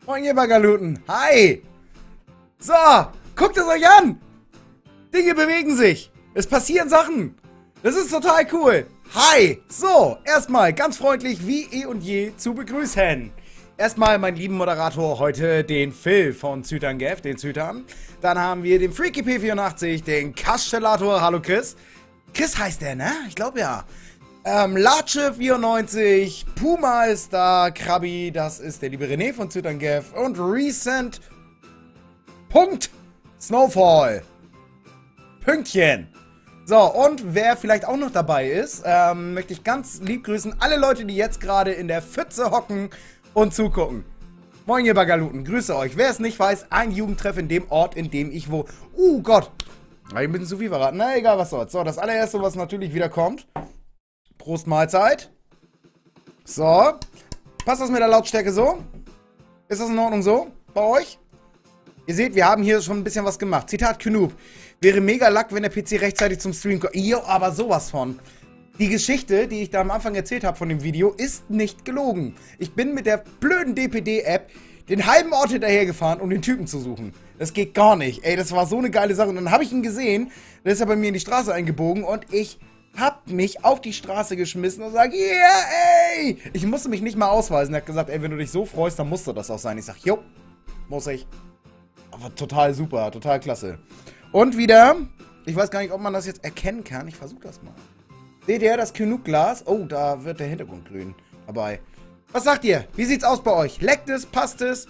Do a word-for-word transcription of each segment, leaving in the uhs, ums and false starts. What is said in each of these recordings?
Moin ihr Bagaluten. Hi. So, guckt es euch an. Dinge bewegen sich. Es passieren Sachen. Das ist total cool. Hi. So, erstmal ganz freundlich wie eh und je zu begrüßen. Erstmal meinen lieben Moderator heute, den Phil von Zytangef, den Zytan. Dann haben wir den Freaky P vierundachtzig, den Kastellator. Hallo Chris. Chris heißt der, ne? Ich glaube ja. Ähm, Latsche vierundneunzig, Puma ist da, Krabi, das ist der liebe René von Zytangef und Recent Punkt Snowfall. Pünktchen. So, und wer vielleicht auch noch dabei ist, ähm, möchte ich ganz lieb grüßen alle Leute, die jetzt gerade in der Pfütze hocken und zugucken. Moin ihr Bagaluten, grüße euch. Wer es nicht weiß, ein Jugendtreff in dem Ort, in dem ich wo... Uh Gott, hab ich ein bisschen zu viel verraten. Na egal, was soll's. So, das allererste, was natürlich wieder kommt. Prost Mahlzeit. So. Passt das mit der Lautstärke so? Ist das in Ordnung so? Bei euch? Ihr seht, wir haben hier schon ein bisschen was gemacht. Zitat Knub. Wäre mega Lack, wenn der P C rechtzeitig zum Stream kommt. Jo, aber sowas von. Die Geschichte, die ich da am Anfang erzählt habe von dem Video, ist nicht gelogen. Ich bin mit der blöden D P D-App den halben Ort hinterhergefahren, um den Typen zu suchen. Das geht gar nicht. Ey, das war so eine geile Sache. Und dann habe ich ihn gesehen, dann ist er bei mir in die Straße eingebogen und ich hab mich auf die Straße geschmissen und sag, yeah, ey! Ich musste mich nicht mal ausweisen. Er hat gesagt, ey, wenn du dich so freust, dann musste das auch sein. Ich sag, jo, muss ich. Aber total super, total klasse. Und wieder, ich weiß gar nicht, ob man das jetzt erkennen kann. Ich versuche das mal. Seht ihr das Knub-Glas? Oh, da wird der Hintergrund grün dabei. Was sagt ihr? Wie sieht's aus bei euch? Leckt es? Passt es?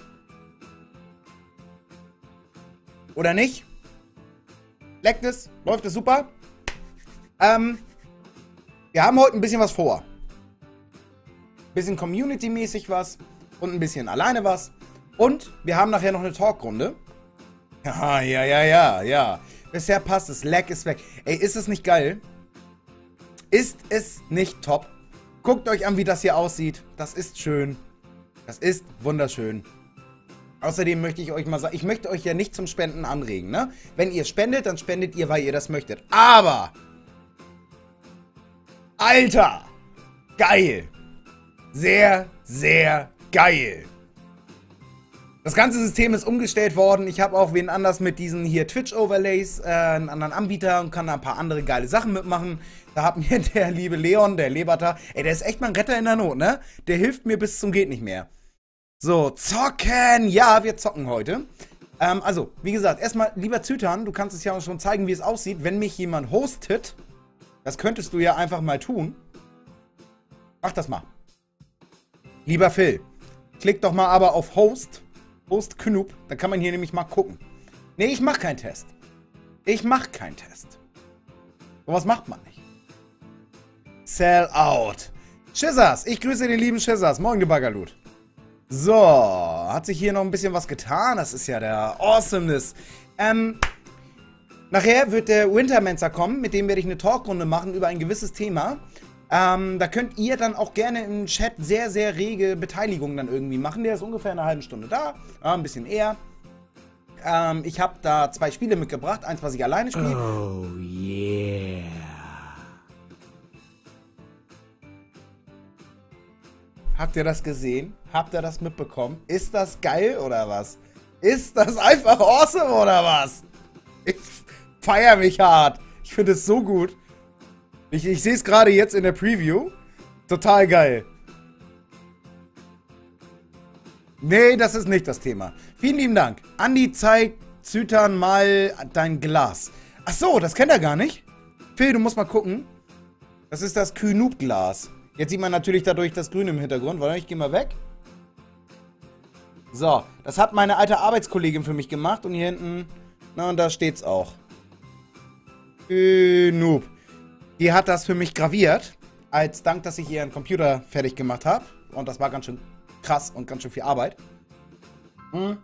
Oder nicht? Leckt es? Läuft es super? Ähm... Wir haben heute ein bisschen was vor. Ein bisschen Community-mäßig was und ein bisschen alleine was. Und wir haben nachher noch eine Talkrunde. Ja, ja, ja, ja, ja. Bisher passt es. Lag ist weg. Ey, ist es nicht geil? Ist es nicht top? Guckt euch an, wie das hier aussieht. Das ist schön. Das ist wunderschön. Außerdem möchte ich euch mal sagen, ich möchte euch ja nicht zum Spenden anregen, ne? Wenn ihr spendet, dann spendet ihr, weil ihr das möchtet. Aber... Alter! Geil! Sehr, sehr geil! Das ganze System ist umgestellt worden. Ich habe auch wen anders mit diesen hier Twitch-Overlays, äh, einen anderen Anbieter und kann da ein paar andere geile Sachen mitmachen. Da hat mir der liebe Leon, der Leberter, ey, der ist echt mal ein Retter in der Not, ne? Der hilft mir bis zum geht nicht mehr. So, zocken! Ja, wir zocken heute. Ähm, also, wie gesagt, erstmal, lieber Zytan, du kannst es ja auch schon zeigen, wie es aussieht, wenn mich jemand hostet. Das könntest du ja einfach mal tun. Mach das mal. Lieber Phil, klick doch mal aber auf Host. Host Knub. Dann kann man hier nämlich mal gucken. Nee, ich mach keinen Test. Ich mach keinen Test. Sowas macht man nicht. Sell out. Schissers, ich grüße den lieben Schissers. Moin, du Bagalut. So, hat sich hier noch ein bisschen was getan. Das ist ja der Awesomeness. Ähm... Nachher wird der Wintermancer kommen, mit dem werde ich eine Talkrunde machen über ein gewisses Thema. Ähm, da könnt ihr dann auch gerne im Chat sehr, sehr rege Beteiligung dann irgendwie machen. Der ist ungefähr eine halbe Stunde da, ja, ein bisschen eher. Ähm, ich habe da zwei Spiele mitgebracht, eins, was ich alleine spiele. Oh yeah. Habt ihr das gesehen? Habt ihr das mitbekommen? Ist das geil oder was? Ist das einfach awesome oder was? Ich feier mich hart. Ich finde es so gut. Ich, ich sehe es gerade jetzt in der Preview. Total geil. Nee, das ist nicht das Thema. Vielen lieben Dank. Andi, zeig Zytan mal dein Glas. Ach so, das kennt er gar nicht. Phil, du musst mal gucken. Das ist das Knub-Glas. Jetzt sieht man natürlich dadurch das Grüne im Hintergrund. Warte, ich gehe mal weg. So, das hat meine alte Arbeitskollegin für mich gemacht. Und hier hinten... Na, und da steht's auch. Knub. Die hat das für mich graviert. Als Dank, dass ich ihren Computer fertig gemacht habe. Und das war ganz schön krass und ganz schön viel Arbeit. Hm.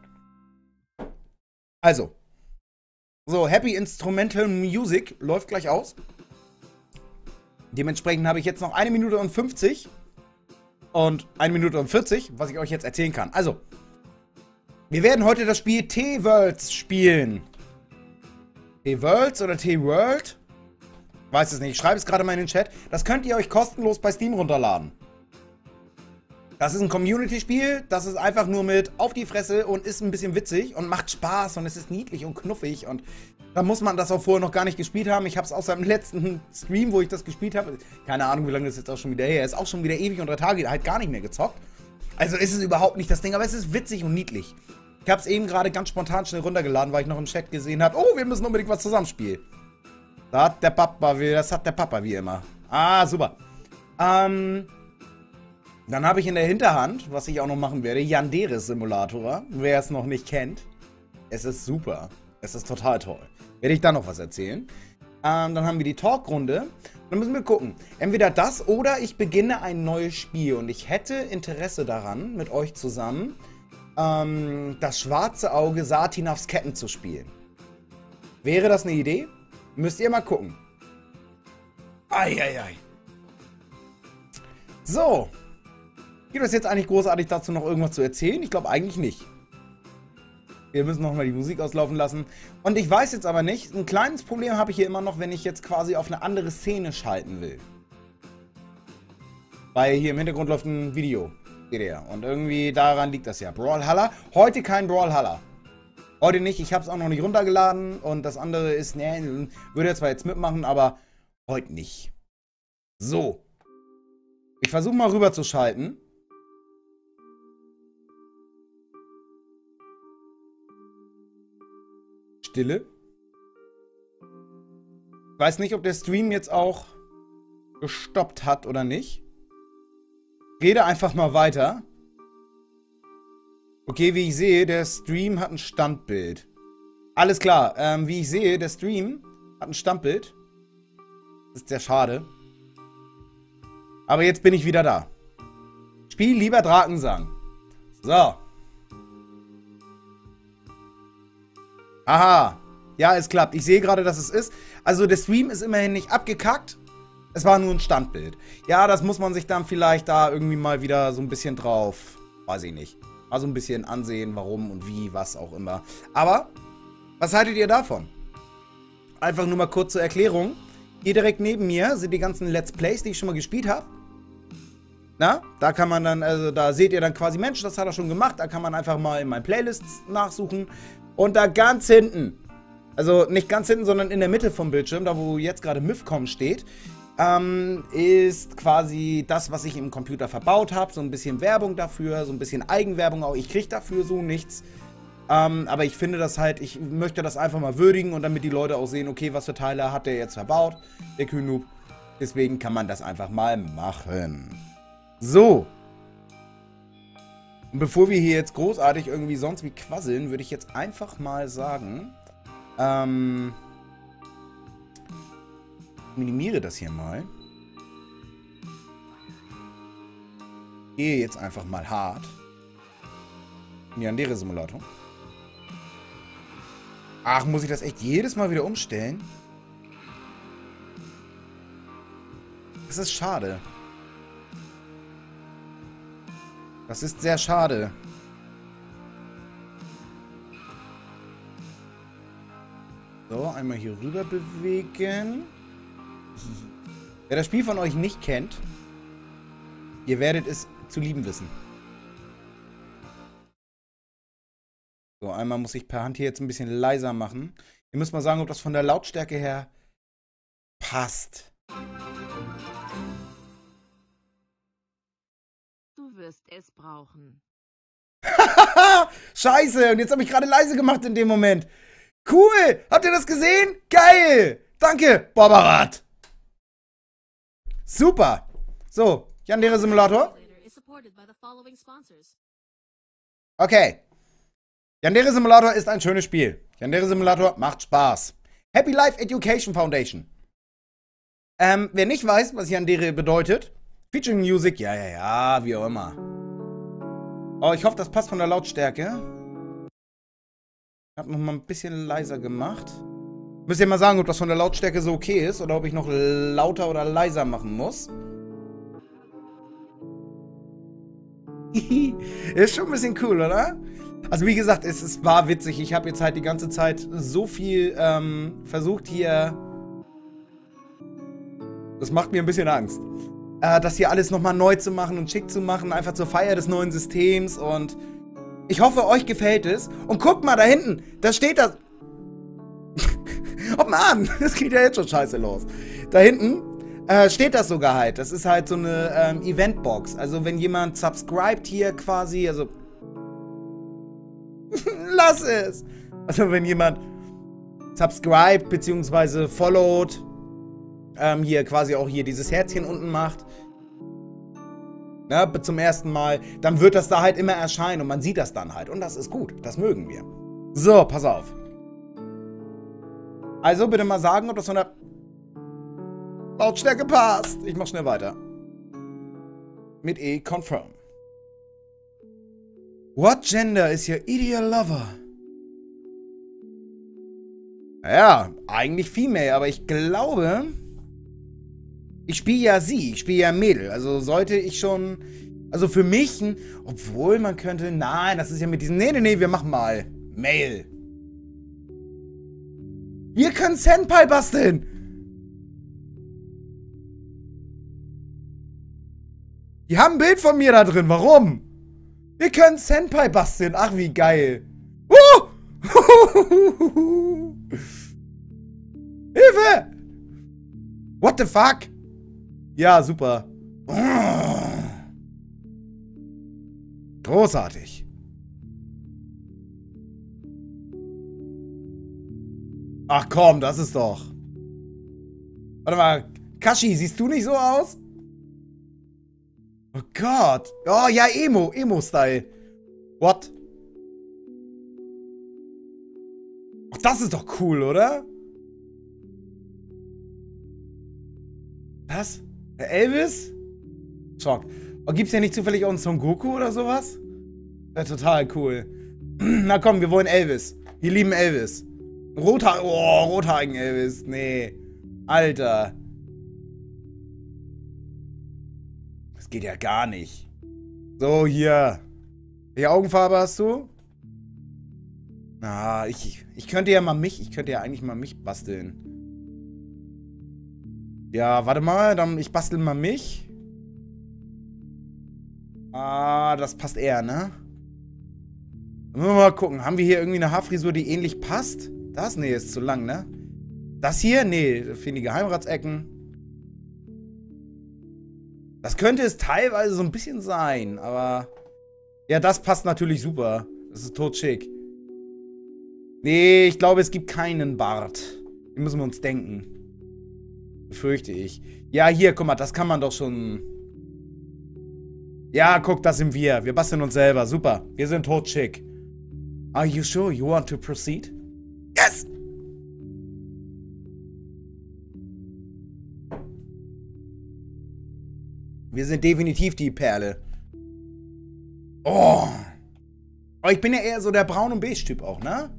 Also. So, Happy Instrumental Music läuft gleich aus. Dementsprechend habe ich jetzt noch eine Minute und fünfzig. Und eine Minute und vierzig, was ich euch jetzt erzählen kann. Also. Wir werden heute das Spiel T-Worlds spielen. T-Worlds oder T-World? Weiß es nicht. Ich schreibe es gerade mal in den Chat. Das könnt ihr euch kostenlos bei Steam runterladen. Das ist ein Community-Spiel, das ist einfach nur mit auf die Fresse und ist ein bisschen witzig und macht Spaß und es ist niedlich und knuffig und da muss man das auch vorher noch gar nicht gespielt haben. Ich habe es außer im letzten Stream, wo ich das gespielt habe, keine Ahnung, wie lange das jetzt auch schon wieder her ist, auch schon wieder ewig und drei Tage halt gar nicht mehr gezockt. Also ist es überhaupt nicht das Ding, aber es ist witzig und niedlich. Ich habe es eben gerade ganz spontan schnell runtergeladen, weil ich noch im Chat gesehen habe, oh, wir müssen unbedingt was zusammenspielen. Das hat der Papa, das hat der Papa wie immer. Ah, super. Ähm... Dann habe ich in der Hinterhand, was ich auch noch machen werde, Yandere Simulator. Wer es noch nicht kennt. Es ist super. Es ist total toll. Werde ich da noch was erzählen. Ähm, dann haben wir die Talkrunde. Dann müssen wir gucken. Entweder das oder ich beginne ein neues Spiel. Und ich hätte Interesse daran, mit euch zusammen ähm, das schwarze Auge Satinavs Ketten zu spielen. Wäre das eine Idee? Müsst ihr mal gucken. Eieiei. So. Gibt es jetzt eigentlich großartig dazu noch irgendwas zu erzählen? Ich glaube eigentlich nicht. Wir müssen nochmal die Musik auslaufen lassen. Und ich weiß jetzt aber nicht, ein kleines Problem habe ich hier immer noch, wenn ich jetzt quasi auf eine andere Szene schalten will. Weil hier im Hintergrund läuft ein Video. Geht ja. Und irgendwie daran liegt das ja. Brawlhalla. Heute kein Brawlhalla. Heute nicht. Ich habe es auch noch nicht runtergeladen. Und das andere ist, ne, würde zwar jetzt mitmachen, aber heute nicht. So. Ich versuche mal rüber zu schalten. Stille. Ich weiß nicht, ob der Stream jetzt auch gestoppt hat oder nicht. Rede einfach mal weiter. Okay, wie ich sehe, der Stream hat ein Standbild. Alles klar. Ähm, wie ich sehe, der Stream hat ein Standbild. Das ist sehr schade. Aber jetzt bin ich wieder da. Spiel lieber Drakensang. So. Aha. Ja, es klappt. Ich sehe gerade, dass es ist. Also der Stream ist immerhin nicht abgekackt. Es war nur ein Standbild. Ja, das muss man sich dann vielleicht da irgendwie mal wieder so ein bisschen drauf, weiß ich nicht, mal so ein bisschen ansehen, warum und wie, was auch immer. Aber, was haltet ihr davon? Einfach nur mal kurz zur Erklärung. Hier direkt neben mir sind die ganzen Let's Plays, die ich schon mal gespielt habe. Na, da kann man dann, also da seht ihr dann quasi, Mensch, das hat er schon gemacht. Da kann man einfach mal in meinen Playlists nachsuchen. Und da ganz hinten, also nicht ganz hinten, sondern in der Mitte vom Bildschirm, da wo jetzt gerade Mythcom steht, ähm, ist quasi das, was ich im Computer verbaut habe. So ein bisschen Werbung dafür, so ein bisschen Eigenwerbung auch. Ich kriege dafür so nichts. Ähm, aber ich finde das halt, ich möchte das einfach mal würdigen und damit die Leute auch sehen, okay, was für Teile hat der jetzt verbaut, der Kühnoob. Deswegen kann man das einfach mal machen. So. Und bevor wir hier jetzt großartig irgendwie sonst wie quasseln, würde ich jetzt einfach mal sagen, ähm, minimiere das hier mal. Gehe jetzt einfach mal hart in die Yandere Simulator. Ach, muss ich das echt jedes Mal wieder umstellen? Das ist schade. Das ist sehr schade. So, einmal hier rüber bewegen. Wer das Spiel von euch nicht kennt, ihr werdet es zu lieben wissen. So, einmal muss ich per Hand hier jetzt ein bisschen leiser machen. Ihr müsst mal sagen, ob das von der Lautstärke her passt. Du wirst es brauchen. Scheiße, und jetzt habe ich gerade leise gemacht in dem Moment. Cool, habt ihr das gesehen? Geil, danke, Barbarat. Super. So, Yandere Simulator. Okay. Yandere Simulator ist ein schönes Spiel. Yandere Simulator macht Spaß. Happy Life Education Foundation. Ähm, wer nicht weiß, was Yandere bedeutet, Featuring Music, ja, ja, ja, wie auch immer. Oh, ich hoffe, das passt von der Lautstärke. Ich habe noch mal ein bisschen leiser gemacht. Müsst ihr mal sagen, ob das von der Lautstärke so okay ist oder ob ich noch lauter oder leiser machen muss. Ist schon ein bisschen cool, oder? Also wie gesagt, es, es war witzig. Ich habe jetzt halt die ganze Zeit so viel ähm, versucht hier. Das macht mir ein bisschen Angst. äh, das hier alles nochmal neu zu machen und schick zu machen, einfach zur Feier des neuen Systems und ich hoffe, euch gefällt es. Und guckt mal da hinten, da steht das... Oh Mann, das geht ja jetzt schon scheiße los. Da hinten äh, steht das sogar halt. Das ist halt so eine ähm, Eventbox. Also wenn jemand subscribt hier quasi, also... Lass es! Also wenn jemand subscribt bzw. followed, ähm, hier quasi auch hier dieses Herzchen unten macht, ja, zum ersten Mal, dann wird das da halt immer erscheinen und man sieht das dann halt. Und das ist gut, das mögen wir. So, pass auf. Also bitte mal sagen, ob das von der Lautstärke passt. Ich mach schnell weiter. Mit E, confirm. What gender is your ideal lover? Naja, eigentlich female, aber ich glaube... Ich spiele ja sie, ich spiele ja Mädel. Also sollte ich schon... Also für mich... Obwohl man könnte... Nein, das ist ja mit diesem... Nee, nee, nee, wir machen mal Male. Wir können Senpai basteln. Die haben ein Bild von mir da drin. Warum? Wir können Senpai basteln. Ach, wie geil. Uh! Hilfe! What the fuck? Ja, super. Großartig. Ach komm, das ist doch... Warte mal, Kashi, siehst du nicht so aus? Oh Gott. Oh ja, Emo, Emo-Style. What? Ach, das ist doch cool, oder? Was? Der Elvis? Schock. Oh, gibt's ja nicht zufällig auch einen Son Goku oder sowas? Wäre total cool. Na komm, wir wollen Elvis. Wir lieben Elvis. Rothaar... Oh, rothaarigen Elvis. Nee. Alter. Das geht ja gar nicht. So, hier. Welche Augenfarbe hast du? Ah, ich, ich könnte ja mal mich... Ich könnte ja eigentlich mal mich basteln. Ja, warte mal. Dann, ich bastel mal mich. Ah, das passt eher, ne? Müssen wir mal gucken. Haben wir hier irgendwie eine Haarfrisur, die ähnlich passt? Das? Nee, ist zu lang, ne? Das hier? Nee, das fehlen die Geheimratsecken. Das könnte es teilweise so ein bisschen sein, aber... Ja, das passt natürlich super. Das ist totschick. Nee, ich glaube, es gibt keinen Bart. Den müssen wir uns denken. Befürchte ich. Ja, hier, guck mal, das kann man doch schon... Ja, guck, das sind wir. Wir basteln uns selber. Super. Wir sind totschick. Are you sure you want to proceed? Yes! Wir sind definitiv die Perle. Oh. Aber ich bin ja eher so der Braun- und Beige-Typ auch, ne?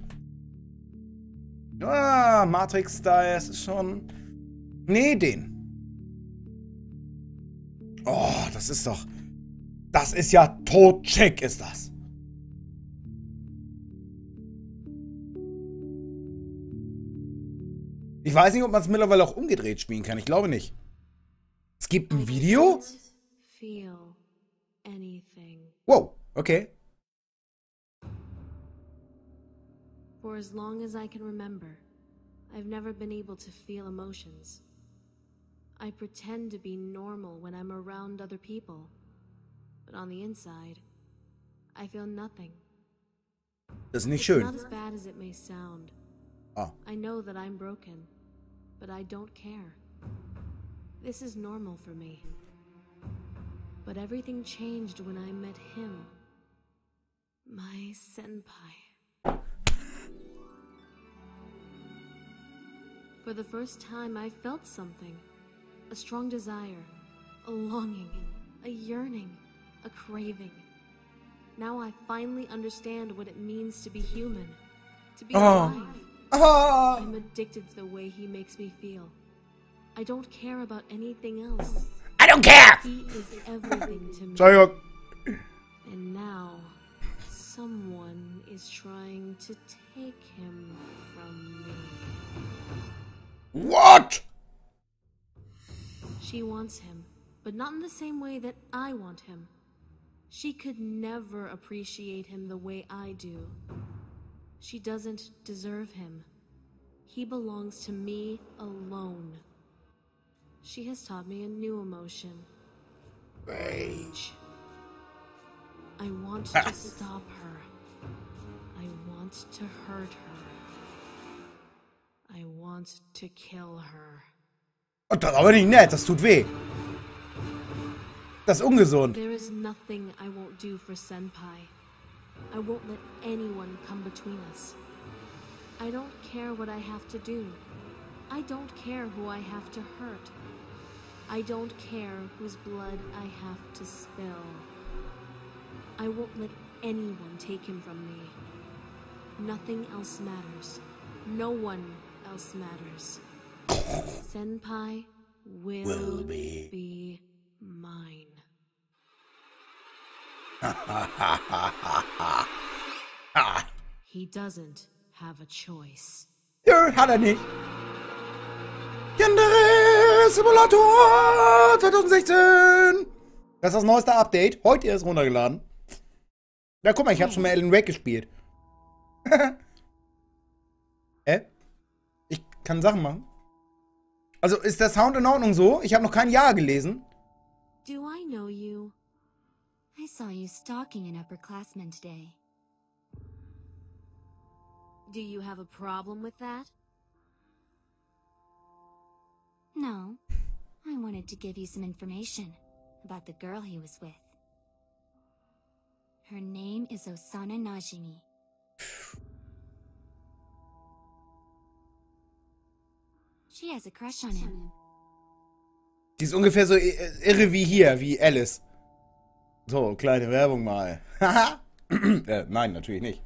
Ah, Matrix-Style, das ist schon... Nee, den. Oh, das ist doch... Das ist ja totschick, ist das. Ich weiß nicht, ob man es mittlerweile auch umgedreht spielen kann. Ich glaube nicht. Es gibt ein Video? Wow, okay. For as long as I can remember, I've never been able to feel emotions. I pretend to be normal when I'm around other people. But on the inside, I feel nothing. Das ist nicht schön. It's not as bad as it may sound. Oh. I know that I'm broken, but I don't care. This is normal for me. But everything changed when I met him. My senpai. For the first time, I felt something. A strong desire. A longing. A yearning. A craving. Now I finally understand what it means to be human. To be Oh. alive. Oh. I'm addicted to the way he makes me feel. I don't care about anything else. I don't care! He is everything to me. Entschuldigung. And now, someone is trying to take him from me. What? She wants him, but not in the same way that I want him. She could never appreciate him the way I do. She doesn't deserve him. He belongs to me alone. She has taught me a new emotion. Rage. I want to stop her. I want to hurt her. I want to kill her. Und das ist aber nicht nett, das tut weh. Das ist ungesund. There is nothing I won't do for Senpai. I won't let anyone come between us. I don't care what I have to do. I don't care who I have to hurt. I don't care whose blood I have to spill. I won't let anyone take him from me. Nothing else matters. No one else matters. Senpai will, Will be. be mine. He doesn't have a choice. Nö, hat er nicht. Yandere Simulator zwanzig sechzehn. Das ist das neueste Update. Heute erst runtergeladen. Ja, guck mal, ich habe schon mal Alan Wake gespielt. Äh? Ich kann Sachen machen. Also, ist der Sound in Ordnung so? Ich habe noch kein Ja gelesen. Do I know you? I saw you stalking an upperclassman today. Do you have a problem with that? No. I wanted to give you some information about the girl he was with. Her name is Osana Najimi. She has a crush on him. Die ist ungefähr so irre wie hier, wie Alice. So, kleine Werbung mal. Haha. äh, nein, natürlich nicht.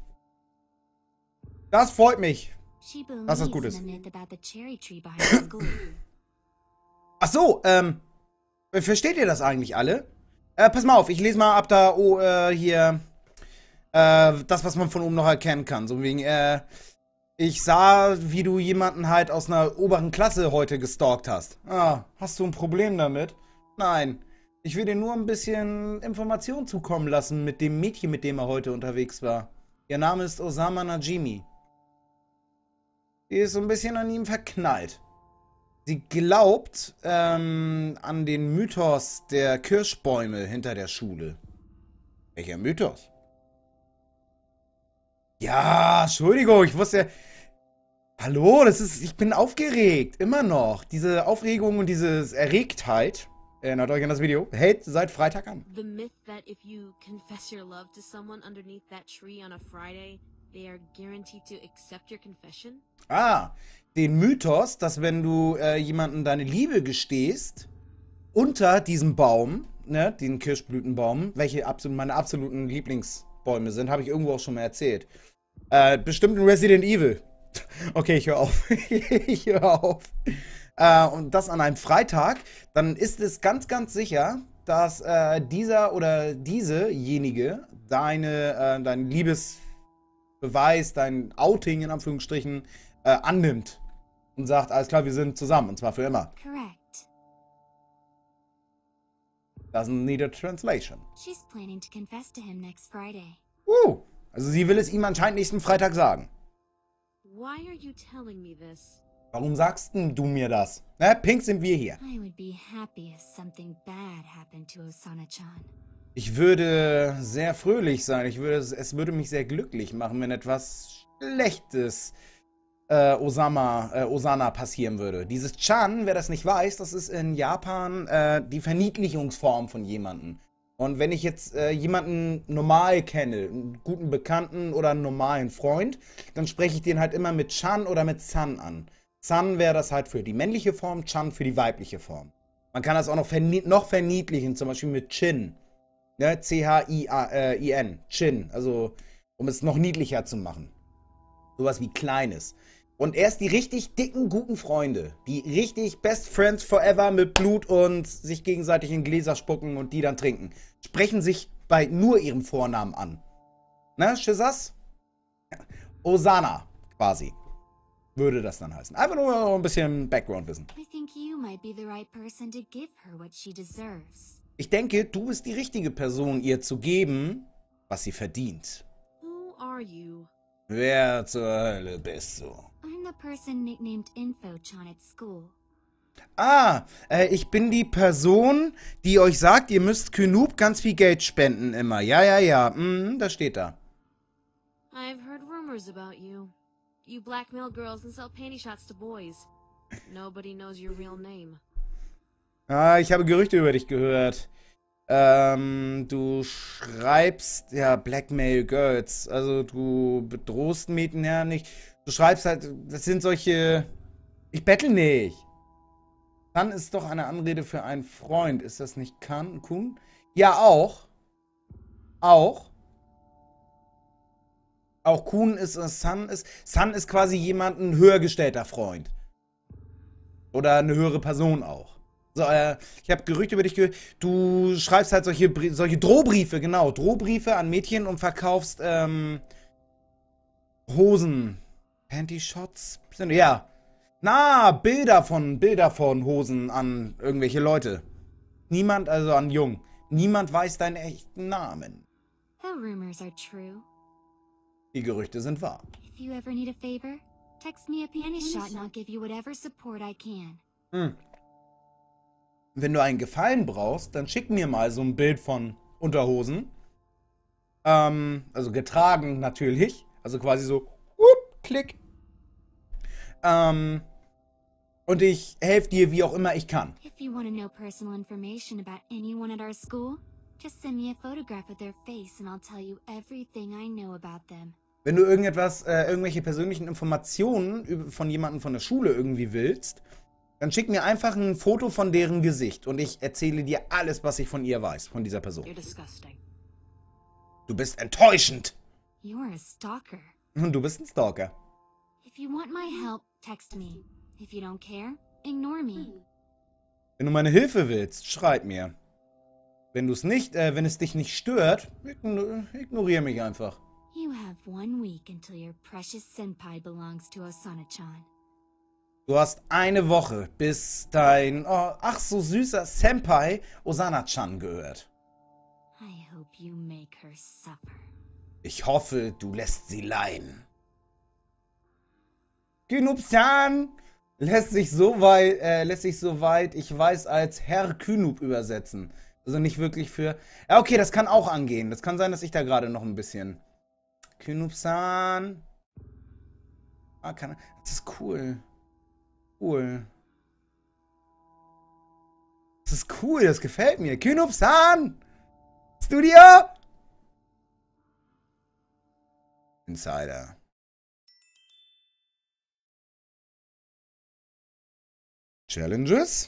Das freut mich. She Was das believes gut in ist. the myth about the cherry tree behind the school. Ach so, ähm, versteht ihr das eigentlich alle? Äh, pass mal auf, ich lese mal ab da, oh, äh, hier, äh, das, was man von oben noch erkennen kann. So wegen, äh, ich sah, wie du jemanden halt aus einer oberen Klasse heute gestalkt hast. Ah, hast du ein Problem damit? Nein. Ich will dir nur ein bisschen Information zukommen lassen mit dem Mädchen, mit dem er heute unterwegs war. Ihr Name ist Osama Najimi. Die ist so ein bisschen an ihm verknallt. Sie glaubt ähm, an den Mythos der Kirschbäume hinter der Schule. Welcher Mythos? Ja, Entschuldigung, ich wusste ja... Hallo, das ist... Ich bin aufgeregt, immer noch. Diese Aufregung und diese Erregtheit, erinnert euch an das Video, hält seit Freitag an. The myth that if you confess your love to someone underneath that tree on a Friday, they are guaranteed to accept your confession? Ah, den Mythos, dass wenn du äh, jemandem deine Liebe gestehst, unter diesem Baum, ne, den Kirschblütenbaum, welche absolut meine absoluten Lieblingsbäume sind, habe ich irgendwo auch schon mal erzählt. Äh, bestimmt in Resident Evil. Okay, ich höre auf. ich höre auf. Äh, und das an einem Freitag, dann ist es ganz, ganz sicher, dass äh, dieser oder diesejenige deine, äh, dein Liebesbeweis, dein Outing in Anführungsstrichen, äh, annimmt. Und sagt, alles klar, wir sind zusammen. Und zwar für immer. Correct. Doesn't need a translation. She's planning to confess to him next Friday. Uh, also sie will es ihm anscheinend nächsten Freitag sagen. Why are you telling me this? Warum sagst denn du mir das? Ne, Pink sind wir hier. I would be happy if something bad happened to Osana-chan. Ich würde sehr fröhlich sein. Ich würde, es würde mich sehr glücklich machen, wenn etwas Schlechtes äh, Osama, äh, Osana passieren würde. Dieses Chan, wer das nicht weiß, das ist in Japan äh, die Verniedlichungsform von jemandem. Und wenn ich jetzt äh, jemanden normal kenne, einen guten Bekannten oder einen normalen Freund, dann spreche ich den halt immer mit Chan oder mit San an. San wäre das halt für die männliche Form, Chan für die weibliche Form. Man kann das auch noch, vernied noch verniedlichen, zum Beispiel mit Chin. Ne? C H I N. Chin. Also, um es noch niedlicher zu machen. Sowas wie Kleines. Und erst die richtig dicken, guten Freunde, die richtig Best Friends Forever mit Blut und sich gegenseitig in Gläser spucken und die dann trinken, sprechen sich bei nur ihrem Vornamen an. Ne, Shizas? Osana, quasi. würde das dann heißen. Einfach nur noch ein bisschen Background-Wissen. I think you might be the right person to give her what she deserves. Ich denke, du bist die richtige Person, ihr zu geben, was sie verdient. Who are you? Wer zur Hölle bist du? I'm the person nicknamed Infochan at school. Ah, äh, ich bin die Person, die euch sagt, ihr müsst Kynoob ganz viel Geld spenden immer. Ja, ja, ja. Mhm, das steht da. I've heard rumors about you. You blackmail girls and sell panty shots to boys. Nobody knows your real name. Ah, ich habe Gerüchte über dich gehört. Ähm, du schreibst, ja, Blackmail Girls. Also, du bedrohst Mädchen ja nicht. Du schreibst halt, das sind solche... Ich bettel nicht. Kan ist doch eine Anrede für einen Freund. Ist das nicht Kan? Kun? Ja, auch. Auch. Auch Kun ist, äh, San ist... San ist quasi jemand, ein höher gestellter Freund. Oder eine höhere Person auch. So, äh, ich habe Gerüchte über dich gehört. Du schreibst halt solche, Brie solche Drohbriefe, genau. Drohbriefe an Mädchen und verkaufst, ähm, Hosen. Panty-Shots? Ja. Na, Bilder von, Bilder von Hosen an irgendwelche Leute. Niemand, also an Jungen. Niemand weiß deinen echten Namen. The rumors are true. Die Gerüchte sind wahr. If you ever need a favor, text me a panty shot and I'll give you whatever support I can. Hm. Wenn du einen Gefallen brauchst, dann schick mir mal so ein Bild von Unterhosen. Ähm, also getragen natürlich. Also quasi so, whoop, klick. Ähm, und ich helfe dir, wie auch immer ich kann. If you want to know personal information about anyone at our school, just send me a photograph of their face and I'll tell you everything I know about them. Wenn du irgendetwas, äh, irgendwelche persönlichen Informationen von jemandem von der Schule irgendwie willst, dann schick mir einfach ein Foto von deren Gesicht und ich erzähle dir alles, was ich von ihr weiß, von dieser Person. You're disgusting. Du bist enttäuschend. You're a stalker. Und du bist ein Stalker. If you want my help, text me. If you don't care, ignore me. Wenn du meine Hilfe willst, schreib mir. Wenn du es nicht, äh, wenn es dich nicht stört, igno ignoriere mich einfach. You have one week until your precious senpai belongs to Osana-chan. Du hast eine Woche, bis dein, oh, ach so süßer Senpai Osana-chan gehört. I hope you make her suffer. Ich hoffe, du lässt sie leiden. Kynoob-san lässt sich so weit, äh, lässt sich so weit, ich weiß, als Herr Kynoob übersetzen. Also nicht wirklich für... Ja, okay, das kann auch angehen. Das kann sein, dass ich da gerade noch ein bisschen... Kynoob-san. Ah, kann... Das ist cool. Cool. Das ist cool, das gefällt mir. Kynoob-san! Studio! Insider. Challenges?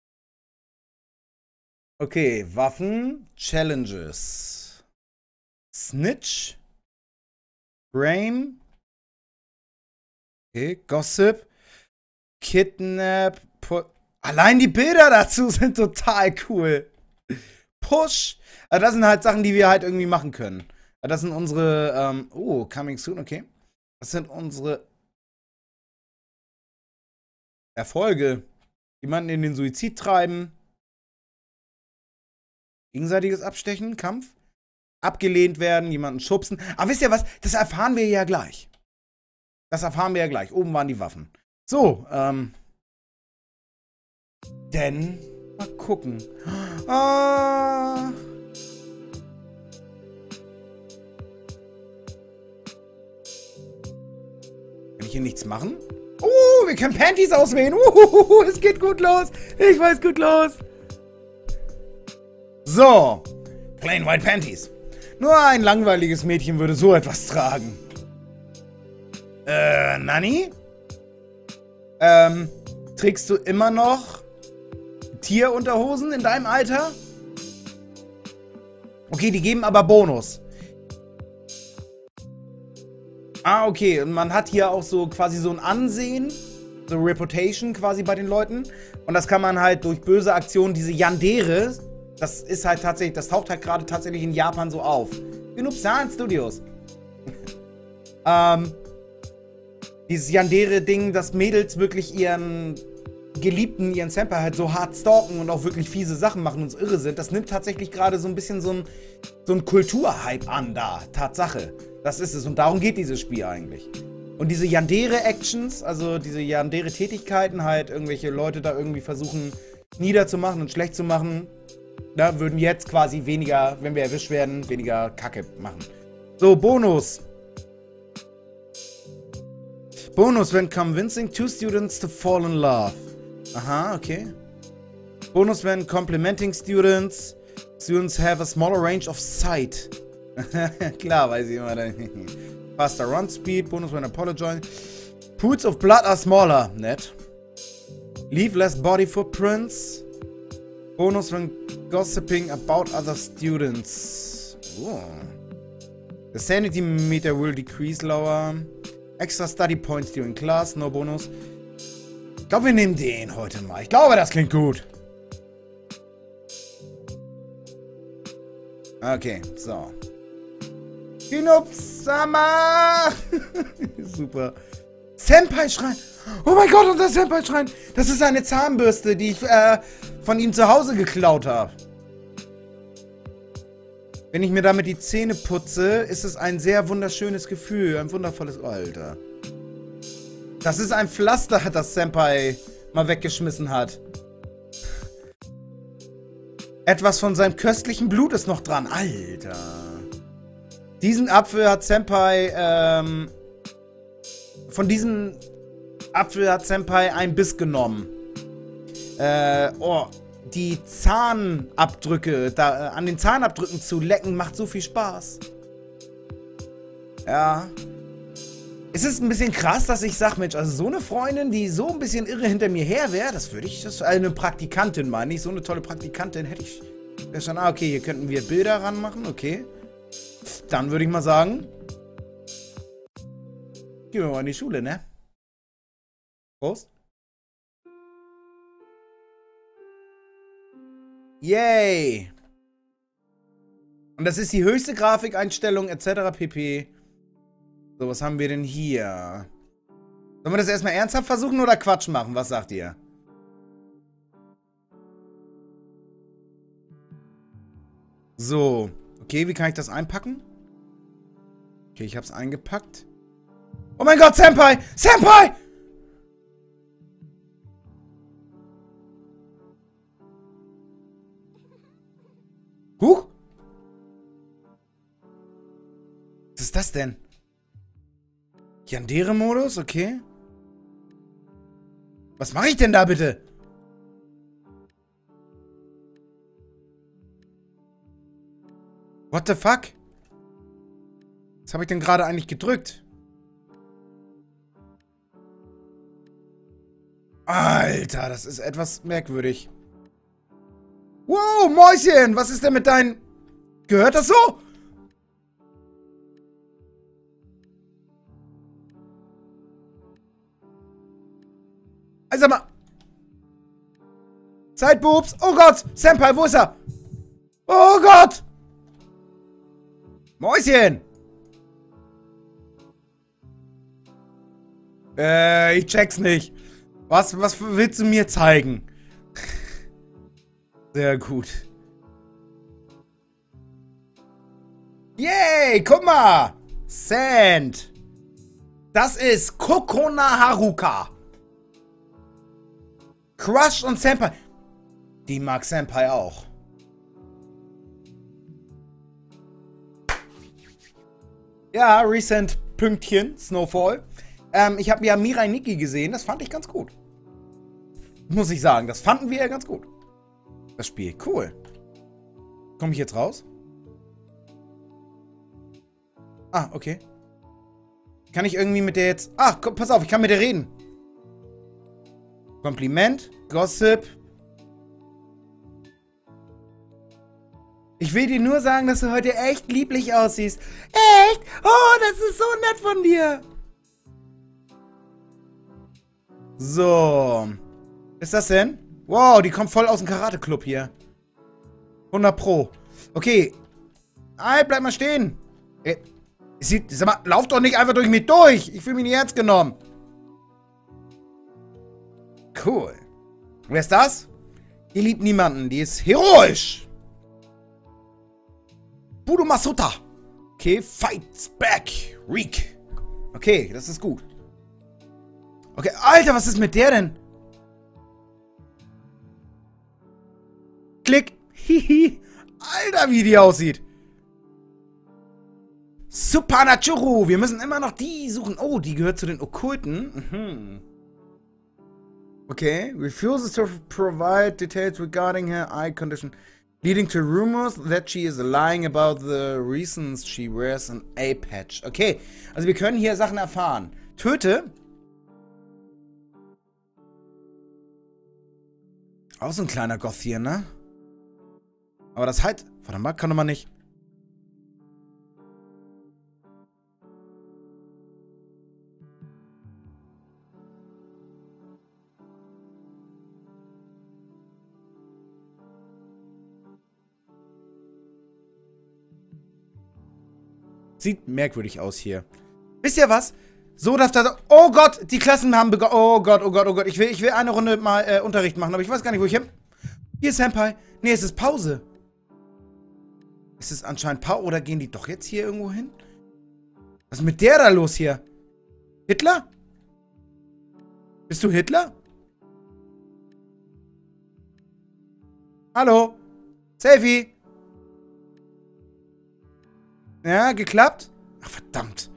Okay, Waffen, Challenges. Snitch. Brain. Okay, Gossip. Kidnap. Pu Allein die Bilder dazu sind total cool. Push. Also das sind halt Sachen, die wir halt irgendwie machen können. Das sind unsere, ähm, oh, coming soon, okay. Das sind unsere Erfolge. Jemanden in den Suizid treiben. Gegenseitiges Abstechen, Kampf. Abgelehnt werden, jemanden schubsen. Aber wisst ihr was? Das erfahren wir ja gleich. Das erfahren wir ja gleich. Oben waren die Waffen. So, ähm. Denn, mal gucken. Ah. Kann ich hier nichts machen? Uh, wir können Panties auswählen. Uh, es geht gut los. Ich weiß gut los. So. Plain White Panties. Nur ein langweiliges Mädchen würde so etwas tragen. Äh, Nani? Ähm, trägst du immer noch Tierunterhosen in deinem Alter? Okay, die geben aber Bonus. Ah, okay. Und man hat hier auch so quasi so ein Ansehen, so Reputation quasi bei den Leuten. Und das kann man halt durch böse Aktionen, diese Yandere, das ist halt tatsächlich, das taucht halt gerade tatsächlich in Japan so auf. Kynoob-san Studios. ähm. dieses Yandere-Ding, dass Mädels wirklich ihren Geliebten, ihren Senpai halt so hart stalken und auch wirklich fiese Sachen machen und so irre sind, das nimmt tatsächlich gerade so ein bisschen so ein, so ein Kulturhype an da. Tatsache. Das ist es. Und darum geht dieses Spiel eigentlich. Und diese Yandere-Actions, also diese Yandere-Tätigkeiten, halt irgendwelche Leute da irgendwie versuchen niederzumachen und schlecht zu machen, da würden jetzt quasi weniger, wenn wir erwischt werden, weniger Kacke machen. So, Bonus. Bonus, when convincing two students to fall in love. Aha, okay. Bonus, when complimenting students. Students have a smaller range of sight. Klar, weiß ich immer. Faster run speed. Bonus, when apologizing. Pools of blood are smaller. Nett. Leave less body footprints. Bonus, when gossiping about other students. Oh. The sanity meter will decrease lower. Extra study points during class. No bonus. Ich glaube, wir nehmen den heute mal. Ich glaube, das klingt gut. Okay, so. Kinup-sama! Super. Senpai-Schrein. Oh mein Gott, unser Senpai-Schrein. Das ist eine Zahnbürste, die ich äh, von ihm zu Hause geklaut habe. Wenn ich mir damit die Zähne putze, ist es ein sehr wunderschönes Gefühl. Ein wundervolles... Oh, Alter. Das ist ein Pflaster, das Senpai mal weggeschmissen hat. Etwas von seinem köstlichen Blut ist noch dran. Alter. Diesen Apfel hat Senpai, ähm... Von diesem Apfel hat Senpai einen Biss genommen. Äh, oh... Die Zahnabdrücke, da, äh, an den Zahnabdrücken zu lecken, macht so viel Spaß. Ja. Es ist ein bisschen krass, dass ich sage, Mensch, also so eine Freundin, die so ein bisschen irre hinter mir her wäre, das würde ich, das eine Praktikantin meine ich, so eine tolle Praktikantin hätte ich. Ja schon, ah, okay, hier könnten wir Bilder ranmachen, okay. Dann würde ich mal sagen, gehen wir mal in die Schule, ne? Prost. Yay! Und das ist die höchste Grafikeinstellung et cetera pp. So, was haben wir denn hier? Sollen wir das erstmal ernsthaft versuchen oder Quatsch machen? Was sagt ihr? So. Okay, wie kann ich das einpacken? Okay, ich hab's eingepackt. Oh mein Gott, Senpai! Senpai! Huch! Was ist das denn? Yandere-Modus? Okay. Was mache ich denn da bitte? What the fuck? Was habe ich denn gerade eigentlich gedrückt? Alter, das ist etwas merkwürdig. Wow, Mäuschen, was ist denn mit deinen... Gehört das so? Also mal... Zeitbubs. Oh Gott, Senpai, wo ist er? Oh Gott! Mäuschen! Äh, ich check's nicht. Was, was willst du mir zeigen? Sehr gut. Yay, guck mal. Sand. Das ist Kokona Haruka. Crush und Senpai. Die mag Senpai auch. Ja, Recent Pünktchen, Snowfall. Ähm, ich habe ja Mirai Nikki gesehen, das fand ich ganz gut. Muss ich sagen, das fanden wir ja ganz gut. Das Spiel, cool. Komme ich jetzt raus? Ah, okay. Kann ich irgendwie mit der jetzt... Ah, komm, pass auf, ich kann mit der reden. Kompliment, Gossip. Ich will dir nur sagen, dass du heute echt lieblich aussiehst. Echt? Oh, das ist so nett von dir. So. Was ist das denn? Wow, die kommt voll aus dem Karate-Club hier. hundert Pro. Okay. Halt, bleib mal stehen. Ey, sag mal, lauf doch nicht einfach durch mich durch. Ich fühle mich nicht ernst genommen. Cool. Wer ist das? Die liebt niemanden. Die ist heroisch. Budo Masuta. Okay, fights back. Reek. Okay, das ist gut. Okay, Alter, was ist mit der denn? Klick. Hihi. Alter, wie die aussieht. Supernachuru. Wir müssen immer noch die suchen. Oh, die gehört zu den Okkulten. Mhm. Okay. Refuses to provide details regarding her eye condition, leading to rumors that she is lying about the reasons she wears an eye patch. Okay. Also wir können hier Sachen erfahren. Töte. Auch so ein kleiner Goth hier, ne? Aber das halt... Warte mal, kann doch mal nicht... Sieht merkwürdig aus hier. Wisst ihr was? So darf das... Oh Gott, die Klassen haben begonnen. Oh Gott, oh Gott, oh Gott. Ich will, ich will eine Runde mal äh, Unterricht machen, aber ich weiß gar nicht, wo ich hin... Hier ist Senpai. Nee, es ist Pause. Ist es anscheinend Pause oder gehen die doch jetzt hier irgendwo hin? Was ist mit der da los hier? Hitler? Bist du Hitler? Hallo? Selfie? Ja, geklappt? Ach, verdammt.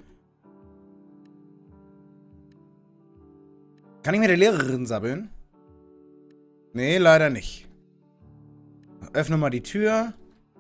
Kann ich mit der Lehrerin sabbeln? Nee, leider nicht. Öffne mal die Tür.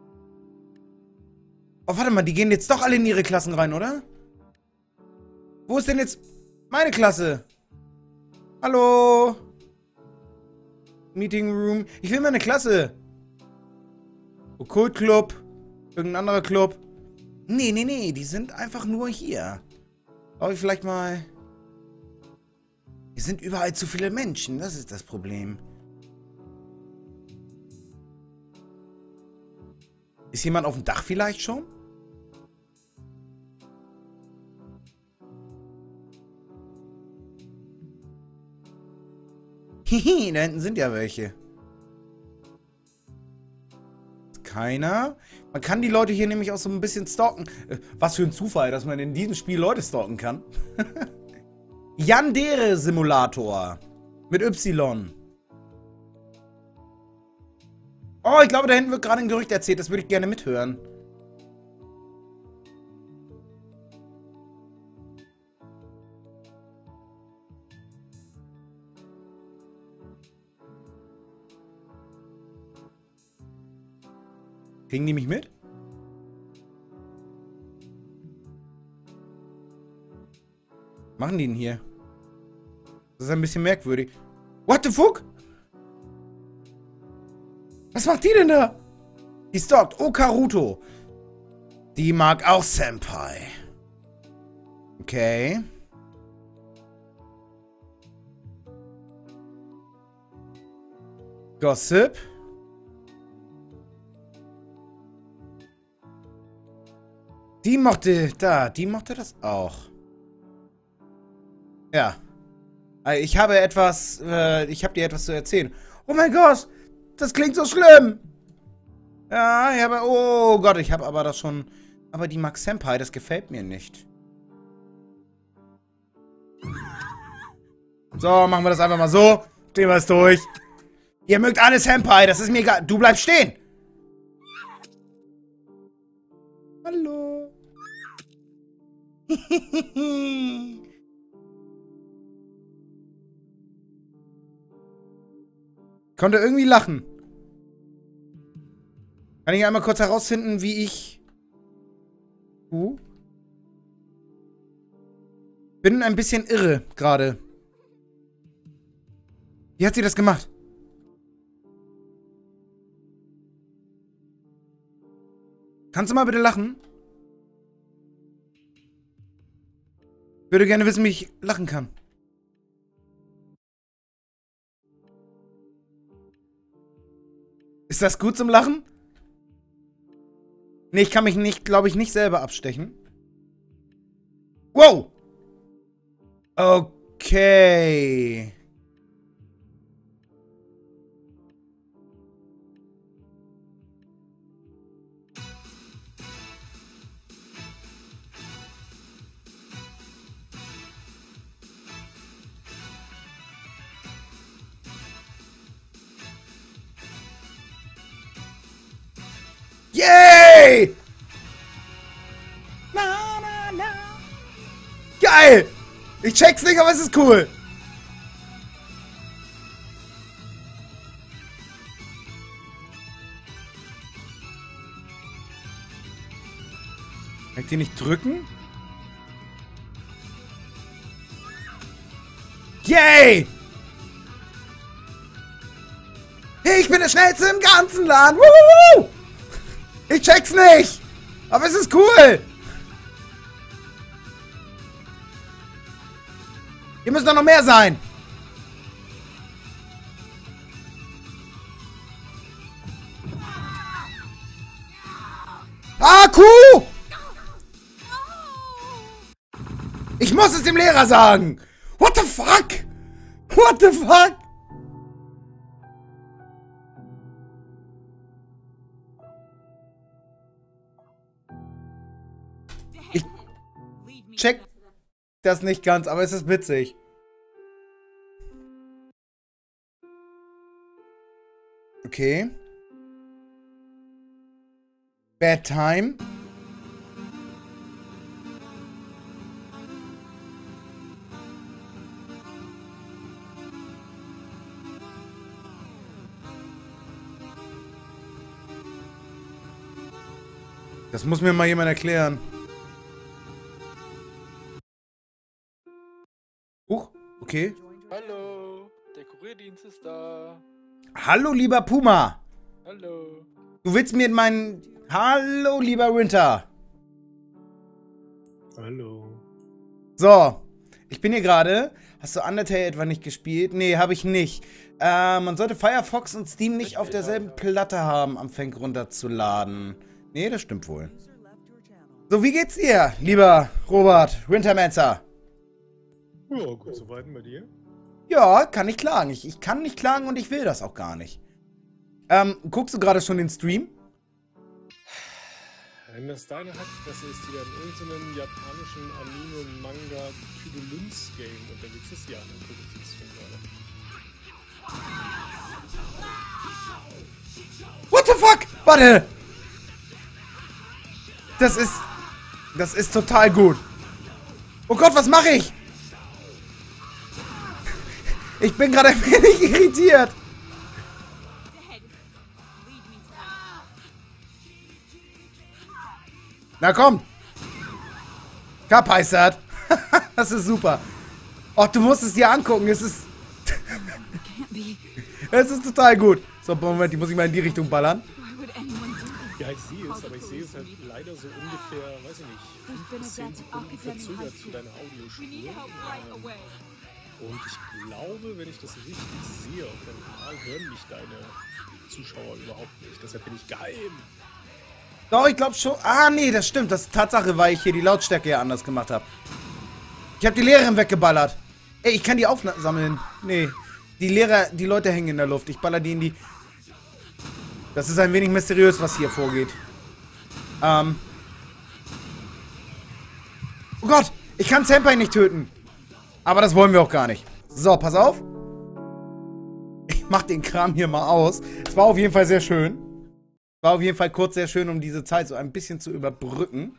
Oh, warte mal, die gehen jetzt doch alle in ihre Klassen rein, oder? Wo ist denn jetzt meine Klasse? Hallo? Meeting Room. Ich will meine Klasse. Okkult Club. Irgendein anderer Club. Nee, nee, nee. Die sind einfach nur hier. Brauche ich vielleicht mal... Hier sind überall zu viele Menschen. Das ist das Problem. Ist jemand auf dem Dach vielleicht schon? Hihi, da hinten sind ja welche. Keiner. Man kann die Leute hier nämlich auch so ein bisschen stalken. Was für ein Zufall, dass man in diesem Spiel Leute stalken kann. Yandere Simulator. Mit Y. Oh, ich glaube, da hinten wird gerade ein Gerücht erzählt. Das würde ich gerne mithören. Kriegen die mich mit? Was machen die denn hier? Das ist ein bisschen merkwürdig. What the fuck? Was macht die denn da? Die stalkt. Oh, Karuto. Die mag auch Senpai. Okay. Gossip. Die mochte, da, die mochte das auch. Ja. Ich habe etwas, äh, ich habe dir etwas zu erzählen. Oh mein Gott, das klingt so schlimm. Ja, ich habe, oh Gott, ich habe aber das schon, aber die mag Senpai, das gefällt mir nicht. So, machen wir das einfach mal so. Stehen wir es durch. Ihr mögt alle Senpai, das ist mir egal. Du bleibst stehen. Hallo. Konnte irgendwie lachen. Kann ich einmal kurz herausfinden, wie ich... Uh. Bin ein bisschen irre gerade. Wie hat sie das gemacht? Kannst du mal bitte lachen? Ich würde gerne wissen, wie ich lachen kann. Ist das gut zum Lachen? Nee, ich kann mich nicht, glaube ich, nicht selber abstechen. Wow! Okay. Geil! Ich check's nicht, aber es ist cool. Kann ich die nicht drücken? Yay! Ich bin der Schnellste im ganzen Land. Wuhu! Ich check's nicht. Aber es ist cool. Hier müssen doch noch mehr sein. Ah, Kuh! Ich muss es dem Lehrer sagen. What the fuck? What the fuck? Ich check das nicht ganz, aber es ist witzig. Okay. Bad time. Das muss mir mal jemand erklären. Huch, okay. Hallo, der Kurierdienst ist da. Hallo, lieber Puma. Hallo. Du willst mir in meinen... Hallo, lieber Winter. Hallo. So, ich bin hier gerade. Hast du Undertale etwa nicht gespielt? Nee, habe ich nicht. Äh, man sollte Firefox und Steam nicht auf derselben Platte haben, am Fang runterzuladen. Nee, das stimmt wohl. So, wie geht's dir, lieber Robert Wintermancer? Ja, gut soweit bei dir. Ja, kann ich klagen. Ich, ich kann nicht klagen und ich will das auch gar nicht. Ähm, guckst du gerade schon den Stream? Wenn das deine hat, das ist wieder in irgendeinem japanischen Anime-Manga-Tüdelünz-Game unterwegs ist. Ja, dann gucke ich den Stream gerade. What the fuck? Warte! Das ist... Das ist total gut. Oh Gott, was mache ich? Ich bin gerade ein wenig irritiert. Na komm. Kapeissert. Das ist super. Oh, du musst es dir angucken. Es ist... Es ist total gut. So, Moment, die muss ich mal in die Richtung ballern. Ja, ich sehe es, aber ich sehe es halt leider so ungefähr, weiß ich nicht, fünf bis zehn Sekunden verzögert zu deiner Audiospur. Und ich glaube, wenn ich das richtig sehe auf deinem Kanal, hören mich deine Zuschauer überhaupt nicht. Deshalb bin ich geheim. Doch, ich glaube schon. Ah, nee, das stimmt. Das ist Tatsache, weil ich hier die Lautstärke ja anders gemacht habe. Ich habe die Lehrerin weggeballert. Ey, ich kann die aufsammeln. Nee. Die Lehrer, die Leute hängen in der Luft. Ich baller die in die... Das ist ein wenig mysteriös, was hier vorgeht. Ähm. Oh Gott, ich kann Senpai nicht töten. Aber das wollen wir auch gar nicht. So, pass auf. Ich mach den Kram hier mal aus. Es war auf jeden Fall sehr schön. War auf jeden Fall kurz sehr schön, um diese Zeit so ein bisschen zu überbrücken.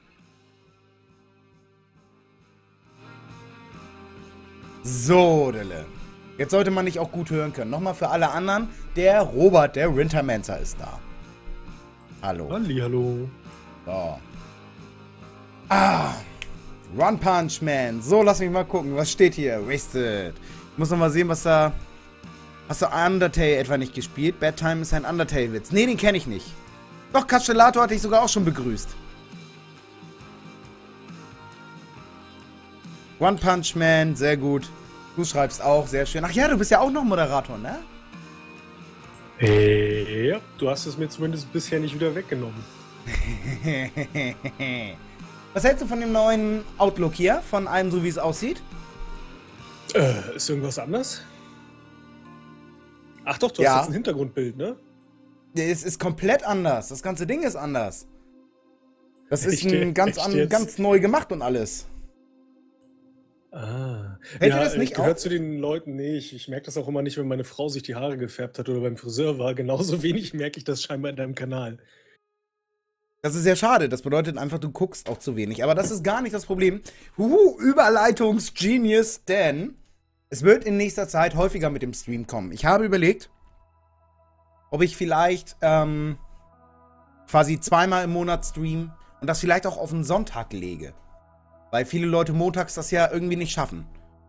So, Dille. Jetzt sollte man dich auch gut hören können. Nochmal für alle anderen. Der Robert, der Wintermancer ist da. Hallo. Hallihallo. So. Ah. One Punch Man. So, lass mich mal gucken. Was steht hier? Wasted. Ich muss noch mal sehen, was da... Hast du Undertale etwa nicht gespielt? Bad Time ist ein Undertale-Witz. Nee, den kenne ich nicht. Doch, Castellato hatte ich sogar auch schon begrüßt. One Punch Man, sehr gut. Du schreibst auch, sehr schön. Ach ja, du bist ja auch noch Moderator, ne? Äh, ja, du hast es mir zumindest bisher nicht wieder weggenommen. Was hältst du von dem neuen Outlook hier? Von einem, so wie es aussieht? Äh, ist irgendwas anders? Ach doch, du Ja. hast jetzt ein Hintergrundbild, ne? Es ist komplett anders. Das ganze Ding ist anders. Das ist Echt? ein ganz, Echt an, jetzt? ganz neu gemacht und alles. Ah. Fällt ja, dir das nicht ich gehöre auf? zu den Leuten, nee, ich, ich merke das auch immer nicht, wenn meine Frau sich die Haare gefärbt hat oder beim Friseur war. Genauso wenig merke ich das scheinbar in deinem Kanal. Das ist sehr schade. Das bedeutet einfach, du guckst auch zu wenig. Aber das ist gar nicht das Problem. Huhu, Überleitungsgenius, denn es wird in nächster Zeit häufiger mit dem Stream kommen. Ich habe überlegt, ob ich vielleicht ähm, quasi zweimal im Monat stream und das vielleicht auch auf einen Sonntag lege. Weil viele Leute montags das ja irgendwie nicht schaffen.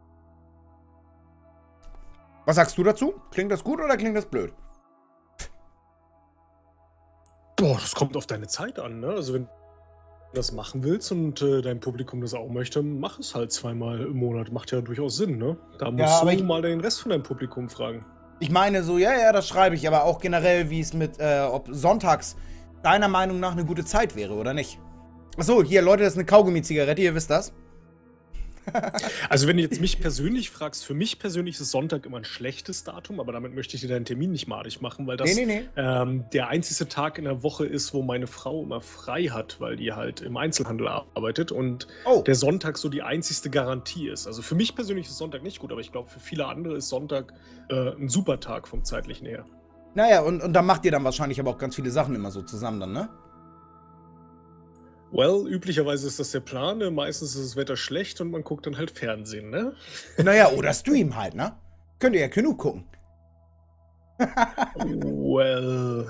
Was sagst du dazu? Klingt das gut oder klingt das blöd? Boah, das kommt auf deine Zeit an, ne? Also wenn du das machen willst und äh, dein Publikum das auch möchte, mach es halt zweimal im Monat. Macht ja durchaus Sinn, ne? Da musst Ja, aber du ich- mal den Rest von deinem Publikum fragen. Ich meine so, ja, ja, das schreibe ich, aber auch generell, wie es mit, äh, ob sonntags deiner Meinung nach eine gute Zeit wäre oder nicht. Achso, hier, Leute, das ist eine Kaugummi-Zigarette, ihr wisst das. Also wenn du jetzt mich persönlich fragst, für mich persönlich ist Sonntag immer ein schlechtes Datum, aber damit möchte ich dir deinen Termin nicht madig machen, weil das Nee, nee, nee. Ähm, der einzige Tag in der Woche ist, wo meine Frau immer frei hat, weil die halt im Einzelhandel arbeitet und Oh. der Sonntag so die einzigste Garantie ist. Also für mich persönlich ist Sonntag nicht gut, aber ich glaube, für viele andere ist Sonntag äh, ein super Tag vom zeitlichen her. Naja, und, und da macht ihr dann wahrscheinlich aber auch ganz viele Sachen immer so zusammen dann, ne? Well, üblicherweise ist das der Plan. ne? Meistens ist das Wetter schlecht und man guckt dann halt Fernsehen, ne? Naja, oder Stream halt, ne? Könnt ihr ja genug gucken. Well.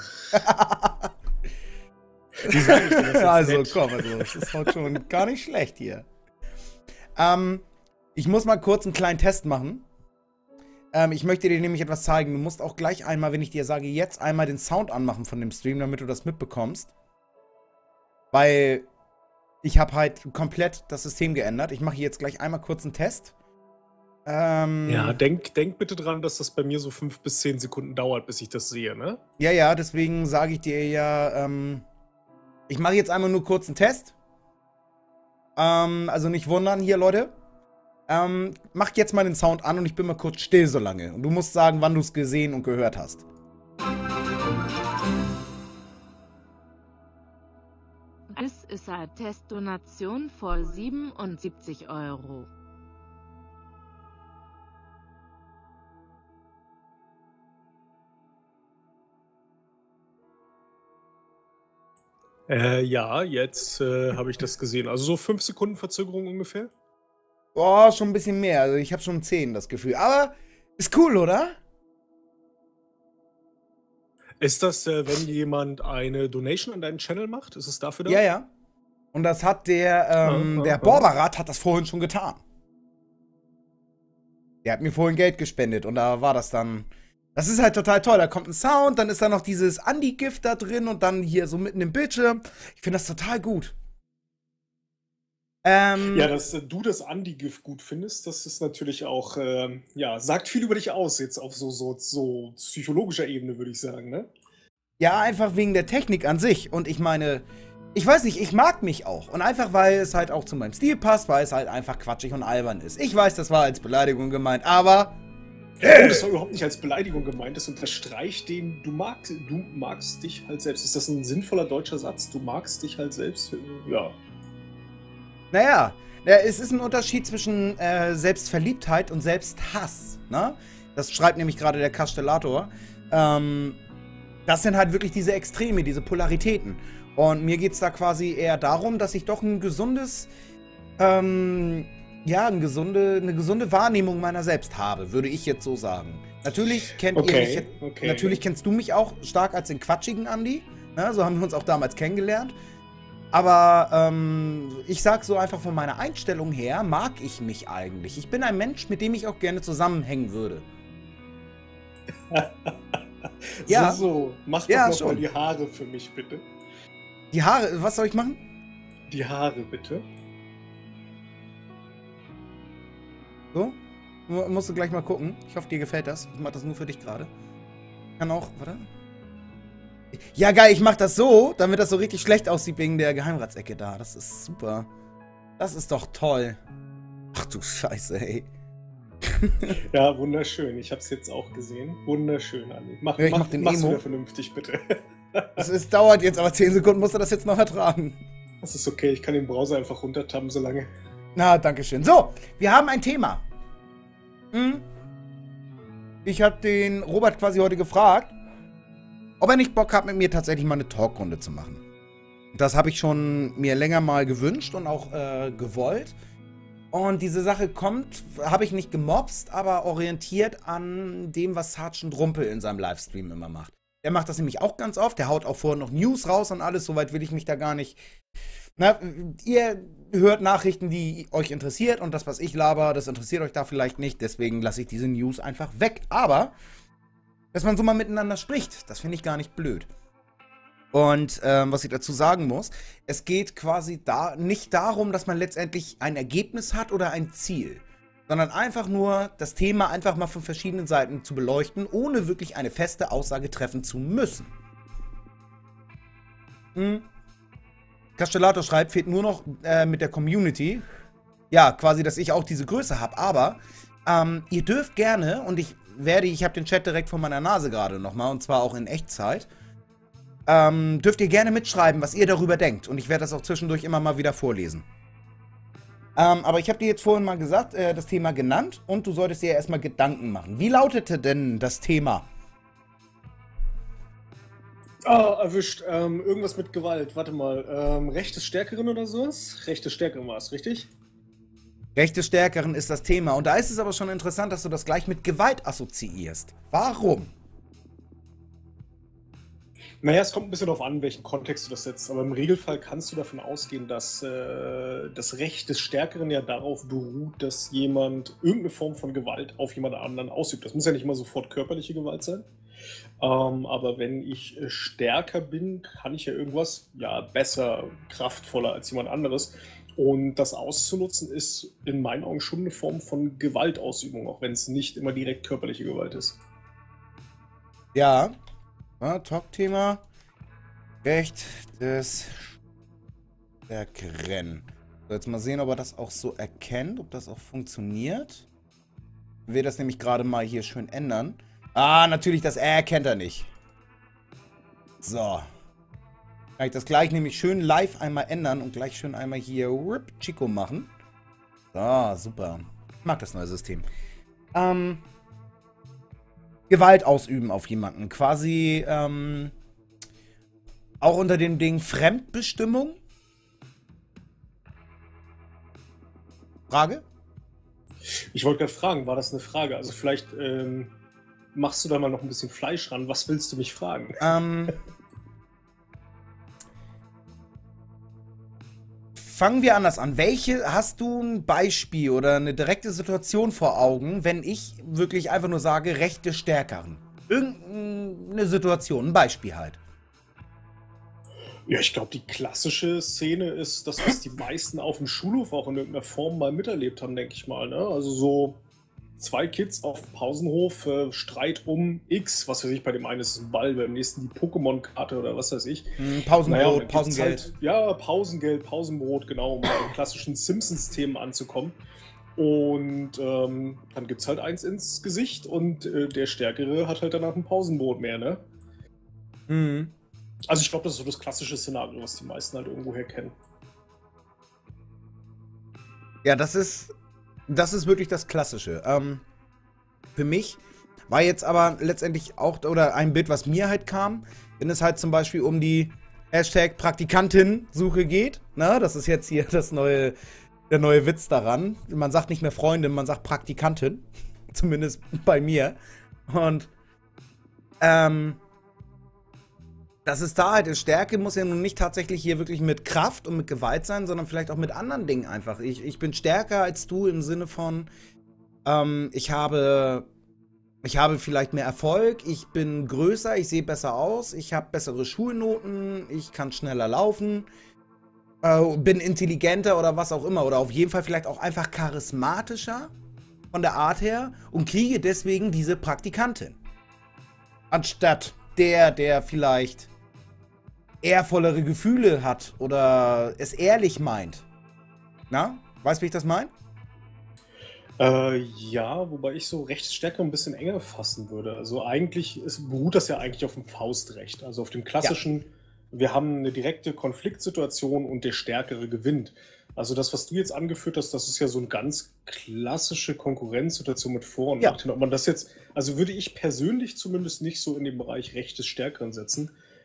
Wie sag ich denn das jetzt Also, nett? komm, also, das ist heute schon gar nicht schlecht hier. Ähm, ich muss mal kurz einen kleinen Test machen. Ähm, ich möchte dir nämlich etwas zeigen. Du musst auch gleich einmal, wenn ich dir sage, jetzt einmal den Sound anmachen von dem Stream, damit du das mitbekommst. Weil ich habe halt komplett das System geändert. Ich mache hier jetzt gleich einmal kurz einen Test. Ähm, Ja, denk, denk bitte dran, dass das bei mir so fünf bis zehn Sekunden dauert, bis ich das sehe, ne? Ja, ja, deswegen sage ich dir ja, ähm, ich mache jetzt einmal nur kurz einen Test. Ähm, also nicht wundern hier, Leute. Ähm, mach jetzt mal den Sound an und ich bin mal kurz still so lange. Und du musst sagen, wann du es gesehen und gehört hast. This is a Testdonation for siebenundsiebzig Euro. Äh, ja, jetzt äh, habe ich das gesehen. Also so fünf Sekunden Verzögerung ungefähr. Boah, schon ein bisschen mehr. Also ich habe schon zehn das Gefühl. Aber ist cool, oder? Ist das, äh, wenn jemand eine Donation an deinen Channel macht? Ist es dafür da? Ja, ja. Und das hat der, ähm, Ja, der ja, Borberat hat das vorhin schon getan. Der hat mir vorhin Geld gespendet und da war das dann. Das ist halt total toll. Da kommt ein Sound, dann ist da noch dieses Andi-Gift da drin und dann hier so mitten im Bildschirm. Ich finde das total gut. Ähm, Ja, dass äh, du das Andi-Gift gut findest, das ist natürlich auch, ähm, ja, sagt viel über dich aus, jetzt auf so, so, so psychologischer Ebene, würde ich sagen, ne? ja, einfach wegen der Technik an sich. Und ich meine, ich weiß nicht, ich mag mich auch. Und einfach, weil es halt auch zu meinem Stil passt, weil es halt einfach quatschig und albern ist. Ich weiß, das war als Beleidigung gemeint, aber Oh, das war überhaupt nicht als Beleidigung gemeint, das unterstreicht den, du magst, du magst dich halt selbst. Ist das ein sinnvoller deutscher Satz? Du magst dich halt selbst? Ja. naja, ja, es ist ein Unterschied zwischen äh, Selbstverliebtheit und Selbsthass. Ne? Das schreibt nämlich gerade der Kastellator. Ähm, das sind halt wirklich diese Extreme, diese Polaritäten. Und mir geht es da quasi eher darum, dass ich doch ein gesundes, ähm, ja, ein gesunde, eine gesunde Wahrnehmung meiner selbst habe, würde ich jetzt so sagen. Natürlich kennt ihr Okay, mich, jetzt- okay. natürlich kennst du mich auch stark als den quatschigen Andi. Ne? So haben wir uns auch damals kennengelernt. Aber ähm, ich sag so einfach von meiner Einstellung her, mag ich mich eigentlich. Ich bin ein Mensch, mit dem ich auch gerne zusammenhängen würde. Ja. So, so. Mach doch Ja, noch mal schon. die Haare für mich, bitte. Die Haare, was soll ich machen? Die Haare, bitte. So? Mu- Musst du gleich mal gucken. Ich hoffe, dir gefällt das. Ich mach das nur für dich gerade. Kann auch, warte. Ja, geil, ich mach das so, damit das so richtig schlecht aussieht wegen der Geheimratsecke da. Das ist super. Das ist doch toll. Ach du Scheiße, ey. Ja, wunderschön. Ich hab's jetzt auch gesehen. Wunderschön, Andi. Mach, Ja, ich mach, mach den mach's Emo. wieder vernünftig, bitte. Es ist, dauert jetzt aber zehn Sekunden, musst du das jetzt noch ertragen. Das ist okay, ich kann den Browser einfach runtertappen, solange. Na, danke schön. So, wir haben ein Thema. Hm? Ich habe den Robert quasi heute gefragt, ob er nicht Bock hat, mit mir tatsächlich mal eine Talkrunde zu machen. Das habe ich schon mir länger mal gewünscht und auch äh, gewollt. Und diese Sache kommt, habe ich nicht gemobst, aber orientiert an dem, was Sergeant Rumpel in seinem Livestream immer macht. Der macht das nämlich auch ganz oft. Der haut auch vorher noch News raus und alles. Soweit will ich mich da gar nicht... Na, ihr hört Nachrichten, die euch interessiert. Und das, was ich laber, das interessiert euch da vielleicht nicht. Deswegen lasse ich diese News einfach weg. Aber, dass man so mal miteinander spricht, das finde ich gar nicht blöd. Und ähm, was ich dazu sagen muss, es geht quasi da nicht darum, dass man letztendlich ein Ergebnis hat oder ein Ziel, sondern einfach nur das Thema einfach mal von verschiedenen Seiten zu beleuchten, ohne wirklich eine feste Aussage treffen zu müssen. Hm. Castellato schreibt, fehlt nur noch äh, mit der Community. Ja, quasi, dass ich auch diese Größe habe, aber ähm, ihr dürft gerne, und ich werde, ich habe den Chat direkt vor meiner Nase gerade nochmal, und zwar auch in Echtzeit, Ähm, dürft ihr gerne mitschreiben, was ihr darüber denkt. Und ich werde das auch zwischendurch immer mal wieder vorlesen. Ähm, aber ich habe dir jetzt vorhin mal gesagt, äh, das Thema genannt. Und du solltest dir ja erstmal Gedanken machen. Wie lautete denn das Thema? Ah, erwischt. Ähm, irgendwas mit Gewalt. Warte mal. Ähm, Recht des Stärkeren oder sowas? Recht des Stärkeren war es, richtig? Recht des Stärkeren ist das Thema. Und da ist es aber schon interessant, dass du das gleich mit Gewalt assoziierst. Warum? Naja, es kommt ein bisschen darauf an, in welchen Kontext du das setzt. Aber im Regelfall kannst du davon ausgehen, dass äh, das Recht des Stärkeren ja darauf beruht, dass jemand irgendeine Form von Gewalt auf jemand anderen ausübt. Das muss ja nicht immer sofort körperliche Gewalt sein. Ähm, aber wenn ich äh, stärker bin, kann ich ja irgendwas ja besser, kraftvoller als jemand anderes. Und das auszunutzen ist in meinen Augen schon eine Form von Gewaltausübung, auch wenn es nicht immer direkt körperliche Gewalt ist. Ja. Ja, Talk-Thema. Recht des Stärkeren. So, jetzt mal sehen, ob er das auch so erkennt, ob das auch funktioniert. Ich will das nämlich gerade mal hier schön ändern. Ah, natürlich, das R erkennt er nicht. So. Kann ich das gleich nämlich schön live einmal ändern und gleich schön einmal hier Rip Chico machen. So, super. Ich mag das neue System. Ähm... Gewalt ausüben auf jemanden. Quasi ähm, auch unter dem Ding Fremdbestimmung. Frage? Ich wollte gerade fragen, war das eine Frage? Also vielleicht ähm, machst du da mal noch ein bisschen Fleisch ran. Was willst du mich fragen? Ähm, fangen wir anders an. Welche, hast du ein Beispiel oder eine direkte Situation vor Augen, wenn ich wirklich einfach nur sage, Recht des Stärkeren? Irgendeine Situation, ein Beispiel halt. Ja, ich glaube, die klassische Szene ist das, was die meisten auf dem Schulhof auch in irgendeiner Form mal miterlebt haben, denke ich mal. Ne? Also so zwei Kids auf dem Pausenhof, äh, Streit um X, was weiß ich, bei dem einen ist es ein Ball, beim nächsten die Pokémon-Karte oder was weiß ich. Hm, Pausenbrot, naja, Pausengeld. Halt, ja, Pausengeld, Pausenbrot, genau, um bei den klassischen Simpsons-Themen anzukommen. Und ähm, dann gibt es halt eins ins Gesicht und äh, der Stärkere hat halt danach ein Pausenbrot mehr, ne? Mhm. Also ich glaube, das ist so das klassische Szenario, was die meisten halt irgendwoher kennen. Ja, das ist, das ist wirklich das Klassische. Ähm, für mich war jetzt aber letztendlich auch, oder ein Bild, was mir halt kam, wenn es halt zum Beispiel um die Hashtag Praktikantin-Suche geht. Na, das ist jetzt hier das neue, der neue Witz daran. Man sagt nicht mehr Freundin, man sagt Praktikantin. Zumindest bei mir. Und, ähm, das ist da halt, Stärke muss ja nun nicht tatsächlich hier wirklich mit Kraft und mit Gewalt sein, sondern vielleicht auch mit anderen Dingen einfach. Ich, ich bin stärker als du im Sinne von, ähm, ich habe, ich habe vielleicht mehr Erfolg, ich bin größer, ich sehe besser aus, ich habe bessere Schulnoten, ich kann schneller laufen, äh, bin intelligenter oder was auch immer. Oder auf jeden Fall vielleicht auch einfach charismatischer von der Art her und kriege deswegen diese Praktikantin. Anstatt der, der vielleicht ehrvollere Gefühle hat oder es ehrlich meint. Na? Weißt du, wie ich das meine? Äh, ja, wobei ich so Rechtsstärke ein bisschen enger fassen würde. Also eigentlich ist, beruht das ja eigentlich auf dem Faustrecht. Also auf dem klassischen, ja. Wir haben eine direkte Konfliktsituation und der Stärkere gewinnt. Also das, was du jetzt angeführt hast, das ist ja so eine ganz klassische Konkurrenzsituation mit Vor- und Ja. Nachteilen. Ob man das jetzt, also würde ich persönlich zumindest nicht so in den Bereich Recht des Stärkeren setzen.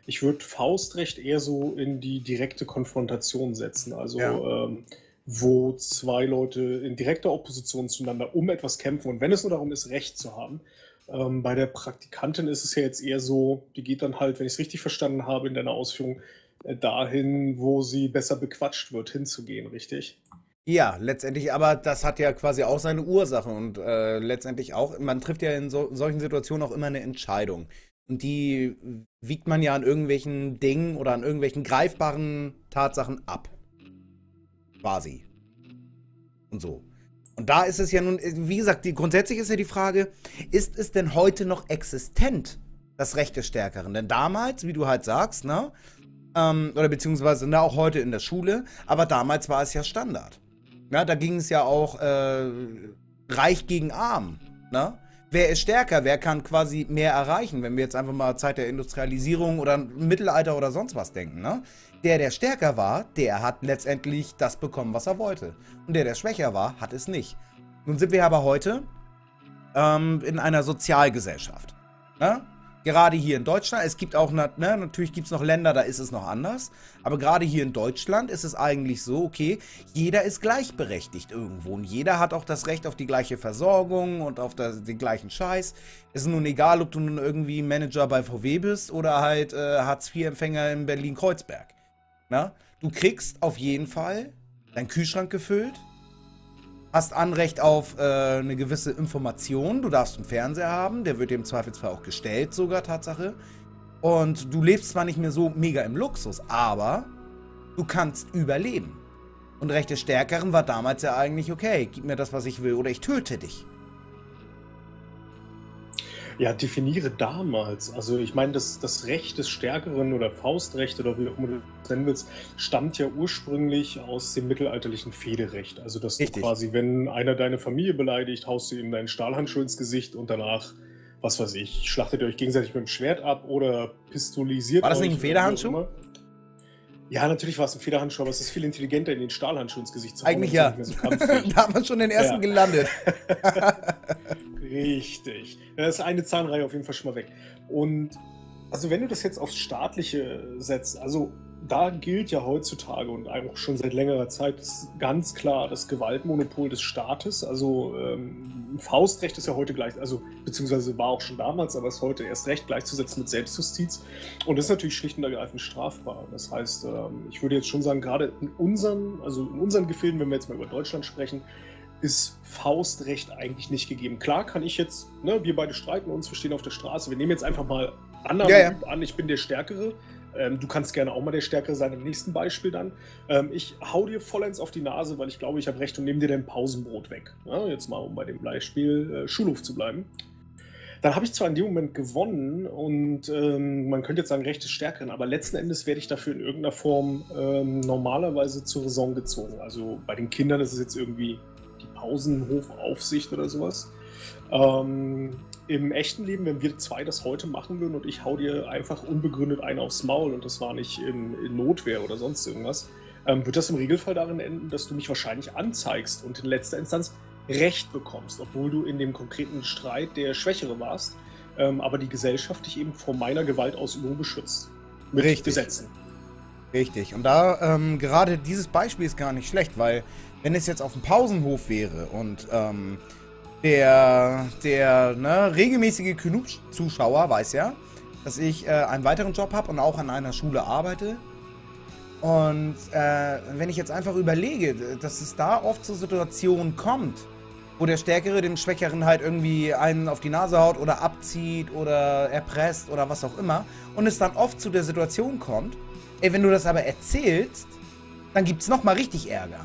Ich würde Faustrecht eher so in die direkte Konfrontation setzen. Also Ja. ähm, wo zwei Leute in direkter Opposition zueinander um etwas kämpfen. Und wenn es nur darum ist, Recht zu haben. Ähm, bei der Praktikantin ist es ja jetzt eher so, die geht dann halt, wenn ich es richtig verstanden habe in deiner Ausführung, äh, dahin, wo sie besser bequatscht wird, hinzugehen, richtig? Ja, letztendlich, aber das hat ja quasi auch seine Ursache und äh, letztendlich auch, man trifft ja in so, solchen Situationen auch immer eine Entscheidung. Und die wiegt man ja an irgendwelchen Dingen oder an irgendwelchen greifbaren Tatsachen ab. Quasi. Und so. Und da ist es ja nun, wie gesagt, die, grundsätzlich ist ja die Frage, ist es denn heute noch existent, das Recht des Stärkeren? Denn damals, wie du halt sagst, ne, ähm, oder beziehungsweise ne, auch heute in der Schule, aber damals war es ja Standard. Ja, da ging es ja auch äh, reich gegen arm. Ne? Wer ist stärker? Wer kann quasi mehr erreichen? Wenn wir jetzt einfach mal Zeit der Industrialisierung oder Mittelalter oder sonst was denken. Ne? Der, der stärker war, der hat letztendlich das bekommen, was er wollte. Und der, der schwächer war, hat es nicht. Nun sind wir aber heute ähm, in einer Sozialgesellschaft. Ne? Gerade hier in Deutschland, es gibt auch, ne, natürlich gibt es noch Länder, da ist es noch anders, aber gerade hier in Deutschland ist es eigentlich so, okay, jeder ist gleichberechtigt irgendwo und jeder hat auch das Recht auf die gleiche Versorgung und auf das, den gleichen Scheiß. Es ist nun egal, ob du nun irgendwie Manager bei V W bist oder halt äh, Hartz vier Empfänger in Berlin-Kreuzberg. Na? Du kriegst auf jeden Fall deinen Kühlschrank gefüllt, hast Anrecht auf äh, eine gewisse Information. Du darfst einen Fernseher haben, der wird dir im Zweifelsfall auch gestellt, sogar, Tatsache. Und du lebst zwar nicht mehr so mega im Luxus, aber du kannst überleben. Und Recht des Stärkeren war damals ja eigentlich, okay, gib mir das, was ich will, oder ich töte dich. Ja, definiere damals. Also ich meine, das, das Recht des Stärkeren oder Faustrecht oder wie auch immer du das nennen willst, stammt ja ursprünglich aus dem mittelalterlichen Fehderecht. Also dass Richtig. du quasi, wenn einer deine Familie beleidigt, haust du ihm deinen Stahlhandschuh ins Gesicht und danach, was weiß ich, schlachtet ihr euch gegenseitig mit dem Schwert ab oder pistolisiert War das euch nicht ein oder wie auch Federhandschuh? immer. Ja, natürlich war es ein Federhandschuh, aber es ist viel intelligenter, in den Stahlhandschuh ins Gesicht zu hauen. Eigentlich und ja. nicht mehr so kampffähig. Da haben wir schon den ersten Ja. gelandet. Richtig. Da ist eine Zahnreihe auf jeden Fall schon mal weg. Und also wenn du das jetzt aufs Staatliche setzt, also da gilt ja heutzutage und auch schon seit längerer Zeit ganz klar das Gewaltmonopol des Staates. Also ähm, Faustrecht ist ja heute gleich, also beziehungsweise war auch schon damals, aber ist heute erst recht gleichzusetzen mit Selbstjustiz. Und das ist natürlich schlicht und ergreifend strafbar. Das heißt, ähm, ich würde jetzt schon sagen, gerade in unseren, also in unseren Gefilden, wenn wir jetzt mal über Deutschland sprechen, ist Faustrecht eigentlich nicht gegeben. Klar kann ich jetzt, ne, wir beide streiten uns, wir stehen auf der Straße, wir nehmen jetzt einfach mal anderen Ja, ja. Typ an, ich bin der Stärkere. Ähm, du kannst gerne auch mal der Stärkere sein im nächsten Beispiel dann. Ähm, ich hau dir vollends auf die Nase, weil ich glaube, ich habe recht und nehme dir dein Pausenbrot weg. Ja, jetzt mal, um bei dem Beispiel äh, Schulhof zu bleiben. Dann habe ich zwar in dem Moment gewonnen und ähm, man könnte jetzt sagen, Recht des Stärkeren, aber letzten Endes werde ich dafür in irgendeiner Form ähm, normalerweise zur Raison gezogen. Also bei den Kindern ist es jetzt irgendwie die Pausenhofaufsicht oder sowas. Ähm, Im echten Leben, wenn wir zwei das heute machen würden und ich hau dir einfach unbegründet einen aufs Maul und das war nicht in, in Notwehr oder sonst irgendwas, ähm, wird das im Regelfall darin enden, dass du mich wahrscheinlich anzeigst und in letzter Instanz Recht bekommst, obwohl du in dem konkreten Streit der Schwächere warst, ähm, aber die Gesellschaft dich eben vor meiner Gewaltausübung beschützt. Mit Richtig. Gesetzen. Richtig. Und da, ähm, gerade dieses Beispiel ist gar nicht schlecht, weil wenn es jetzt auf dem Pausenhof wäre und ähm, der, der ne, regelmäßige Knub-Zuschauer weiß ja, dass ich äh, einen weiteren Job habe und auch an einer Schule arbeite. Und äh, wenn ich jetzt einfach überlege, dass es da oft zu Situationen kommt, wo der Stärkere dem Schwächeren halt irgendwie einen auf die Nase haut oder abzieht oder erpresst oder was auch immer und es dann oft zu der Situation kommt, ey, wenn du das aber erzählst, dann gibt es nochmal richtig Ärger.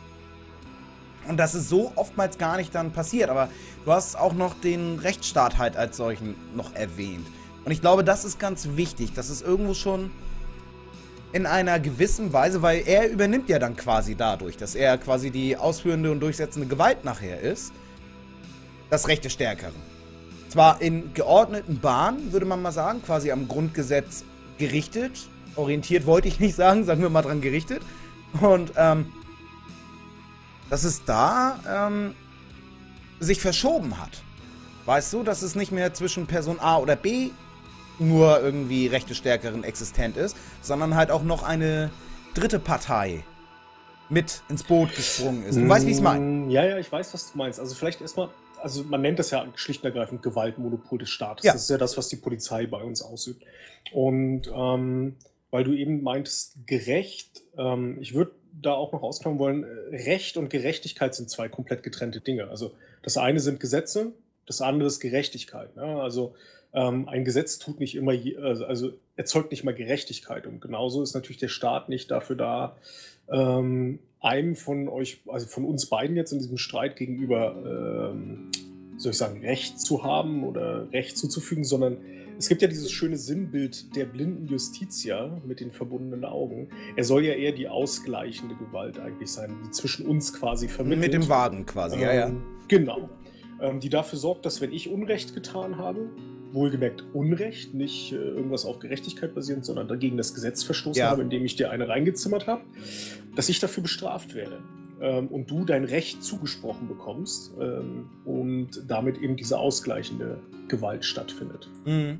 Und das ist so oftmals gar nicht dann passiert, aber du hast auch noch den Rechtsstaat halt als solchen noch erwähnt. Und ich glaube, das ist ganz wichtig, dass es irgendwo schon in einer gewissen Weise, weil er übernimmt ja dann quasi dadurch, dass er quasi die ausführende und durchsetzende Gewalt nachher ist, das Recht des Stärkeren. Zwar in geordneten Bahnen, würde man mal sagen, quasi am Grundgesetz gerichtet, orientiert wollte ich nicht sagen, sagen wir mal dran gerichtet. Und ähm, dass es da ähm, sich verschoben hat. Weißt du, dass es nicht mehr zwischen Person A oder B nur irgendwie Recht des Stärkeren existent ist, sondern halt auch noch eine dritte Partei mit ins Boot gesprungen ist. Du weißt, wie ich es meine? Ja, ja, ich weiß, was du meinst. Also vielleicht erstmal, also man nennt das ja schlicht und ergreifend Gewaltmonopol des Staates. Ja. Das ist ja das, was die Polizei bei uns ausübt. Und ähm, weil du eben meintest, gerecht, ähm, ich würde da auch noch ausklammern wollen, Recht und Gerechtigkeit sind zwei komplett getrennte Dinge. Also das eine sind Gesetze, das andere ist Gerechtigkeit. Ne? Also ähm, ein Gesetz tut nicht immer, je, also, also erzeugt nicht mal Gerechtigkeit. Und genauso ist natürlich der Staat nicht dafür da, ähm, einem von euch, also von uns beiden jetzt in diesem Streit gegenüber, ähm, soll ich sagen, Recht zu haben oder Recht zuzufügen, sondern es gibt ja dieses schöne Sinnbild der blinden Justitia mit den verbundenen Augen. Er soll ja eher die ausgleichende Gewalt eigentlich sein, die zwischen uns quasi vermittelt. Mit dem Wagen quasi, ähm, ja, ja. Genau. Ähm, die dafür sorgt, dass wenn ich Unrecht getan habe, wohlgemerkt Unrecht, nicht äh, irgendwas auf Gerechtigkeit basierend, sondern dagegen das Gesetz verstoßen Ja. habe, indem ich dir eine reingezimmert habe, dass ich dafür bestraft werde. Ähm, und du dein Recht zugesprochen bekommst ähm, und damit eben diese ausgleichende Gewalt stattfindet. Mhm.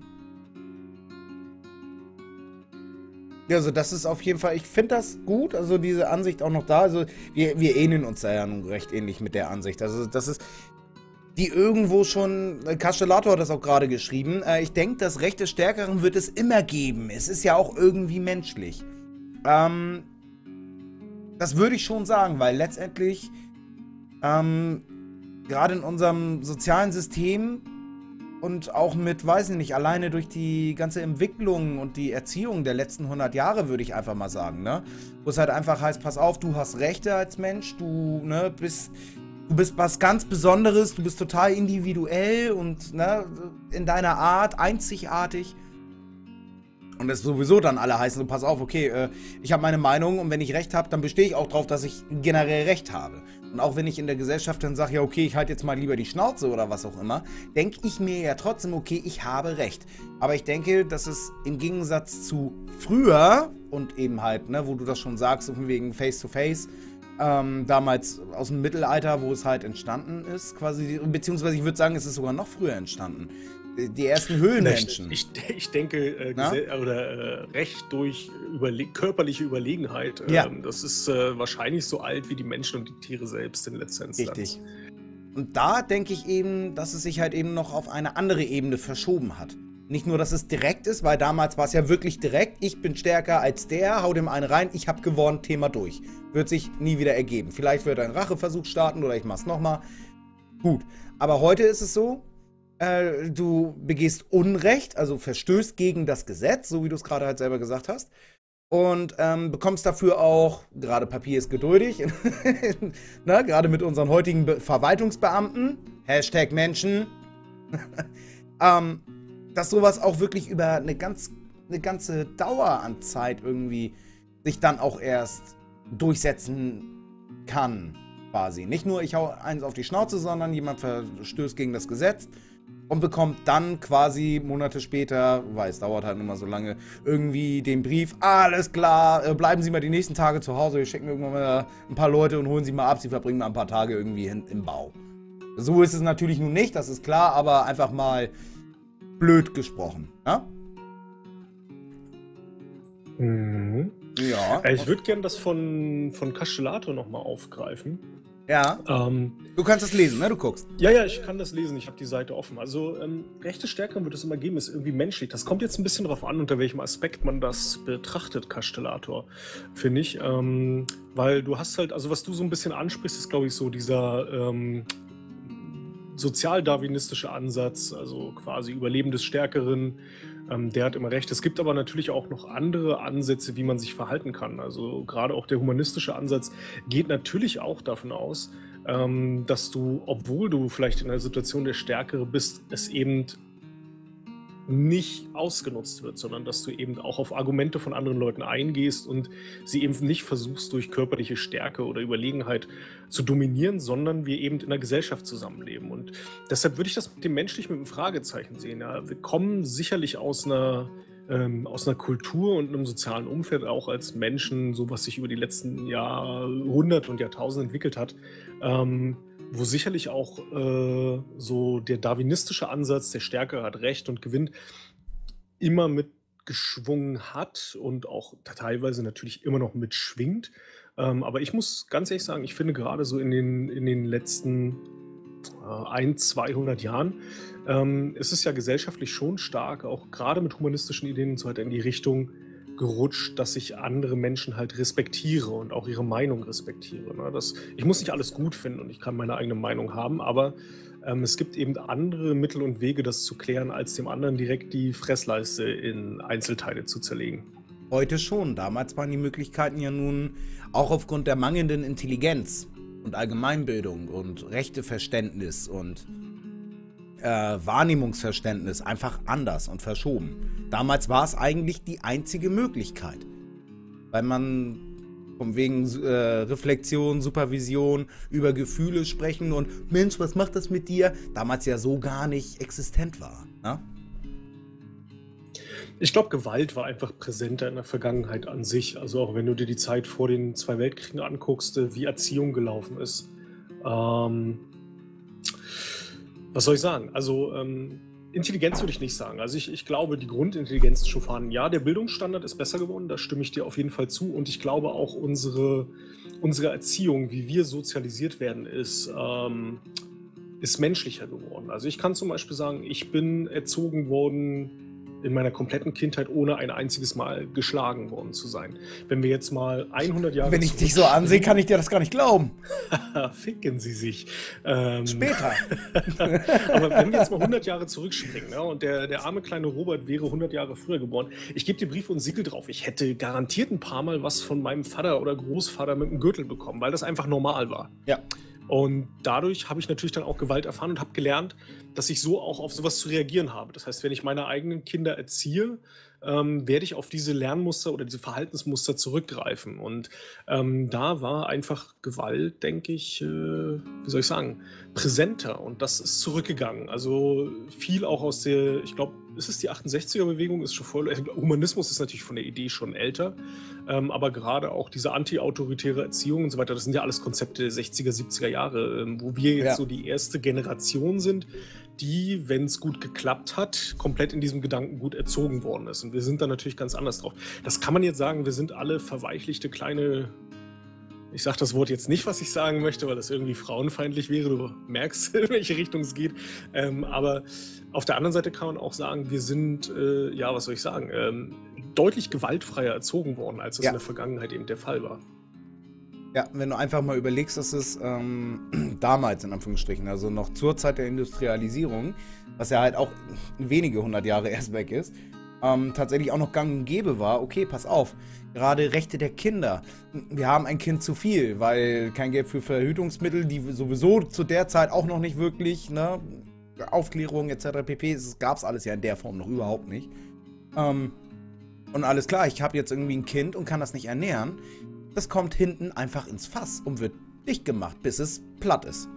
Ja, also das ist auf jeden Fall, ich finde das gut, also diese Ansicht auch noch da, also wir, wir ähneln uns da ja nun recht ähnlich mit der Ansicht, also das ist die irgendwo schon, Castellato hat das auch gerade geschrieben, äh, ich denke, das Recht des Stärkeren wird es immer geben, es ist ja auch irgendwie menschlich. Ähm, das würde ich schon sagen, weil letztendlich ähm, gerade in unserem sozialen System und auch mit, weiß ich nicht, alleine durch die ganze Entwicklung und die Erziehung der letzten hundert Jahre, würde ich einfach mal sagen, ne? Wo es halt einfach heißt, pass auf, du hast Rechte als Mensch, du, ne, bist, du bist was ganz Besonderes, du bist total individuell und, ne, in deiner Art einzigartig. Und es sowieso dann alle heißen, so pass auf, okay, äh, ich habe meine Meinung und wenn ich Recht habe, dann bestehe ich auch drauf, dass ich generell Recht habe. Und auch wenn ich in der Gesellschaft dann sage, ja okay, ich halte jetzt mal lieber die Schnauze oder was auch immer, denke ich mir ja trotzdem, okay, ich habe Recht. Aber ich denke, dass es im Gegensatz zu früher und eben halt, ne, wo du das schon sagst, wegen Face-to-Face, ähm, damals aus dem Mittelalter, wo es halt entstanden ist, quasi, beziehungsweise ich würde sagen, es ist sogar noch früher entstanden. Die ersten Höhlenmenschen. Ich, ich, ich denke, äh, Gese- oder äh, Recht durch überle- körperliche Überlegenheit, äh, Ja. das ist äh, wahrscheinlich so alt wie die Menschen und die Tiere selbst in letzter Instanz. Richtig. Und da denke ich eben, dass es sich halt eben noch auf eine andere Ebene verschoben hat. Nicht nur, dass es direkt ist, weil damals war es ja wirklich direkt, ich bin stärker als der, hau dem einen rein, ich hab gewonnen, Thema durch. Wird sich nie wieder ergeben. Vielleicht wird ein Racheversuch starten oder ich mach's nochmal. Gut. Aber heute ist es so, Äh, du begehst Unrecht, also verstößt gegen das Gesetz, so wie du es gerade halt selber gesagt hast. Und ähm, bekommst dafür auch, gerade Papier ist geduldig, ne, gerade mit unseren heutigen Be- Verwaltungsbeamten, Hashtag Menschen, ähm, dass sowas auch wirklich über eine, ganz, eine ganze Dauer an Zeit irgendwie sich dann auch erst durchsetzen kann, quasi. Nicht nur ich hau eins auf die Schnauze, sondern jemand verstößt gegen das Gesetz und bekommt dann quasi Monate später, weil es dauert halt immer so lange, irgendwie den Brief, alles klar, äh, bleiben Sie mal die nächsten Tage zu Hause, wir schicken irgendwann mal ein paar Leute und holen Sie mal ab, Sie verbringen mal ein paar Tage irgendwie hin, im Bau. So ist es natürlich nun nicht, das ist klar, aber einfach mal blöd gesprochen, ja? Mhm. Ja. Äh, Ich würde gerne das von, von Castellato nochmal aufgreifen. Ja. Ähm, Du kannst es lesen, ne? Du guckst. ja, ja, ich kann das lesen, ich habe die Seite offen. Also, ähm, Recht des Stärkeren wird es immer geben, ist irgendwie menschlich. Das kommt jetzt ein bisschen darauf an, unter welchem Aspekt man das betrachtet, Castellator, finde ich. Ähm, weil du hast halt, also was du so ein bisschen ansprichst, ist, glaube ich, so dieser ähm, sozialdarwinistische Ansatz, also quasi Überleben des Stärkeren. Ähm, der hat immer recht. Es gibt aber natürlich auch noch andere Ansätze, wie man sich verhalten kann. Also gerade auch der humanistische Ansatz geht natürlich auch davon aus, ähm, dass du, obwohl du vielleicht in einer Situation der Stärkere bist, es eben nicht ausgenutzt wird, sondern dass du eben auch auf Argumente von anderen Leuten eingehst und sie eben nicht versuchst, durch körperliche Stärke oder Überlegenheit zu dominieren, sondern wir eben in einer Gesellschaft zusammenleben. Und deshalb würde ich das mit dem Menschlichen mit einem Fragezeichen sehen. Ja, wir kommen sicherlich aus einer, ähm, aus einer Kultur und einem sozialen Umfeld, auch als Menschen, so was sich über die letzten Jahrhunderte und Jahrtausende entwickelt hat, ähm, wo sicherlich auch äh, so der darwinistische Ansatz, der Stärkere hat Recht und gewinnt, immer mitgeschwungen hat und auch teilweise natürlich immer noch mitschwingt. Ähm, aber ich muss ganz ehrlich sagen, ich finde gerade so in den, in den letzten äh, ein, zweihundert Jahren ähm, ist es ja gesellschaftlich schon stark, auch gerade mit humanistischen Ideen und so weiter in die Richtung gerutscht, dass ich andere Menschen halt respektiere und auch ihre Meinung respektiere. Ne? Das, ich muss nicht alles gut finden und ich kann meine eigene Meinung haben, aber ähm, es gibt eben andere Mittel und Wege, das zu klären, als dem anderen direkt die Fressleiste in Einzelteile zu zerlegen. Heute schon. Damals waren die Möglichkeiten ja nun auch aufgrund der mangelnden Intelligenz und Allgemeinbildung und Rechteverständnis und äh, Wahrnehmungsverständnis einfach anders und verschoben. Damals war es eigentlich die einzige Möglichkeit, weil man von wegen äh, Reflexion, Supervision, über Gefühle sprechen und Mensch, was macht das mit dir? Damals ja so gar nicht existent war. Ne? Ich glaube, Gewalt war einfach präsenter in der Vergangenheit an sich. Also auch wenn du dir die Zeit vor den zwei Weltkriegen anguckst, wie Erziehung gelaufen ist. Ähm, was soll ich sagen? Also ähm, Intelligenz würde ich nicht sagen. Also ich, ich glaube, die Grundintelligenz ist schon vorhanden. Ja, der Bildungsstandard ist besser geworden, da stimme ich dir auf jeden Fall zu. Und ich glaube auch unsere, unsere Erziehung, wie wir sozialisiert werden, ist, ähm, ist menschlicher geworden. Also ich kann zum Beispiel sagen, ich bin erzogen worden in meiner kompletten Kindheit, ohne ein einziges Mal geschlagen worden zu sein. Wenn wir jetzt mal hundert Jahre... Wenn ich dich so ansehe, kann ich dir das gar nicht glauben. Ficken Sie sich. Ähm, Später. Aber wenn wir jetzt mal hundert Jahre zurückspringen, ne, und der, der arme kleine Robert wäre hundert Jahre früher geboren, ich gebe dir Brief und Siegel drauf, ich hätte garantiert ein paar Mal was von meinem Vater oder Großvater mit dem Gürtel bekommen, weil das einfach normal war. Ja. Und dadurch habe ich natürlich dann auch Gewalt erfahren und habe gelernt, dass ich so auch auf sowas zu reagieren habe. Das heißt, wenn ich meine eigenen Kinder erziehe, ähm, werde ich auf diese Lernmuster oder diese Verhaltensmuster zurückgreifen. Und ähm, da war einfach Gewalt, denke ich, äh, wie soll ich sagen, präsenter. Und das ist zurückgegangen. Also viel auch aus der, ich glaube, ist es die achtundsechziger-Bewegung, ist schon voll. Humanismus ist natürlich von der Idee schon älter. Ähm, aber gerade auch diese anti-autoritäre Erziehung und so weiter, das sind ja alles Konzepte der sechziger, siebziger Jahre, ähm, wo wir jetzt ja. so die erste Generation sind, die, wenn es gut geklappt hat, komplett in diesem Gedanken gut erzogen worden ist. Und wir sind da natürlich ganz anders drauf. Das kann man jetzt sagen, wir sind alle verweichlichte kleine... Ich sage das Wort jetzt nicht, was ich sagen möchte, weil das irgendwie frauenfeindlich wäre. Du merkst, in welche Richtung es geht. Ähm, aber auf der anderen Seite kann man auch sagen, wir sind, äh, ja, was soll ich sagen, ähm, deutlich gewaltfreier erzogen worden, als es ja. in der Vergangenheit eben der Fall war. Ja, wenn du einfach mal überlegst, dass es ähm, damals, in Anführungsstrichen, also noch zur Zeit der Industrialisierung, was ja halt auch wenige hundert Jahre erst weg ist, ähm, tatsächlich auch noch gang und gäbe war, okay, pass auf, gerade Rechte der Kinder. Wir haben ein Kind zu viel, weil kein Geld für Verhütungsmittel, die sowieso zu der Zeit auch noch nicht wirklich, ne, Aufklärung et cetera pp. Das gab es alles ja in der Form noch überhaupt nicht. Ähm, und alles klar, ich habe jetzt irgendwie ein Kind und kann das nicht ernähren. Das kommt hinten einfach ins Fass und wird dicht gemacht, bis es platt ist.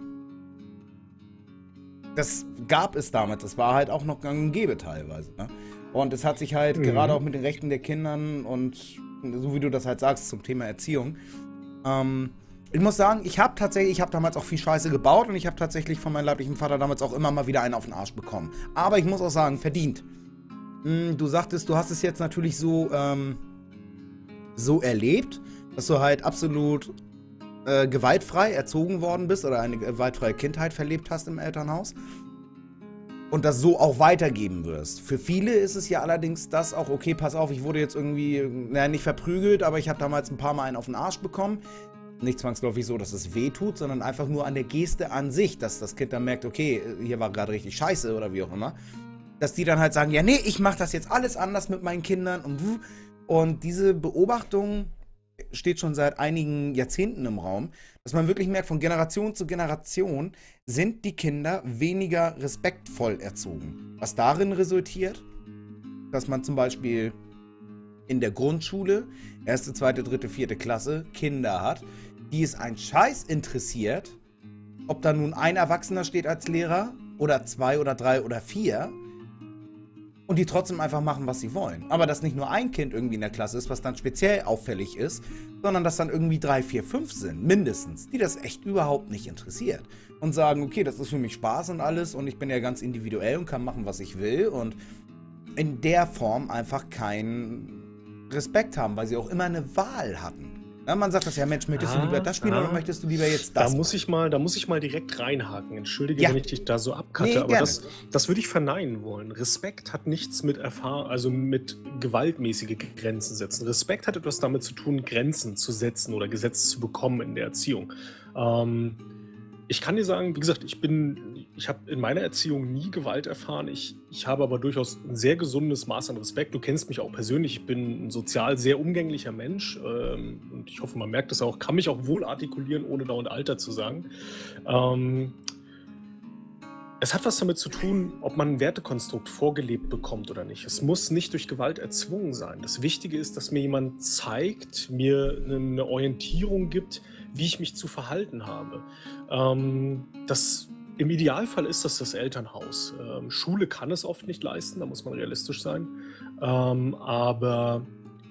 Das gab es damals, das war halt auch noch gang und gäbe teilweise, ne? Und es hat sich halt mhm. gerade auch mit den Rechten der Kindern und so wie du das halt sagst zum Thema Erziehung. Ähm, ich muss sagen, ich habe tatsächlich, ich habe damals auch viel Scheiße gebaut und ich habe tatsächlich von meinem leiblichen Vater damals auch immer mal wieder einen auf den Arsch bekommen. Aber ich muss auch sagen, verdient. Hm, du sagtest, du hast es jetzt natürlich so, ähm, so erlebt, dass du halt absolut äh, gewaltfrei erzogen worden bist oder eine gewaltfreie Kindheit verlebt hast im Elternhaus. Und das so auch weitergeben wirst. Für viele ist es ja allerdings das auch, okay, pass auf, ich wurde jetzt irgendwie, naja, nicht verprügelt, aber ich habe damals ein paar Mal einen auf den Arsch bekommen. Nicht zwangsläufig so, dass es weh tut, sondern einfach nur an der Geste an sich, dass das Kind dann merkt, okay, hier war gerade richtig scheiße oder wie auch immer. Dass die dann halt sagen, ja, nee, ich mache das jetzt alles anders mit meinen Kindern. Und, und diese Beobachtung steht schon seit einigen Jahrzehnten im Raum, dass man wirklich merkt, von Generation zu Generation sind die Kinder weniger respektvoll erzogen. Was darin resultiert, dass man zum Beispiel in der Grundschule, erste, zweite, dritte, vierte Klasse, Kinder hat, die es ein Scheiß interessiert, ob da nun ein Erwachsener steht als Lehrer oder zwei oder drei oder vier, und die trotzdem einfach machen, was sie wollen. Aber dass nicht nur ein Kind irgendwie in der Klasse ist, was dann speziell auffällig ist, sondern dass dann irgendwie drei, vier, fünf sind, mindestens, die das echt überhaupt nicht interessiert. Und sagen, okay, das ist für mich Spaß und alles und ich bin ja ganz individuell und kann machen, was ich will und in der Form einfach keinen Respekt haben, weil sie auch immer eine Wahl hatten. Ja, man sagt das ja, Mensch, möchtest Ah, du lieber das spielen ah. oder möchtest du lieber jetzt Da das? muss ich mal, da muss ich mal direkt reinhaken. Entschuldige, Ja. wenn ich dich da so abcutte, Nee, aber gerne. das, das würde ich verneinen wollen. Respekt hat nichts mit Erfahrung, also mit gewaltmäßige Grenzen setzen. Respekt hat etwas damit zu tun, Grenzen zu setzen oder Gesetze zu bekommen in der Erziehung. Ähm, ich kann dir sagen, wie gesagt, ich bin, ich habe in meiner Erziehung nie Gewalt erfahren. Ich, ich habe aber durchaus ein sehr gesundes Maß an Respekt. Du kennst mich auch persönlich. Ich bin ein sozial sehr umgänglicher Mensch. Ähm, und ich hoffe, man merkt das auch. Kann mich auch wohl artikulieren, ohne dauernd Alter zu sagen. Ähm, es hat was damit zu tun, ob man ein Wertekonstrukt vorgelebt bekommt oder nicht. Es muss nicht durch Gewalt erzwungen sein. Das Wichtige ist, dass mir jemand zeigt, mir eine Orientierung gibt, wie ich mich zu verhalten habe. Ähm, das, im Idealfall ist das das Elternhaus. Ähm, Schule kann es oft nicht leisten, da muss man realistisch sein. Ähm, aber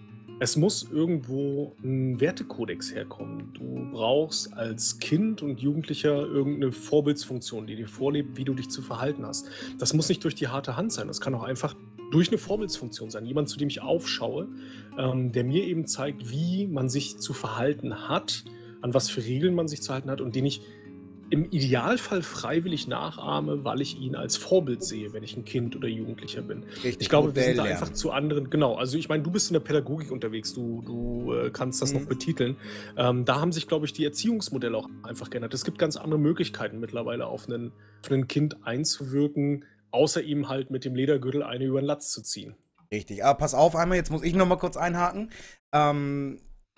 es muss irgendwo ein Wertekodex herkommen. Du brauchst als Kind und Jugendlicher irgendeine Vorbildsfunktion, die dir vorlebt, wie du dich zu verhalten hast. Das muss nicht durch die harte Hand sein, das kann auch einfach durch eine Vorbildsfunktion sein. Jemand, zu dem ich aufschaue, ähm, der mir eben zeigt, wie man sich zu verhalten hat, an was für Regeln man sich zu halten hat und den ich im Idealfall freiwillig nachahme, weil ich ihn als Vorbild sehe, wenn ich ein Kind oder Jugendlicher bin. Richtig, Ich glaube, wir sind da Modell einfach lernen. zu anderen, genau, also ich meine, du bist in der Pädagogik unterwegs, du, du äh, kannst das Mhm. noch betiteln. Ähm, da haben sich, glaube ich, die Erziehungsmodelle auch einfach geändert. Es gibt ganz andere Möglichkeiten mittlerweile auf einen, auf ein Kind einzuwirken, außer ihm halt mit dem Ledergürtel eine über den Latz zu ziehen. Richtig, aber pass auf einmal, jetzt muss ich noch mal kurz einhaken. Ähm,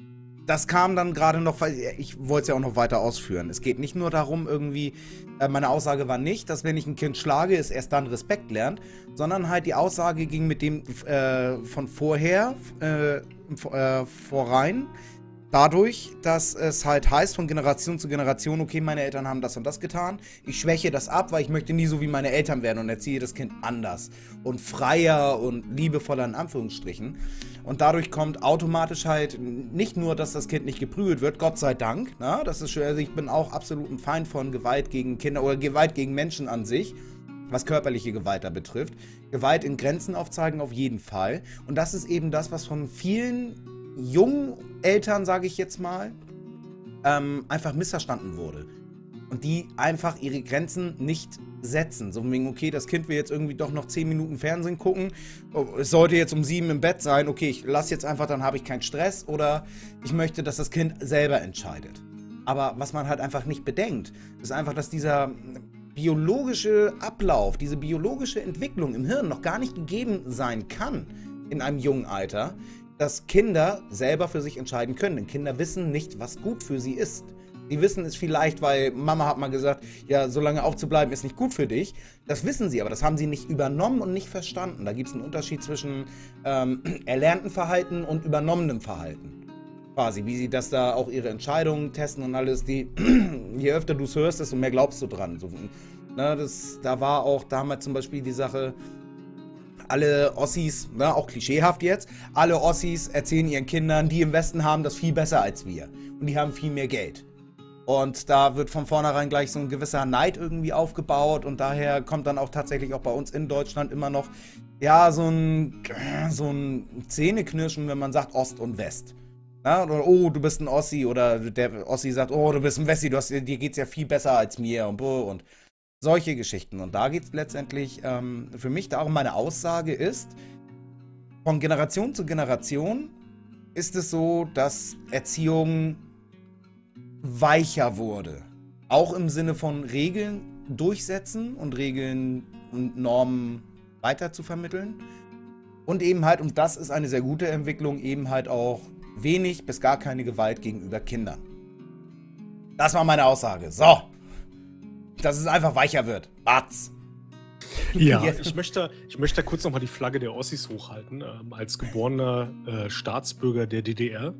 das kam dann gerade noch, weil ich wollte es ja auch noch weiter ausführen. Es geht nicht nur darum, irgendwie, äh, meine Aussage war nicht, dass wenn ich ein Kind schlage, es erst dann Respekt lernt, sondern halt die Aussage ging mit dem äh, von vorher äh, äh, vorein. Dadurch, dass es halt heißt von Generation zu Generation, okay, meine Eltern haben das und das getan, ich schwäche das ab, weil ich möchte nie so wie meine Eltern werden und erziehe das Kind anders und freier und liebevoller in Anführungsstrichen. Und dadurch kommt automatisch halt nicht nur, dass das Kind nicht geprügelt wird, Gott sei Dank, na, das ist schön, also ich bin auch absolut ein Feind von Gewalt gegen Kinder oder Gewalt gegen Menschen an sich, was körperliche Gewalt da betrifft. Gewalt in Grenzen aufzeigen auf jeden Fall. Und das ist eben das, was von vielen jungen Eltern, sage ich jetzt mal, ähm, einfach missverstanden wurde. Und die einfach ihre Grenzen nicht setzen. So wegen, okay, das Kind will jetzt irgendwie doch noch zehn Minuten Fernsehen gucken. Oh, es sollte jetzt um sieben im Bett sein. Okay, ich lasse jetzt einfach, dann habe ich keinen Stress. Oder ich möchte, dass das Kind selber entscheidet. Aber was man halt einfach nicht bedenkt, ist einfach, dass dieser biologische Ablauf, diese biologische Entwicklung im Hirn noch gar nicht gegeben sein kann in einem jungen Alter, dass Kinder selber für sich entscheiden können. Denn Kinder wissen nicht, was gut für sie ist. Die wissen es vielleicht, weil Mama hat mal gesagt, ja, so lange aufzubleiben ist nicht gut für dich. Das wissen sie, aber das haben sie nicht übernommen und nicht verstanden. Da gibt es einen Unterschied zwischen ähm, erlernten Verhalten und übernommenem Verhalten. Quasi, wie sie das da auch ihre Entscheidungen testen und alles. Die, je öfter du es hörst, desto mehr glaubst du dran. So, ne, das, da war auch damals zum Beispiel die Sache, alle Ossis, ne, auch klischeehaft jetzt, alle Ossis erzählen ihren Kindern, die im Westen haben das viel besser als wir. Und die haben viel mehr Geld. Und da wird von vornherein gleich so ein gewisser Neid irgendwie aufgebaut. Und daher kommt dann auch tatsächlich auch bei uns in Deutschland immer noch, ja, so ein, so ein Zähneknirschen, wenn man sagt Ost und West. Ja, oder, oh, du bist ein Ossi. Oder der Ossi sagt, oh, du bist ein Wessi, du hast, dir geht's ja viel besser als mir. Und, und solche Geschichten. Und da geht es letztendlich ähm, für mich darum, meine Aussage ist, von Generation zu Generation ist es so, dass Erziehung weicher wurde. Auch im Sinne von Regeln durchsetzen und Regeln und Normen weiter zu vermitteln. Und eben halt, und das ist eine sehr gute Entwicklung, eben halt auch wenig bis gar keine Gewalt gegenüber Kindern. Das war meine Aussage. So. Dass es einfach weicher wird. Batz. Ja, Jetzt- ich möchte, ich möchte kurz nochmal die Flagge der Ossis hochhalten, ähm, als geborener äh, Staatsbürger der D D R.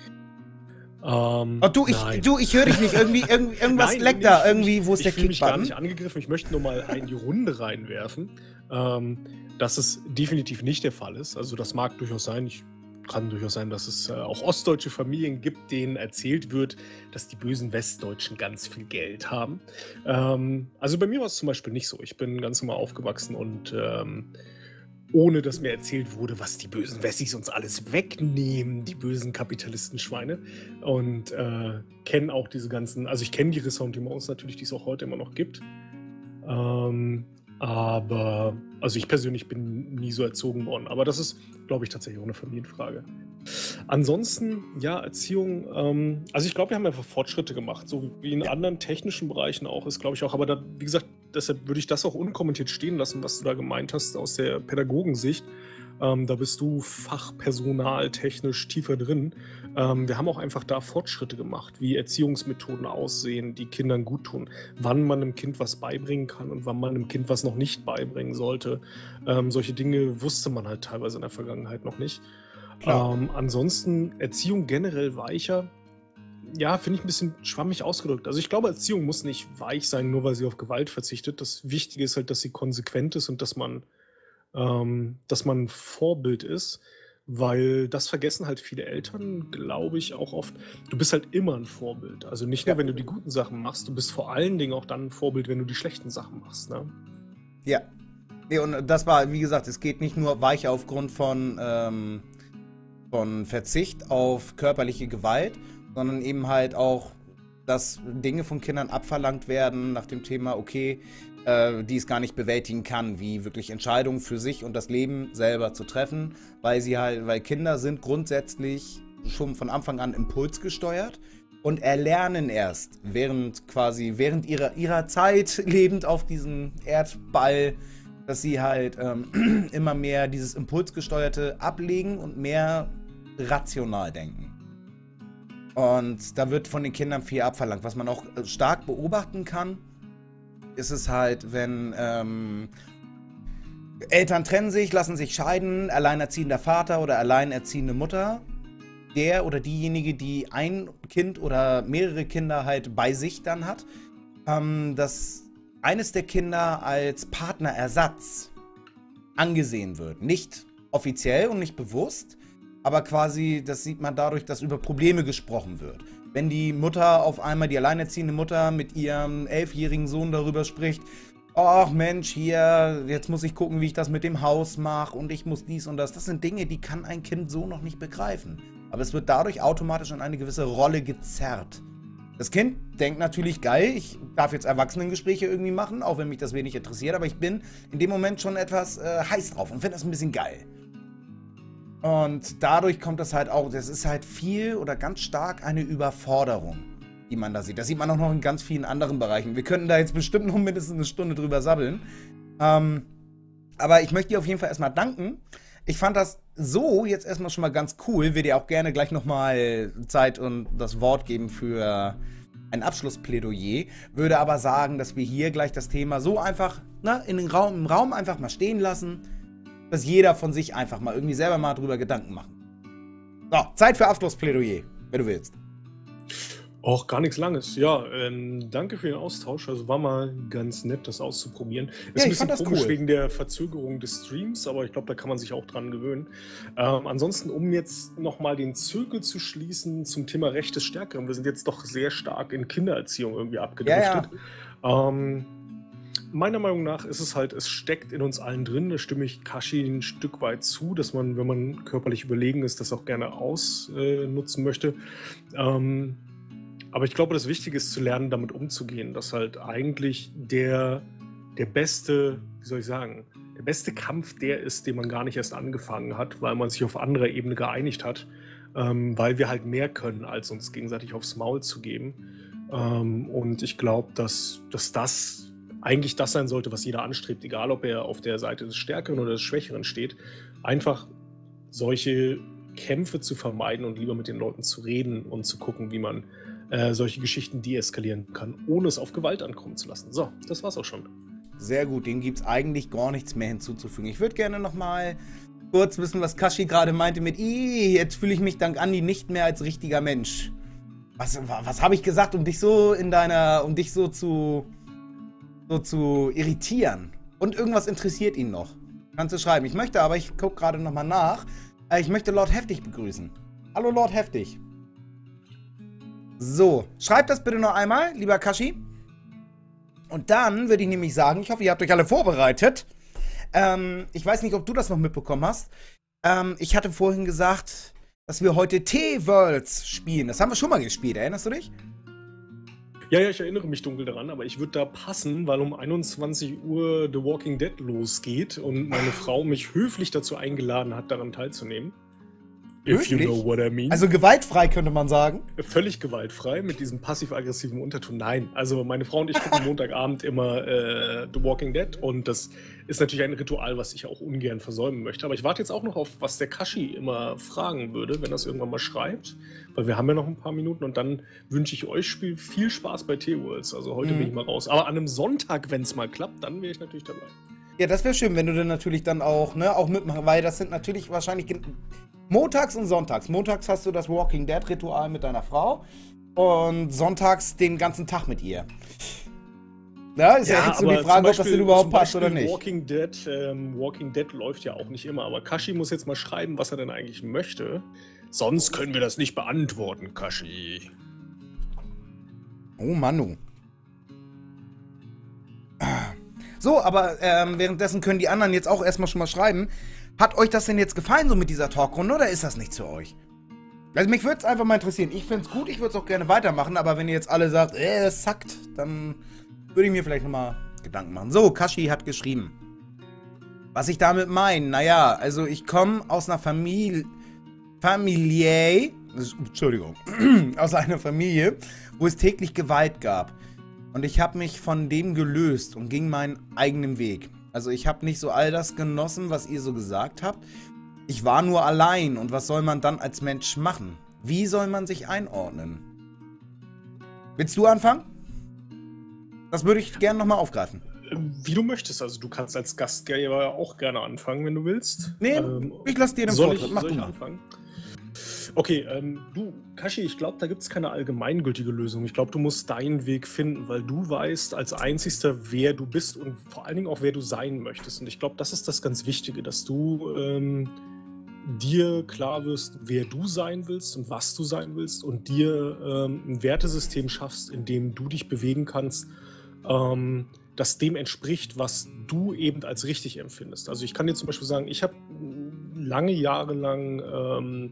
Ähm, Oh, du, ich, nein. du, ich höre dich nicht. Irgendwie, irgendwie irgendwas Nein, leckt nee, da. ich fühl Irgendwie, mich- wo ist der Ich fühle mich gar Kickbutton? nicht angegriffen. Ich möchte nur mal in die Runde reinwerfen, ähm, dass es definitiv nicht der Fall ist. Also das mag durchaus sein. Ich kann durchaus sein, dass es äh, auch ostdeutsche Familien gibt, denen erzählt wird, dass die bösen Westdeutschen ganz viel Geld haben. Ähm, also bei mir war es zum Beispiel nicht so. Ich bin ganz normal aufgewachsen und ähm, ohne dass mir erzählt wurde, was die bösen Wessis uns alles wegnehmen, die bösen Kapitalistenschweine. Und äh, kenne auch diese ganzen, also ich kenne die Ressentiments natürlich, die es auch heute immer noch gibt. Ähm, aber, also ich persönlich bin nie so erzogen worden. Aber das ist, glaube ich, tatsächlich auch eine Familienfrage. Ansonsten, ja, Erziehung, ähm, also ich glaube, wir haben einfach Fortschritte gemacht, so wie in anderen technischen Bereichen auch, ist glaube ich auch, aber da, wie gesagt, deshalb würde ich das auch unkommentiert stehen lassen, was du da gemeint hast aus der Pädagogensicht. Ähm, da bist du Fachpersonal technisch tiefer drin. Ähm, wir haben auch einfach da Fortschritte gemacht, wie Erziehungsmethoden aussehen, die Kindern gut tun, wann man einem Kind was beibringen kann und wann man einem Kind was noch nicht beibringen sollte. Ähm, solche Dinge wusste man halt teilweise in der Vergangenheit noch nicht. Ähm, ansonsten Erziehung generell weicher, ja, finde ich ein bisschen schwammig ausgedrückt. Also ich glaube, Erziehung muss nicht weich sein, nur weil sie auf Gewalt verzichtet. Das Wichtige ist halt, dass sie konsequent ist und dass man, ähm, dass man ein Vorbild ist, weil das vergessen halt viele Eltern, glaube ich, auch oft. Du bist halt immer ein Vorbild. Also nicht nur, Ja. wenn du die guten Sachen machst, du bist vor allen Dingen auch dann ein Vorbild, wenn du die schlechten Sachen machst, ne? Ja. Nee, und das war, wie gesagt, es geht nicht nur weich aufgrund von, ähm, von Verzicht auf körperliche Gewalt, sondern eben halt auch, dass Dinge von Kindern abverlangt werden nach dem Thema, okay, äh, die es gar nicht bewältigen kann, wie wirklich Entscheidungen für sich und das Leben selber zu treffen, weil sie halt, weil Kinder sind grundsätzlich schon von Anfang an impulsgesteuert und erlernen erst während quasi, während ihrer, ihrer Zeit lebend auf diesem Erdball, dass sie halt ähm, immer mehr dieses Impulsgesteuerte ablegen und mehr rational denken. Und da wird von den Kindern viel abverlangt. Was man auch stark beobachten kann, ist es halt, wenn ähm, Eltern trennen sich, lassen sich scheiden, alleinerziehender Vater oder alleinerziehende Mutter, der oder diejenige, die ein Kind oder mehrere Kinder halt bei sich dann hat, ähm, dass eines der Kinder als Partnerersatz angesehen wird. Nicht offiziell und nicht bewusst, aber quasi, das sieht man dadurch, dass über Probleme gesprochen wird. Wenn die Mutter auf einmal, die alleinerziehende Mutter mit ihrem elfjährigen Sohn darüber spricht, ach Mensch, hier, jetzt muss ich gucken, wie ich das mit dem Haus mache und ich muss dies und das. Das sind Dinge, die kann ein Kind so noch nicht begreifen. Aber es wird dadurch automatisch in eine gewisse Rolle gezerrt. Das Kind denkt natürlich, geil, ich darf jetzt Erwachsenengespräche irgendwie machen, auch wenn mich das wenig interessiert, aber ich bin in dem Moment schon etwas äh, heiß drauf und finde das ein bisschen geil. Und dadurch kommt das halt auch, das ist halt viel oder ganz stark eine Überforderung, die man da sieht. Das sieht man auch noch in ganz vielen anderen Bereichen. Wir könnten da jetzt bestimmt noch mindestens eine Stunde drüber sabbeln. Ähm, aber ich möchte dir auf jeden Fall erstmal danken. Ich fand das so jetzt erstmal schon mal ganz cool. Will dir auch gerne gleich nochmal Zeit und das Wort geben für ein Abschlussplädoyer. Würde aber sagen, dass wir hier gleich das Thema so einfach na, in den Raum, im Raum einfach mal stehen lassen, dass jeder von sich einfach mal irgendwie selber mal drüber Gedanken machen. So, Zeit für Abschlussplädoyer, wenn du willst. Auch gar nichts Langes. Ja, ähm, danke für den Austausch. Also war mal ganz nett, das auszuprobieren. Ist Ja, ein ich fand bisschen das komisch cool. wegen der Verzögerung des Streams, aber ich glaube, da kann man sich auch dran gewöhnen. Ähm, ansonsten, um jetzt nochmal den Zirkel zu schließen zum Thema Recht des Stärkeren. Wir sind jetzt doch sehr stark in Kindererziehung irgendwie abgedriftet. Ja, Ähm, meiner Meinung nach ist es halt, es steckt in uns allen drin, da stimme ich Kashi ein Stück weit zu, dass man, wenn man körperlich überlegen ist, das auch gerne ausnutzen möchte. Ähm, aber ich glaube, das Wichtige ist zu lernen, damit umzugehen, dass halt eigentlich der, der beste, wie soll ich sagen, der beste Kampf der ist, den man gar nicht erst angefangen hat, weil man sich auf anderer Ebene geeinigt hat, ähm, weil wir halt mehr können, als uns gegenseitig aufs Maul zu geben. Ähm, und ich glaube, dass, dass das eigentlich das sein sollte, was jeder anstrebt, egal ob er auf der Seite des Stärkeren oder des Schwächeren steht, einfach solche Kämpfe zu vermeiden und lieber mit den Leuten zu reden und zu gucken, wie man äh, solche Geschichten deeskalieren kann, ohne es auf Gewalt ankommen zu lassen. So, das war's auch schon. Sehr gut, dem gibt es eigentlich gar nichts mehr hinzuzufügen. Ich würde gerne nochmal kurz wissen, was Kashi gerade meinte mit, Ih, jetzt fühle ich mich dank Andi nicht mehr als richtiger Mensch. Was, was habe ich gesagt, um dich so in deiner, um dich so zu, so zu irritieren? Und irgendwas interessiert ihn noch. Kannst du schreiben. Ich möchte aber, ich gucke gerade nochmal nach, äh, ich möchte Lord Heftig begrüßen. Hallo Lord Heftig. So, schreibt das bitte noch einmal, lieber Kashi. Und dann würde ich nämlich sagen, ich hoffe, ihr habt euch alle vorbereitet. Ähm, ich weiß nicht, ob du das noch mitbekommen hast. Ähm, ich hatte vorhin gesagt, dass wir heute T-Worlds spielen. Das haben wir schon mal gespielt, erinnerst du dich? Ja, ja, ich erinnere mich dunkel daran, aber ich würde da passen, weil um einundzwanzig Uhr The Walking Dead losgeht und meine Frau mich höflich dazu eingeladen hat, daran teilzunehmen. If you know what I mean. Also gewaltfrei, könnte man sagen. Völlig gewaltfrei, mit diesem passiv-aggressiven Unterton. Nein, also meine Frau und ich gucken Montagabend immer äh, The Walking Dead und das ist natürlich ein Ritual, was ich auch ungern versäumen möchte. Aber ich warte jetzt auch noch auf, was der Kashi immer fragen würde, wenn er es irgendwann mal schreibt. Weil wir haben ja noch ein paar Minuten und dann wünsche ich euch Spiel viel Spaß bei T-Worlds. Also heute Mhm. bin ich mal raus. Aber an einem Sonntag, wenn es mal klappt, dann wäre ich natürlich dabei. Ja, das wäre schön, wenn du dann natürlich dann auch, ne, auch mitmachst, weil das sind natürlich wahrscheinlich gen- montags und sonntags. Montags hast du das Walking Dead Ritual mit deiner Frau und sonntags den ganzen Tag mit ihr. Ja, ist ja, jetzt so die aber Frage, zum ob das Beispiel- denn überhaupt zum passt oder Beispiel nicht. Walking Dead, ähm, Walking Dead läuft ja auch nicht immer, aber Kashi muss jetzt mal schreiben, was er denn eigentlich möchte. Sonst können wir das nicht beantworten, Kashi. Oh Manu. So, aber ähm, währenddessen können die anderen jetzt auch erstmal schon mal schreiben. Hat euch das denn jetzt gefallen, so mit dieser Talkrunde, oder ist das nicht zu euch? Also mich würde es einfach mal interessieren. Ich finde es gut, ich würde es auch gerne weitermachen, aber wenn ihr jetzt alle sagt, äh, es sackt, dann würde ich mir vielleicht nochmal Gedanken machen. So, Kashi hat geschrieben. Was ich damit meine, naja, also ich komme aus einer Familie, Familie, Entschuldigung, aus einer Familie, wo es täglich Gewalt gab. Und ich habe mich von dem gelöst und ging meinen eigenen Weg. Also ich habe nicht so all das genossen, was ihr so gesagt habt. Ich war nur allein und was soll man dann als Mensch machen? Wie soll man sich einordnen? Willst du anfangen? Das würde ich gerne nochmal aufgreifen. Wie du möchtest, also du kannst als Gastgeber auch gerne anfangen, wenn du willst. Nee, Ähm, ich lasse dir den soll Vortritt. ich, Mach soll du ich mal. anfangen? Okay, ähm, du, Kashi, ich glaube, da gibt es keine allgemeingültige Lösung. Ich glaube, du musst deinen Weg finden, weil du weißt als Einzigster, wer du bist und vor allen Dingen auch, wer du sein möchtest. Und ich glaube, das ist das ganz Wichtige, dass du ähm, dir klar wirst, wer du sein willst und was du sein willst und dir ähm, ein Wertesystem schaffst, in dem du dich bewegen kannst, ähm, das dem entspricht, was du eben als richtig empfindest. Also ich kann dir zum Beispiel sagen, ich habe lange Jahre lang ähm,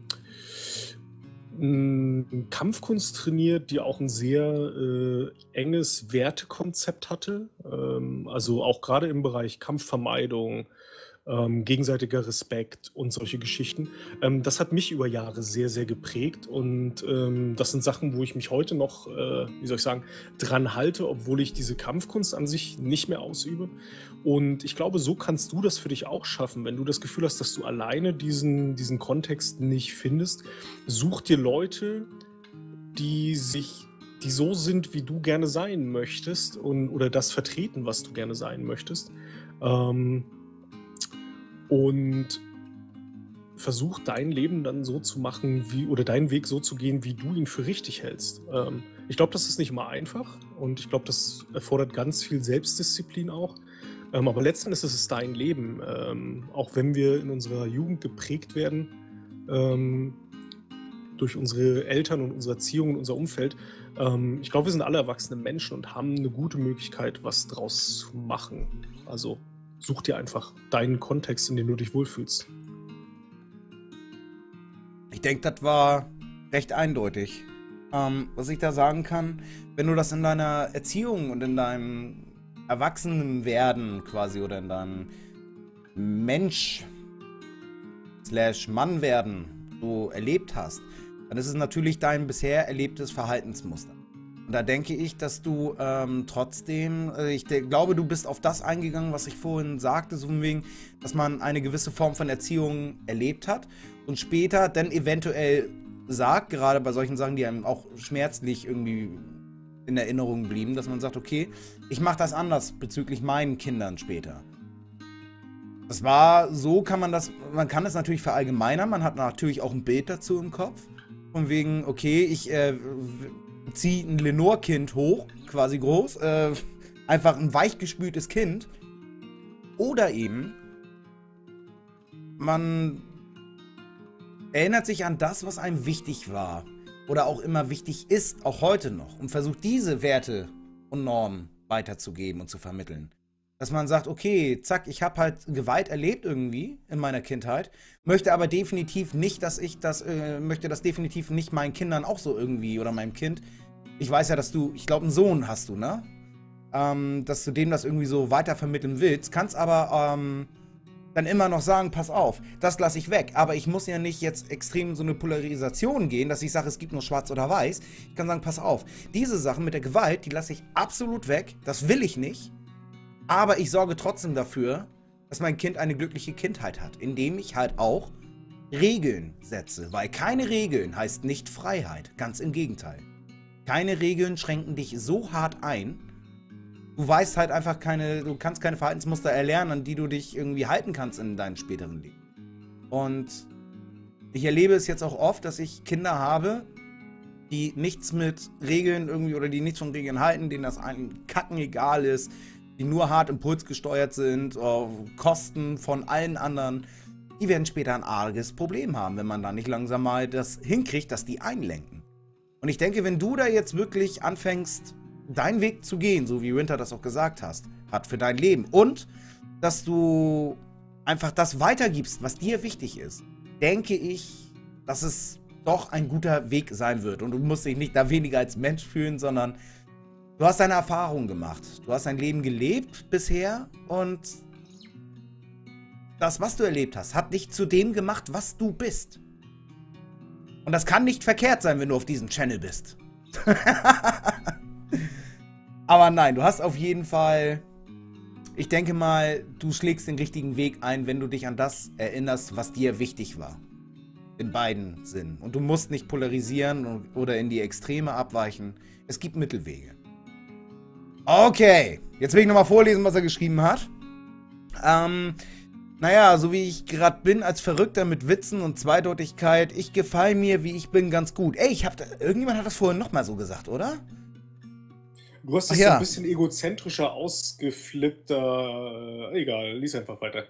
m, Kampfkunst trainiert, die auch ein sehr äh, enges Wertekonzept hatte. Ähm, also auch gerade im Bereich Kampfvermeidung, ähm, gegenseitiger Respekt und solche Geschichten. Ähm, das hat mich über Jahre sehr, sehr geprägt und ähm, das sind Sachen, wo ich mich heute noch, äh, wie soll ich sagen, dran halte, obwohl ich diese Kampfkunst an sich nicht mehr ausübe. Und ich glaube, so kannst du das für dich auch schaffen, wenn du das Gefühl hast, dass du alleine diesen, diesen Kontext nicht findest. Such dir Leute, die sich, die so sind, wie du gerne sein möchtest und, oder das vertreten, was du gerne sein möchtest. Ähm, und versuch dein Leben dann so zu machen, wie, oder deinen Weg so zu gehen, wie du ihn für richtig hältst. Ähm, ich glaube, das ist nicht immer einfach und ich glaube, das erfordert ganz viel Selbstdisziplin auch. Ähm, aber letzten Endes ist es dein Leben. Ähm, auch wenn wir in unserer Jugend geprägt werden ähm, durch unsere Eltern und unsere Erziehung und unser Umfeld. Ähm, ich glaube, wir sind alle erwachsene Menschen und haben eine gute Möglichkeit, was draus zu machen. Also such dir einfach deinen Kontext, in dem du dich wohlfühlst. Ich denke, das war recht eindeutig. Ähm, was ich da sagen kann, wenn du das in deiner Erziehung und in deinem Erwachsenenwerden quasi oder in deinem Mensch slash Mannwerden so erlebt hast, dann ist es natürlich dein bisher erlebtes Verhaltensmuster. Und da denke ich, dass du ähm, trotzdem, äh, ich de- glaube, du bist auf das eingegangen, was ich vorhin sagte, so von wegen, dass man eine gewisse Form von Erziehung erlebt hat und später dann eventuell sagt, gerade bei solchen Sachen, die einem auch schmerzlich irgendwie in Erinnerung blieben, dass man sagt, okay, ich mache das anders bezüglich meinen Kindern später. Das war, so kann man das, man kann es natürlich verallgemeinern, man hat natürlich auch ein Bild dazu im Kopf, von wegen, okay, ich äh, ziehe ein Lenore-Kind hoch, quasi groß, äh, einfach ein weichgespültes Kind. Oder eben, man erinnert sich an das, was einem wichtig war oder auch immer wichtig ist, auch heute noch, und versucht diese Werte und Normen weiterzugeben und zu vermitteln. Dass man sagt, okay, zack, ich habe halt Gewalt erlebt irgendwie in meiner Kindheit, möchte aber definitiv nicht, dass ich das, äh, möchte das definitiv nicht meinen Kindern auch so irgendwie oder meinem Kind. Ich weiß ja, dass du, ich glaube, einen Sohn hast du, ne? Ähm, dass du dem das irgendwie so weitervermitteln willst, kannst aber ähm, dann immer noch sagen, pass auf, das lasse ich weg. Aber ich muss ja nicht jetzt extrem in so eine Polarisation gehen, dass ich sage, es gibt nur schwarz oder weiß. Ich kann sagen, pass auf, diese Sachen mit der Gewalt, die lasse ich absolut weg, das will ich nicht. Aber ich sorge trotzdem dafür, dass mein Kind eine glückliche Kindheit hat, indem ich halt auch Regeln setze. Weil keine Regeln heißt nicht Freiheit, ganz im Gegenteil. Keine Regeln schränken dich so hart ein. Du weißt halt einfach keine, du kannst keine Verhaltensmuster erlernen, an die du dich irgendwie halten kannst in deinem späteren Leben. Und ich erlebe es jetzt auch oft, dass ich Kinder habe, die nichts mit Regeln irgendwie oder die nichts von Regeln halten, denen das einen Kacken egal ist, die nur hart impulsgesteuert sind, auf Kosten von allen anderen, die werden später ein arges Problem haben, wenn man da nicht langsam mal das hinkriegt, dass die einlenken. Und ich denke, wenn du da jetzt wirklich anfängst, deinen Weg zu gehen, so wie Winter das auch gesagt hast, hat für dein Leben und dass du einfach das weitergibst, was dir wichtig ist, denke ich, dass es doch ein guter Weg sein wird. Und du musst dich nicht da weniger als Mensch fühlen, sondern du hast deine Erfahrungen gemacht. Du hast dein Leben gelebt bisher und das, was du erlebt hast, hat dich zu dem gemacht, was du bist. Und das kann nicht verkehrt sein, wenn du auf diesem Channel bist. Aber nein, du hast auf jeden Fall, ich denke mal, du schlägst den richtigen Weg ein, wenn du dich an das erinnerst, was dir wichtig war. In beiden Sinnen. Und du musst nicht polarisieren oder in die Extreme abweichen. Es gibt Mittelwege. Okay, jetzt will ich nochmal vorlesen, was er geschrieben hat. Ähm, naja, so wie ich gerade bin, als Verrückter mit Witzen und Zweideutigkeit, ich gefalle mir, wie ich bin, ganz gut. Ey, ich hab da, irgendjemand hat das vorhin nochmal so gesagt, oder? Du hast es ja so ein bisschen egozentrischer, ausgeflippter. Egal, lies einfach weiter.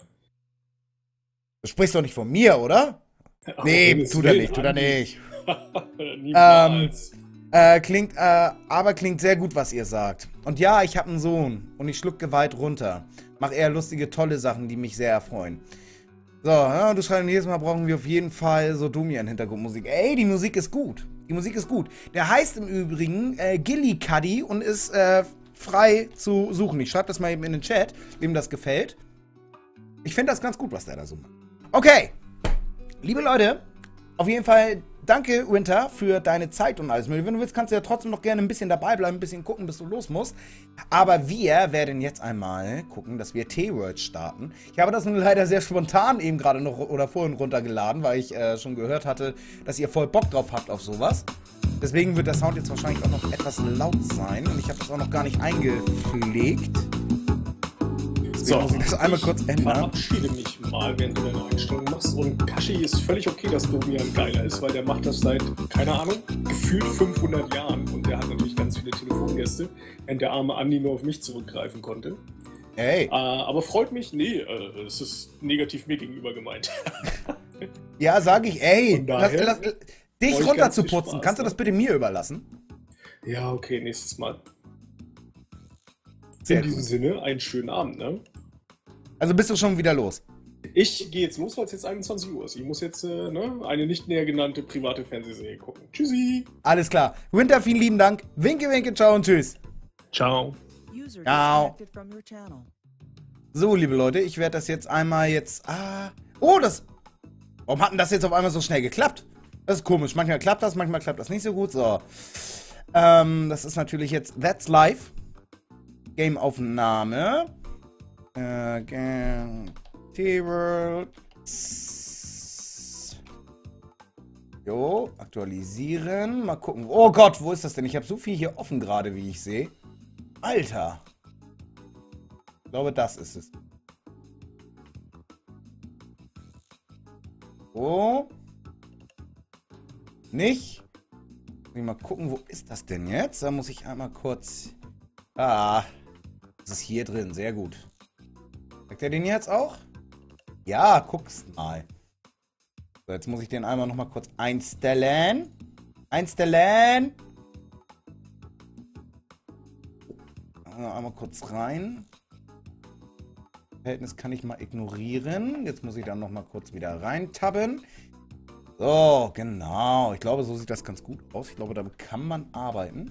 Du sprichst doch nicht von mir, oder? Ach, nee, tut er nicht, tut er nicht. Niemals. Ähm, äh, klingt, äh, aber klingt sehr gut, was ihr sagt. Und ja, ich habe einen Sohn und ich schluck Gewalt runter. Mach eher lustige, tolle Sachen, die mich sehr erfreuen. So, ja, du schreibst, jedes Mal brauchen wir auf jeden Fall so Domian Hintergrundmusik. Ey, die Musik ist gut. Die Musik ist gut. Der heißt im Übrigen äh, Gilly Cuddy und ist äh, frei zu suchen. Ich schreibe das mal eben in den Chat, wem das gefällt. Ich finde das ganz gut, was der da so macht. Okay, liebe Leute, auf jeden Fall danke, Winter, für deine Zeit und alles. Wenn du willst, kannst du ja trotzdem noch gerne ein bisschen dabei bleiben, ein bisschen gucken, bis du los musst. Aber wir werden jetzt einmal gucken, dass wir T-World starten. Ich habe das nun leider sehr spontan eben gerade noch oder vorhin runtergeladen, weil ich äh, schon gehört hatte, dass ihr voll Bock drauf habt auf sowas. Deswegen wird der Sound jetzt wahrscheinlich auch noch etwas laut sein. Und ich habe das auch noch gar nicht eingepflegt. So, muss ich das einmal kurz ändern. Ich verabschiede mich mal, während du deine Einstellung machst. Und Kashi ist völlig okay, dass Domian geiler ist, weil der macht das seit, keine Ahnung, gefühlt fünfhundert Jahren. Und der hat natürlich ganz viele Telefongäste, während der arme Andi nur auf mich zurückgreifen konnte. Hey. Äh, aber freut mich, nee, äh, es ist negativ mir gegenüber gemeint. Ja, sage ich, ey, lass, lass, dich euch runter ganz zu viel putzen. Spaß, Kannst du ne? das bitte mir überlassen? Ja, okay, nächstes Mal. Sehr In diesem gut. Sinne, einen schönen Abend, ne? Also bist du schon wieder los? Ich gehe jetzt los, weil es jetzt einundzwanzig Uhr ist. Ich muss jetzt äh, ne, eine nicht näher genannte private Fernsehserie gucken. Tschüssi! Alles klar. Winter, vielen lieben Dank. Winke, winke, ciao und tschüss. Ciao! Ciao. So, liebe Leute, ich werde das jetzt einmal jetzt... Ah, oh, das... Warum hat denn das jetzt auf einmal so schnell geklappt? Das ist komisch. Manchmal klappt das, manchmal klappt das nicht so gut. So. Ähm, das ist natürlich jetzt That's Live. Game-Aufnahme. Äh, T-World. Jo, aktualisieren. Mal gucken. Oh Gott, wo ist das denn? Ich habe so viel hier offen gerade, wie ich sehe. Alter. Ich glaube, das ist es. Oh. Nicht. Muss ich mal gucken, wo ist das denn jetzt? Da muss ich einmal kurz... Ah. Das ist hier drin. Sehr gut. Sagt er den jetzt auch? Ja, guck's mal. So, jetzt muss ich den einmal noch mal kurz einstellen. Einstellen. Einmal kurz rein. Verhältnis kann ich mal ignorieren. Jetzt muss ich dann nochmal kurz wieder reintabben. So, genau. Ich glaube, so sieht das ganz gut aus. Ich glaube, damit kann man arbeiten.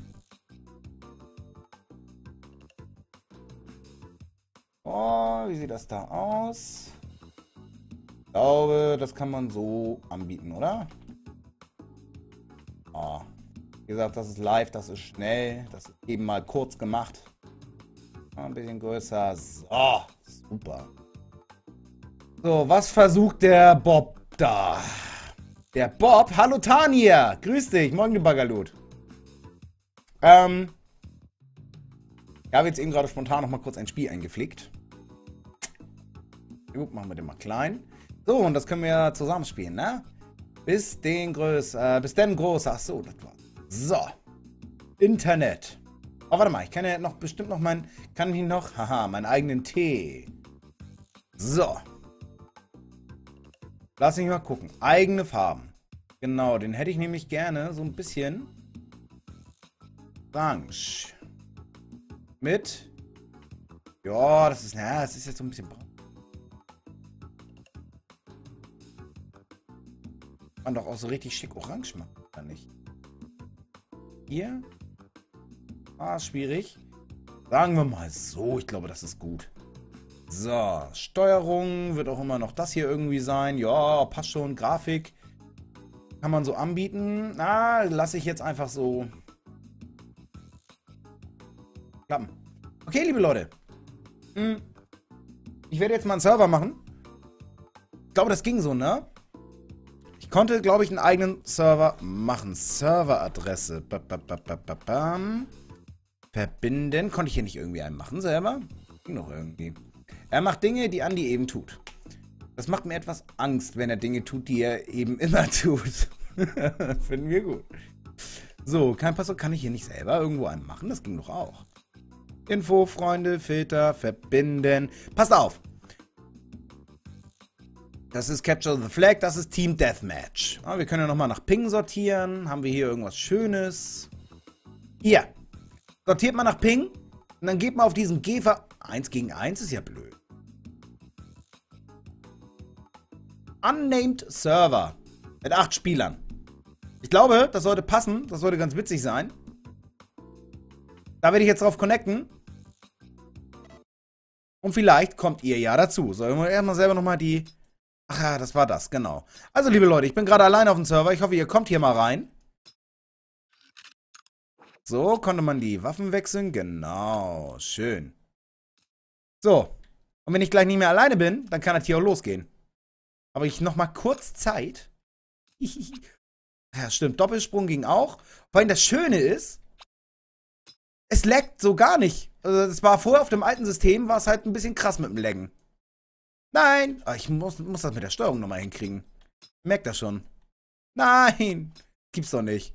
Oh, wie sieht das da aus? Ich glaube, das kann man so anbieten, oder? Oh. Wie gesagt, das ist live, das ist schnell. Das ist eben mal kurz gemacht. Ein bisschen größer. So, super. So, was versucht der Bob da? Der Bob? Hallo Tanja! Grüß dich, moin du Baggerlut. Ähm. Ich habe jetzt eben gerade spontan noch mal kurz ein Spiel eingeflickt. Gut, machen wir den mal klein. So, und das können wir ja zusammen spielen, ne? Bis den größ, äh, bis denn groß. Ach so, das war's. So. Internet. Oh, warte mal, ich kann ja noch bestimmt noch meinen, kann ich noch, haha, meinen eigenen Tee. So. Lass mich mal gucken. Eigene Farben. Genau, den hätte ich nämlich gerne so ein bisschen orange. Mit, ja, das ist, na, das ist jetzt so ein bisschen braun. Man doch auch so richtig schick orange machen, oder nicht? Hier. Ah, schwierig. Sagen wir mal so, ich glaube, das ist gut. So, Steuerung wird auch immer noch das hier irgendwie sein. Ja, passt schon. Grafik kann man so anbieten. Na, lasse ich jetzt einfach so klappen. Okay, liebe Leute. Ich werde jetzt mal einen Server machen. Ich glaube, das ging so, ne? Ich konnte, glaube ich, einen eigenen Server machen. Serveradresse. Verbinden. Konnte ich hier nicht irgendwie einen machen selber? Ging noch irgendwie. Er macht Dinge, die Andi eben tut. Das macht mir etwas Angst, wenn er Dinge tut, die er eben immer tut. Finden wir gut. So, kein Passwort kann ich hier nicht selber irgendwo einen machen. Das ging doch auch. Info, Freunde, Filter, verbinden. Passt auf. Das ist Capture the Flag, das ist Team Deathmatch. Ah, wir können ja nochmal nach Ping sortieren. Haben wir hier irgendwas Schönes? Hier. Sortiert man nach Ping und dann geht man auf diesen Gefer. eins gegen eins ist ja blöd. Unnamed Server. Mit acht Spielern. Ich glaube, das sollte passen. Das sollte ganz witzig sein. Da werde ich jetzt drauf connecten. Und vielleicht kommt ihr ja dazu. Sollen wir erstmal selber nochmal die... Ach ja, das war das, genau. Also, liebe Leute, ich bin gerade allein auf dem Server. Ich hoffe, ihr kommt hier mal rein. So, konnte man die Waffen wechseln? Genau, schön. So, und wenn ich gleich nicht mehr alleine bin, dann kann das hier auch losgehen. Aber ich noch mal kurz Zeit. Ja, stimmt, Doppelsprung ging auch. Vor allem das Schöne ist, es laggt so gar nicht. Also, das war vorher auf dem alten System, war es halt ein bisschen krass mit dem Laggen. Nein! Oh, ich muss, muss das mit der Steuerung nochmal hinkriegen. Merkt das schon. Nein! Gibt's doch nicht.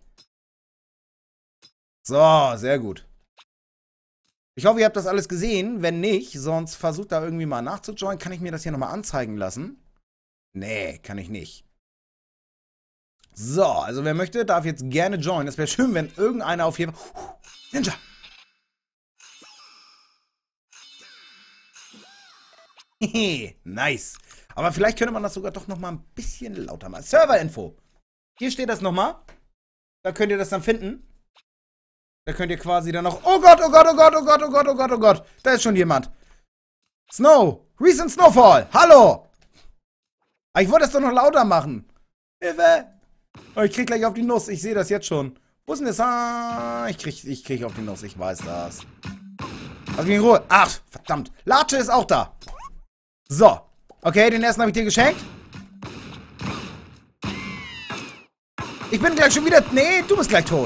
So, sehr gut. Ich hoffe, ihr habt das alles gesehen. Wenn nicht, sonst versucht da irgendwie mal nachzujoinen. Kann ich mir das hier nochmal anzeigen lassen? Nee, kann ich nicht. So, also wer möchte, darf jetzt gerne joinen. Es wäre schön, wenn irgendeiner auf jeden Fall... Ninja! Hehe, nice. Aber vielleicht könnte man das sogar doch nochmal ein bisschen lauter machen. Serverinfo. Hier steht das nochmal. Da könnt ihr das dann finden. Da könnt ihr quasi dann noch... Oh Gott, oh Gott, oh Gott, oh Gott, oh Gott, oh Gott, oh Gott. Da ist schon jemand. Snow. Recent Snowfall. Hallo. Aber ich wollte das doch noch lauter machen. Hilfe. Oh, ich krieg gleich auf die Nuss. Ich sehe das jetzt schon. Wo ist denn das? Ah, ich krieg, ich krieg auf die Nuss. Ich weiß das. Lass mich in Ruhe. Ach, verdammt. Latsche ist auch da. So. Okay, den ersten habe ich dir geschenkt. Ich bin gleich schon wieder... Nee, du bist gleich tot.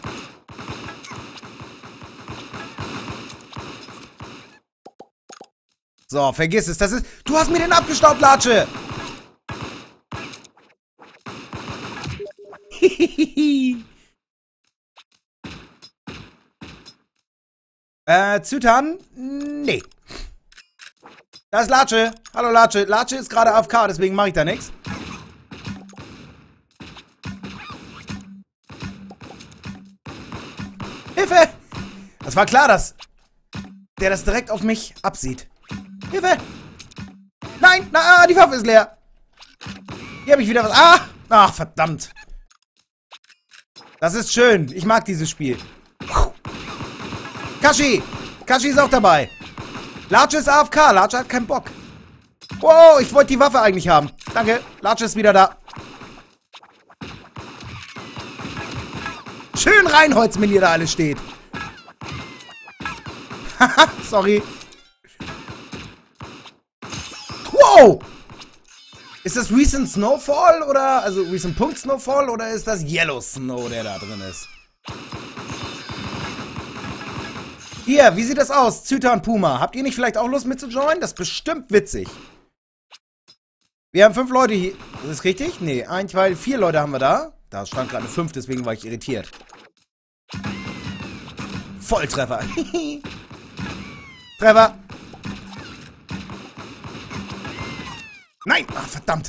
So, vergiss es. Das ist... Du hast mir den abgestaubt, Latsche. äh, Zytan? Nee. Da ist Latsche. Hallo, Latsche. Latsche ist gerade A F K, deswegen mache ich da nichts. Hilfe! Das war klar, dass der das direkt auf mich absieht. Hilfe! Nein, na, ah, die Waffe ist leer. Hier habe ich wieder was. Ah! Ach, verdammt. Das ist schön. Ich mag dieses Spiel. Kashi! Kashi ist auch dabei. Large ist A F K. Large hat keinen Bock. Wow, ich wollte die Waffe eigentlich haben. Danke. Large ist wieder da. Schön reinholzen, wenn ihr da alles steht. Haha, sorry. Wow! Ist das Recent Snowfall oder, also Recent Punkt Snowfall oder ist das Yellow Snow, der da drin ist? Hier, wie sieht das aus? Zyta und Puma. Habt ihr nicht vielleicht auch Lust mitzujoinen? Das ist bestimmt witzig. Wir haben fünf Leute hier. Ist das richtig? Nee, ein, zwei, vier Leute haben wir da. Da stand gerade eine fünf, deswegen war ich irritiert. Volltreffer. Treffer. Nein! Ach, verdammt!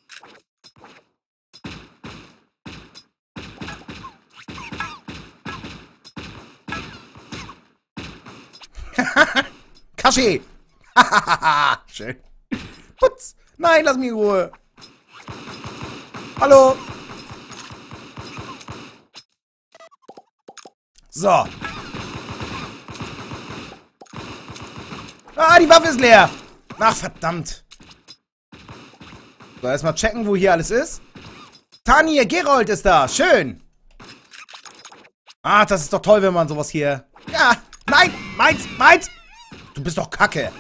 Kashi! Schön. Putz! Nein, lass mich in Ruhe! Hallo! So. Ah, die Waffe ist leer! Ach, verdammt! So, erstmal checken, wo hier alles ist. Tanja, Gerold ist da. Schön. Ah, das ist doch toll, wenn man sowas hier... Ja, nein, meins, meins. Du bist doch kacke.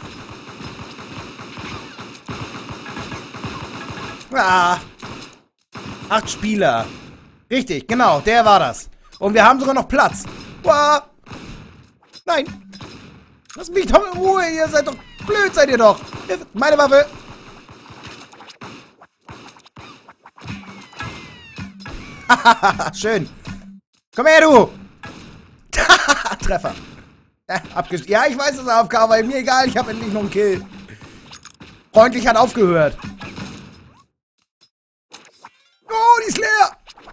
Ah. Acht Spieler. Richtig, genau, der war das. Und wir haben sogar noch Platz. Wow. Nein. Lass mich doch in Ruhe. Ihr seid doch blöd, seid ihr doch. Meine Waffe. Schön. Komm her, du. Treffer. Ja, ja, ich weiß, es ist A F K, aber mir egal. Ich habe endlich noch einen Kill. Freundlich hat aufgehört. Oh, die ist leer.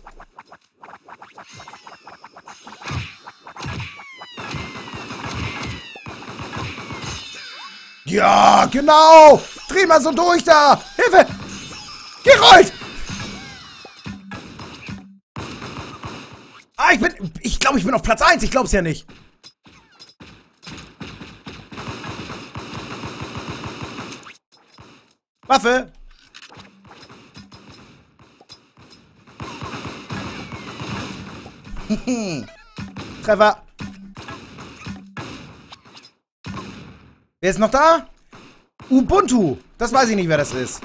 Ja, genau. Dreh mal so durch da. Hilfe. Gerollt. Ah, ich bin... Ich glaube, ich bin auf Platz eins. Ich glaube es ja nicht. Waffe. Treffer. Wer ist noch da? Ubuntu. Das weiß ich nicht, wer das ist.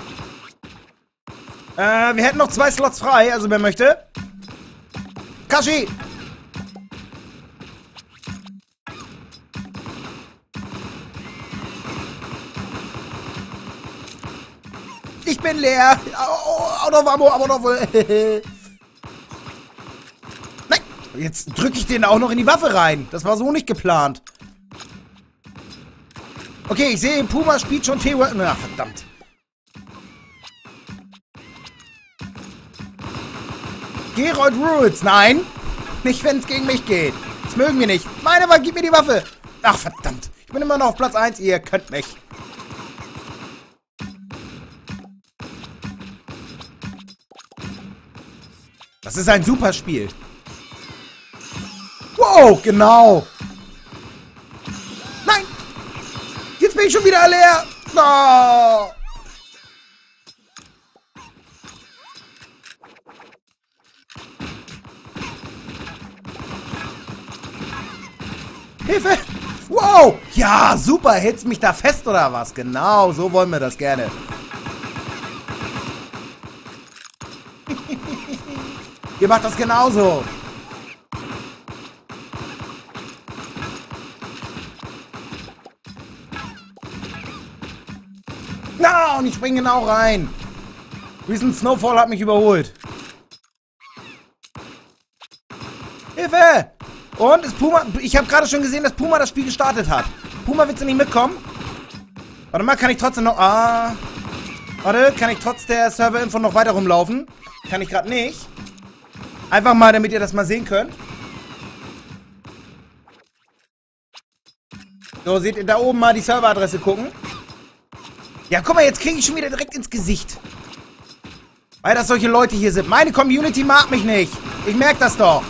Äh, wir hätten noch zwei Slots frei. Also, wer möchte... Kashi! Ich bin leer! Out of ammo, out of... Nein! Jetzt drücke ich den auch noch in die Waffe rein. Das war so nicht geplant. Okay, ich sehe, Puma spielt schon T W... Na, verdammt. Gerold Rules. Nein. Nicht, wenn es gegen mich geht. Das mögen wir nicht. Meine Waffe, gib mir die Waffe. Ach, verdammt. Ich bin immer noch auf Platz eins. Ihr könnt mich. Das ist ein super Spiel. Wow, genau. Nein. Jetzt bin ich schon wieder leer. No. Hilfe! Wow! Ja, super! Hältst mich da fest oder was? Genau, so wollen wir das gerne. Ihr macht das genauso. Na, und ich springe genau rein. Recent Snowfall hat mich überholt. Hilfe! Und ist Puma... Ich habe gerade schon gesehen, dass Puma das Spiel gestartet hat. Puma, willst du nicht mitkommen? Warte mal, kann ich trotzdem noch... Ah... Warte, kann ich trotz der Serverinfo noch weiter rumlaufen? Kann ich gerade nicht. Einfach mal, damit ihr das mal sehen könnt. So, seht ihr da oben mal die Serveradresse gucken. Ja, guck mal, jetzt kriege ich schon wieder direkt ins Gesicht. Weil das solche Leute hier sind. Meine Community mag mich nicht. Ich merke das doch.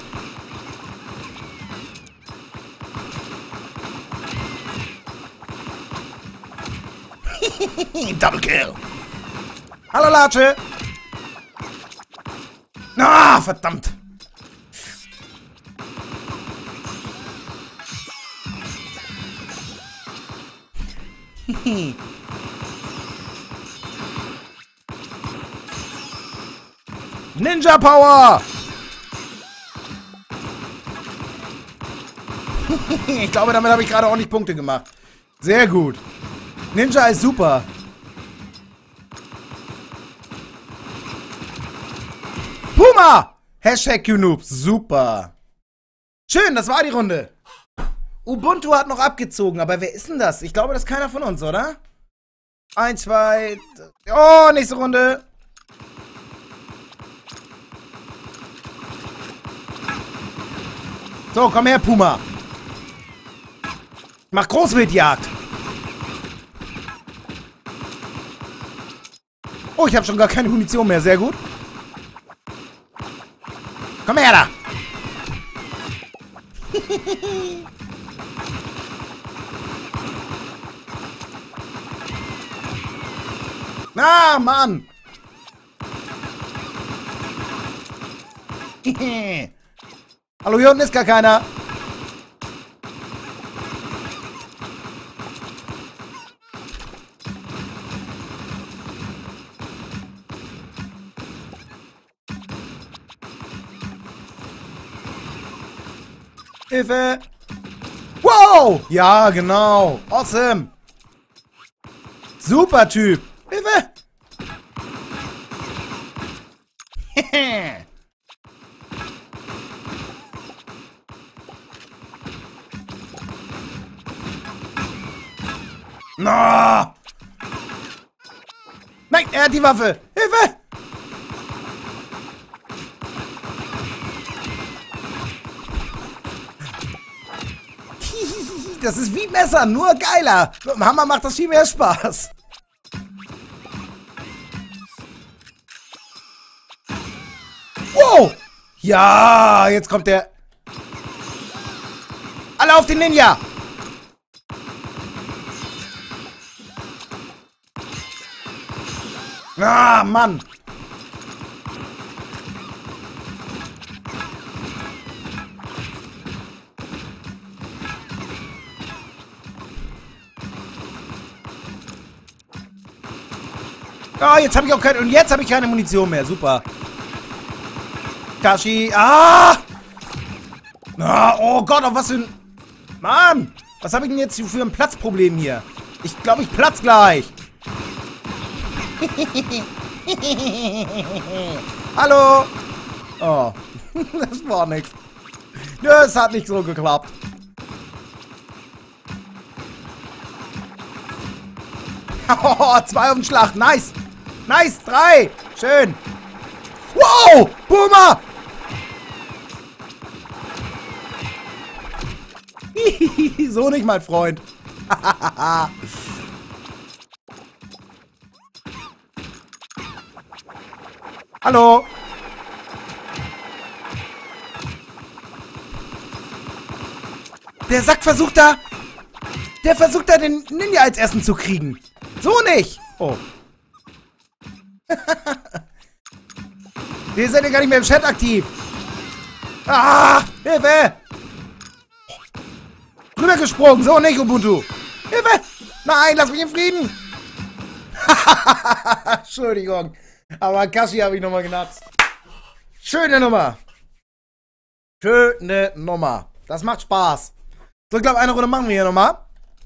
Double Kill. Hallo, Latsche. Ah, verdammt. Ninja Power! Ich glaube, damit habe ich gerade ordentlich Punkte gemacht. Sehr gut. Ninja ist super. Puma! Hashtag QNoobs. Super. Schön, das war die Runde. Ubuntu hat noch abgezogen, aber wer ist denn das? Ich glaube, das ist keiner von uns, oder? Eins, zwei... Oh, nächste Runde. So, komm her, Puma. Mach Großwildjagd. Oh, ich habe schon gar keine Munition mehr. Sehr gut. Komm her, da. Na, Mann. Hallo, hier unten ist gar keiner. Hilfe! Wow! Ja, genau. Awesome. Super Typ. Hilfe! No! Nein, er hat die Waffe. Hilfe! Das ist wie Messer, nur geiler. Mit dem Hammer macht das viel mehr Spaß. Wow! Ja, jetzt kommt der... Alle auf den Ninja! Ah, Mann! Oh, jetzt habe ich auch keine... Und jetzt habe ich keine Munition mehr. Super. Kashi. Ah! Ah! Oh Gott, auf was für ein... Mann! Was habe ich denn jetzt für ein Platzproblem hier? Ich glaube, ich platz gleich. Hallo! Oh. Das war nix. Das hat nicht so geklappt. Oh, zwei auf den Schlag. Nice. Nice. Drei. Schön. Wow. Boomer. So nicht, mein Freund. Hallo. Der Sack versucht da... Der versucht da den Ninja als Essen zu kriegen. So nicht. Oh. Wir sind ja gar nicht mehr im Chat aktiv. Ah, Hilfe. Rübergesprungen. So nicht, Ubuntu. Hilfe. Nein, lass mich in Frieden. Entschuldigung. Aber Kashi habe ich nochmal genatzt. Schöne Nummer. Schöne Nummer. Das macht Spaß. So, ich glaube, eine Runde machen wir hier nochmal.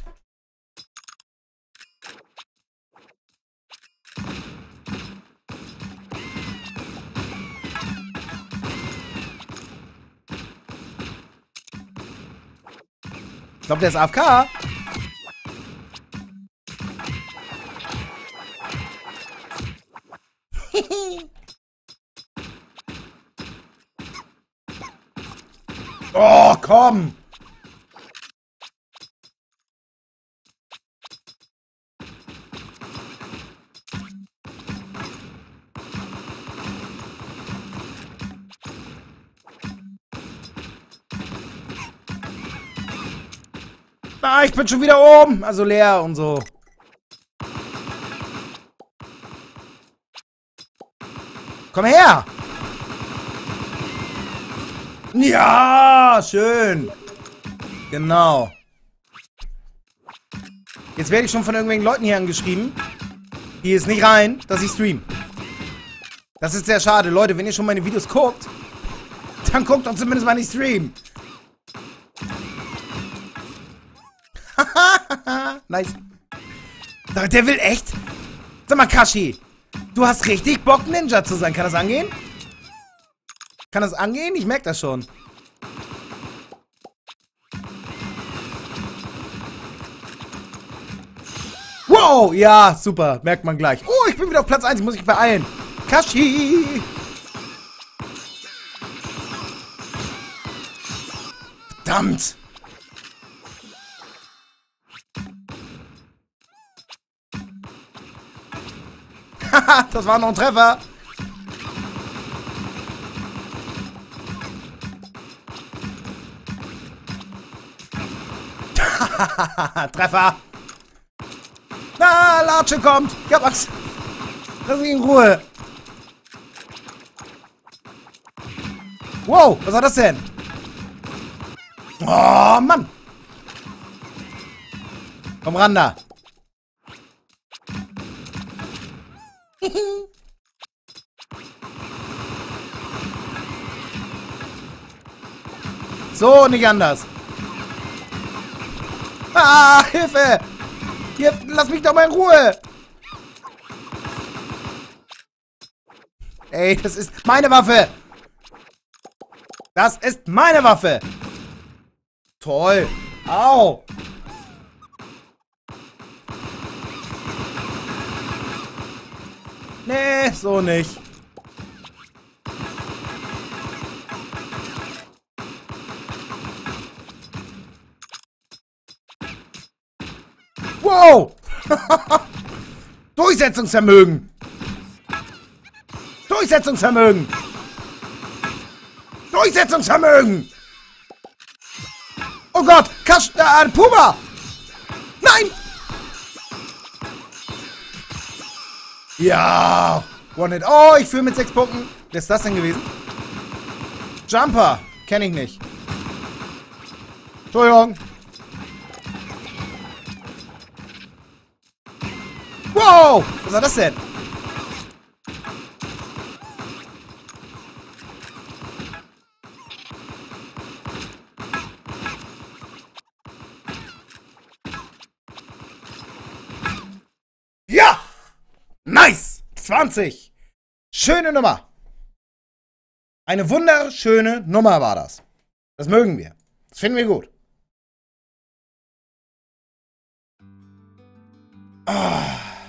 Ich glaube, der ist A F K. Oh, komm. Ah, ich bin schon wieder oben. Also leer und so. Komm her. Ja, schön. Genau. Jetzt werde ich schon von irgendwelchen Leuten hier angeschrieben. Hier ist nicht rein, dass ich stream. Das ist sehr schade. Leute, wenn ihr schon meine Videos guckt, dann guckt doch zumindest mal nicht streamen. Nice. Der will echt? Sag mal, Kashi, du hast richtig Bock, Ninja zu sein. Kann das angehen? Kann das angehen? Ich merke das schon. Wow, ja, super. Merkt man gleich. Oh, ich bin wieder auf Platz eins. Ich muss mich beeilen. Kashi. Verdammt. Haha, das war noch ein Treffer. Treffer. Na, Latsche kommt. Ja, Max. Lass mich in Ruhe. Wow, was war das denn? Oh, Mann. Komm ran da. So, nicht anders. Ah, Hilfe! Hier, lass mich doch mal in Ruhe! Ey, das ist meine Waffe! Das ist meine Waffe! Toll! Au! Nee, so nicht. Wow! Durchsetzungsvermögen! Durchsetzungsvermögen! Durchsetzungsvermögen! Oh Gott! Kasch... Äh, Puma! Nein! Ja! One-Hit. Oh, ich führe mit sechs Punkten. Wer ist das denn gewesen? Jumper. Kenne ich nicht. Entschuldigung. Wow! Was war das denn? Ja! Nice! zwanzig! Schöne Nummer. Eine wunderschöne Nummer war das. Das mögen wir. Das finden wir gut. Ah.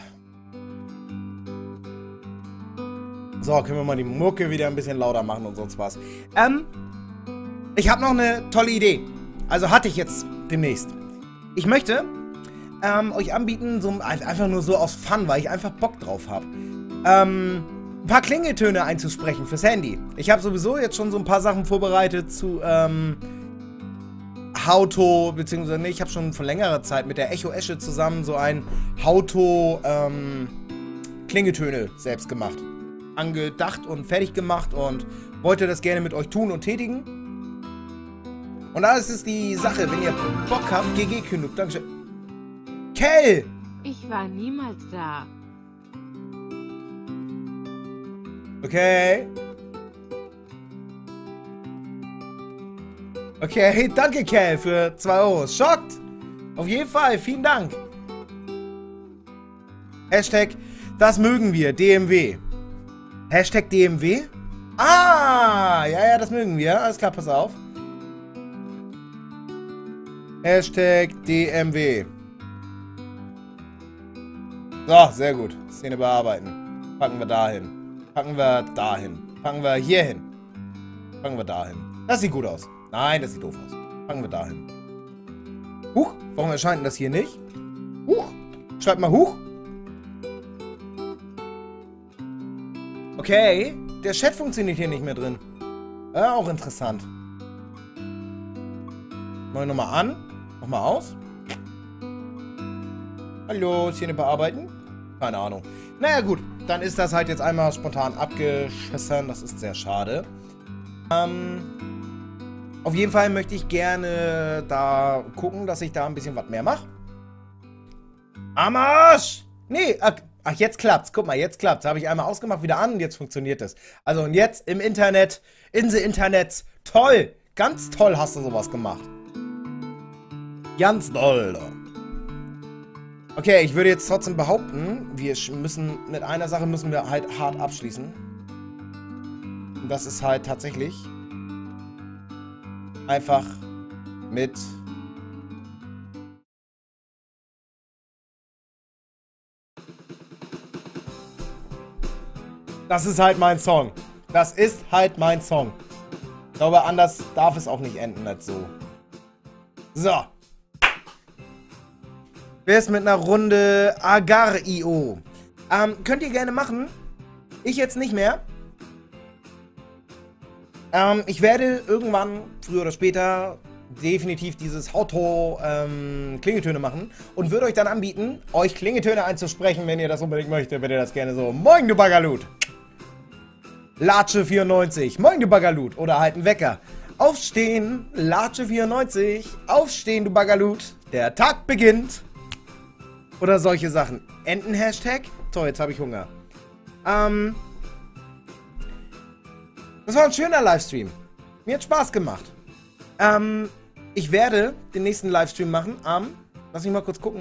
So, können wir mal die Mucke wieder ein bisschen lauter machen und sonst was. Ähm, ich habe noch eine tolle Idee. Also hatte ich jetzt demnächst. Ich möchte ähm, euch anbieten, so, einfach nur so aus Fun, weil ich einfach Bock drauf habe, ähm, ein paar Klingeltöne einzusprechen fürs Handy. Ich habe sowieso jetzt schon so ein paar Sachen vorbereitet zu ähm, Hauto, beziehungsweise nee, ich habe schon vor längerer Zeit mit der Echo Esche zusammen so ein Hauto ähm, Klingeltöne selbst gemacht. Angedacht und fertig gemacht und wollte das gerne mit euch tun und tätigen. Und da ist es die Sache, wenn ihr Bock habt, G G Kündig, Dankeschön. Kell! Ich war niemals da. Okay. Okay, danke Kell für zwei Euro. Schockt! Auf jeden Fall, vielen Dank. Hashtag, das mögen wir, D M W. Hashtag D M W? Ah, ja, ja, das mögen wir. Alles klar, pass auf. Hashtag D M W. So, sehr gut. Szene bearbeiten. Packen wir dahin. Packen wir dahin. Packen wir hier hin. Packen wir dahin. Das sieht gut aus. Nein, das sieht doof aus. Packen wir dahin. Huch, warum erscheint das hier nicht? Huch, schreibt mal Huch. Okay, der Chat funktioniert hier nicht mehr drin. Äh, auch interessant. Mach ich nochmal an. Nochmal aus. Hallo, Szene bearbeiten? Keine Ahnung. Naja gut, dann ist das halt jetzt einmal spontan abgeschossen. Das ist sehr schade. Ähm, auf jeden Fall möchte ich gerne da gucken, dass ich da ein bisschen was mehr mache. Am Arsch! Nee, ach, ach, jetzt klappt's. Guck mal, jetzt klappt's. Habe ich einmal ausgemacht, wieder an und jetzt funktioniert es. Also und jetzt im Internet, in the Internets. Toll! Ganz toll hast du sowas gemacht. Ganz toll. Okay, ich würde jetzt trotzdem behaupten, wir müssen, mit einer Sache müssen wir halt hart abschließen. Und das ist halt tatsächlich einfach mit Das ist halt mein Song. Das ist halt mein Song. Ich glaube, anders darf es auch nicht enden als so. So. Wer ist mit einer Runde Agar I O? Ähm, könnt ihr gerne machen. Ich jetzt nicht mehr. Ähm, ich werde irgendwann, früher oder später, definitiv dieses Auto ähm, Klingeltöne machen und würde euch dann anbieten, euch Klingeltöne einzusprechen, wenn ihr das unbedingt möchtet, wenn ihr das gerne so. Moin, du Baggerlut! Latsche vierundneunzig. Moin, du Baggerlut! Oder halt ein Wecker. Aufstehen, Latsche vierundneunzig. Aufstehen, du Baggerlut. Der Tag beginnt. Oder solche Sachen. Enten-Hashtag? Toll, jetzt habe ich Hunger. Ähm. Das war ein schöner Livestream. Mir hat Spaß gemacht. Ähm, ich werde den nächsten Livestream machen am... Lass mich mal kurz gucken.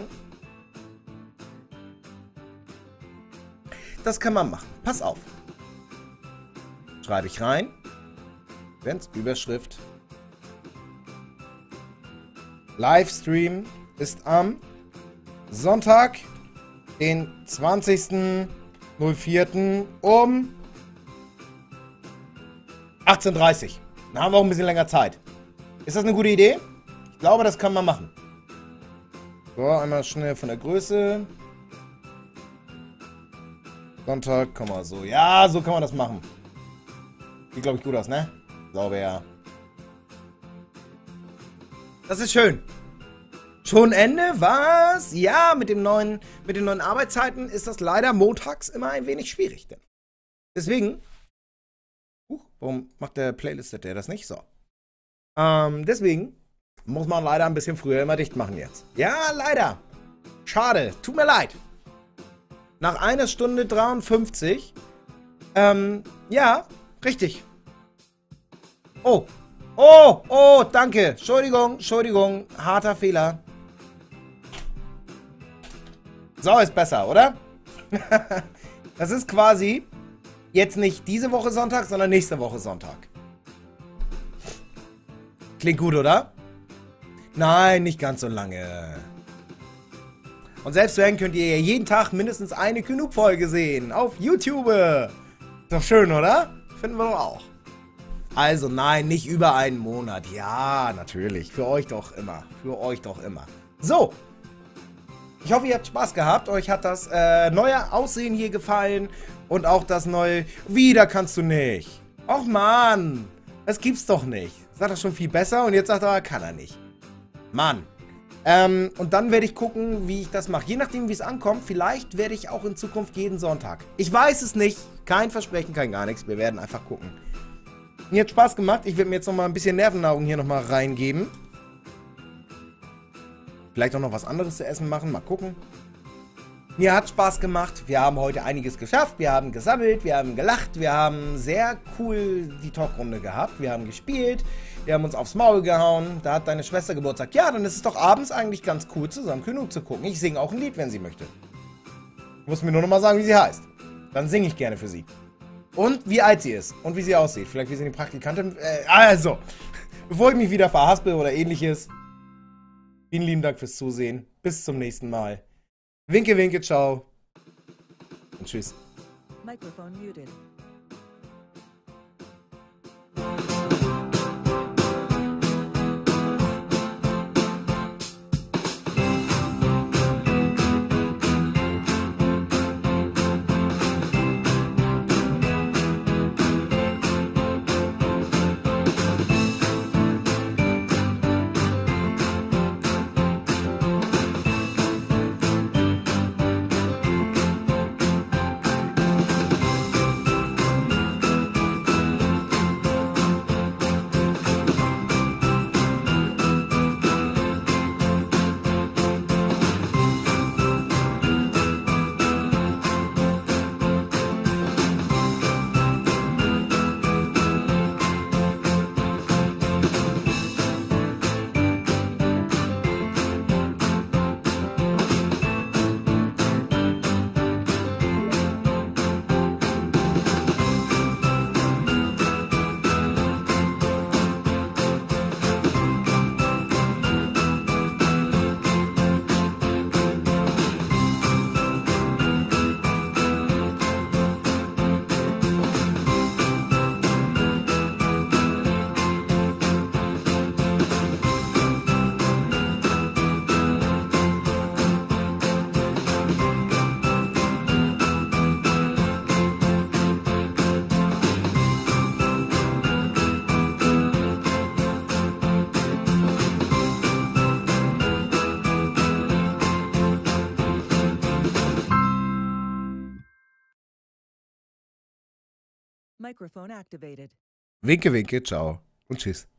Das kann man machen. Pass auf. Schreibe ich rein. Wenn's Überschrift. Livestream ist am Sonntag, den zwanzigsten vierten um achtzehn Uhr dreißig. Dann haben wir auch ein bisschen länger Zeit. Ist das eine gute Idee? Ich glaube, das kann man machen. So, einmal schnell von der Größe. Sonntag, komm mal so. Ja, so kann man das machen. Sieht, glaube ich, gut aus, ne? Ich glaube, ja. Das ist schön. Schon Ende? Was? Ja, mit, dem neuen, mit den neuen Arbeitszeiten ist das leider montags immer ein wenig schwierig. Denn. Deswegen... Uh, warum macht der Playlistet der das nicht? So. Ähm, deswegen muss man leider ein bisschen früher immer dicht machen jetzt. Ja, leider. Schade. Tut mir leid. Nach einer Stunde dreiundfünfzig. Ähm, ja, richtig. Oh. Oh, oh, danke. Entschuldigung, Entschuldigung. Harter Fehler. So, ist besser, oder? Das ist quasi jetzt nicht diese Woche Sonntag, sondern nächste Woche Sonntag. Klingt gut, oder? Nein, nicht ganz so lange. Und selbst wenn, könnt ihr ja jeden Tag mindestens eine Genug-Folge sehen. Auf YouTube. Ist doch schön, oder? Finden wir doch auch. Also nein, nicht über einen Monat. Ja, natürlich. Für euch doch immer. Für euch doch immer. So. Ich hoffe, ihr habt Spaß gehabt. Euch hat das äh, neue Aussehen hier gefallen. Und auch das neue... Wieder kannst du nicht. Och Mann. Das gibt's doch nicht. Sagt er schon viel besser und jetzt sagt er, kann er nicht. Mann. Ähm, und dann werde ich gucken, wie ich das mache. Je nachdem, wie es ankommt, vielleicht werde ich auch in Zukunft jeden Sonntag. Ich weiß es nicht. Kein Versprechen, kein gar nichts. Wir werden einfach gucken. Mir hat Spaß gemacht. Ich werde mir jetzt noch mal ein bisschen Nervennahrung hier noch mal reingeben. Vielleicht auch noch was anderes zu essen machen. Mal gucken. Mir hat Spaß gemacht. Wir haben heute einiges geschafft. Wir haben gesammelt. Wir haben gelacht. Wir haben sehr cool die Talkrunde gehabt. Wir haben gespielt. Wir haben uns aufs Maul gehauen. Da hat deine Schwester Geburtstag. Ja, dann ist es doch abends eigentlich ganz cool, zusammen genug zu gucken. Ich singe auch ein Lied, wenn sie möchte. Du musst mir nur noch mal sagen, wie sie heißt. Dann singe ich gerne für sie. Und wie alt sie ist. Und wie sie aussieht. Vielleicht wie sie eine Praktikantin... Äh, also. Bevor ich mich wieder verhaspel oder ähnliches. Vielen lieben Dank fürs Zusehen. Bis zum nächsten Mal. Winke, winke, ciao. Und tschüss. Microphone muted. Microphone activated. Winke, winke, ciao und tschüss.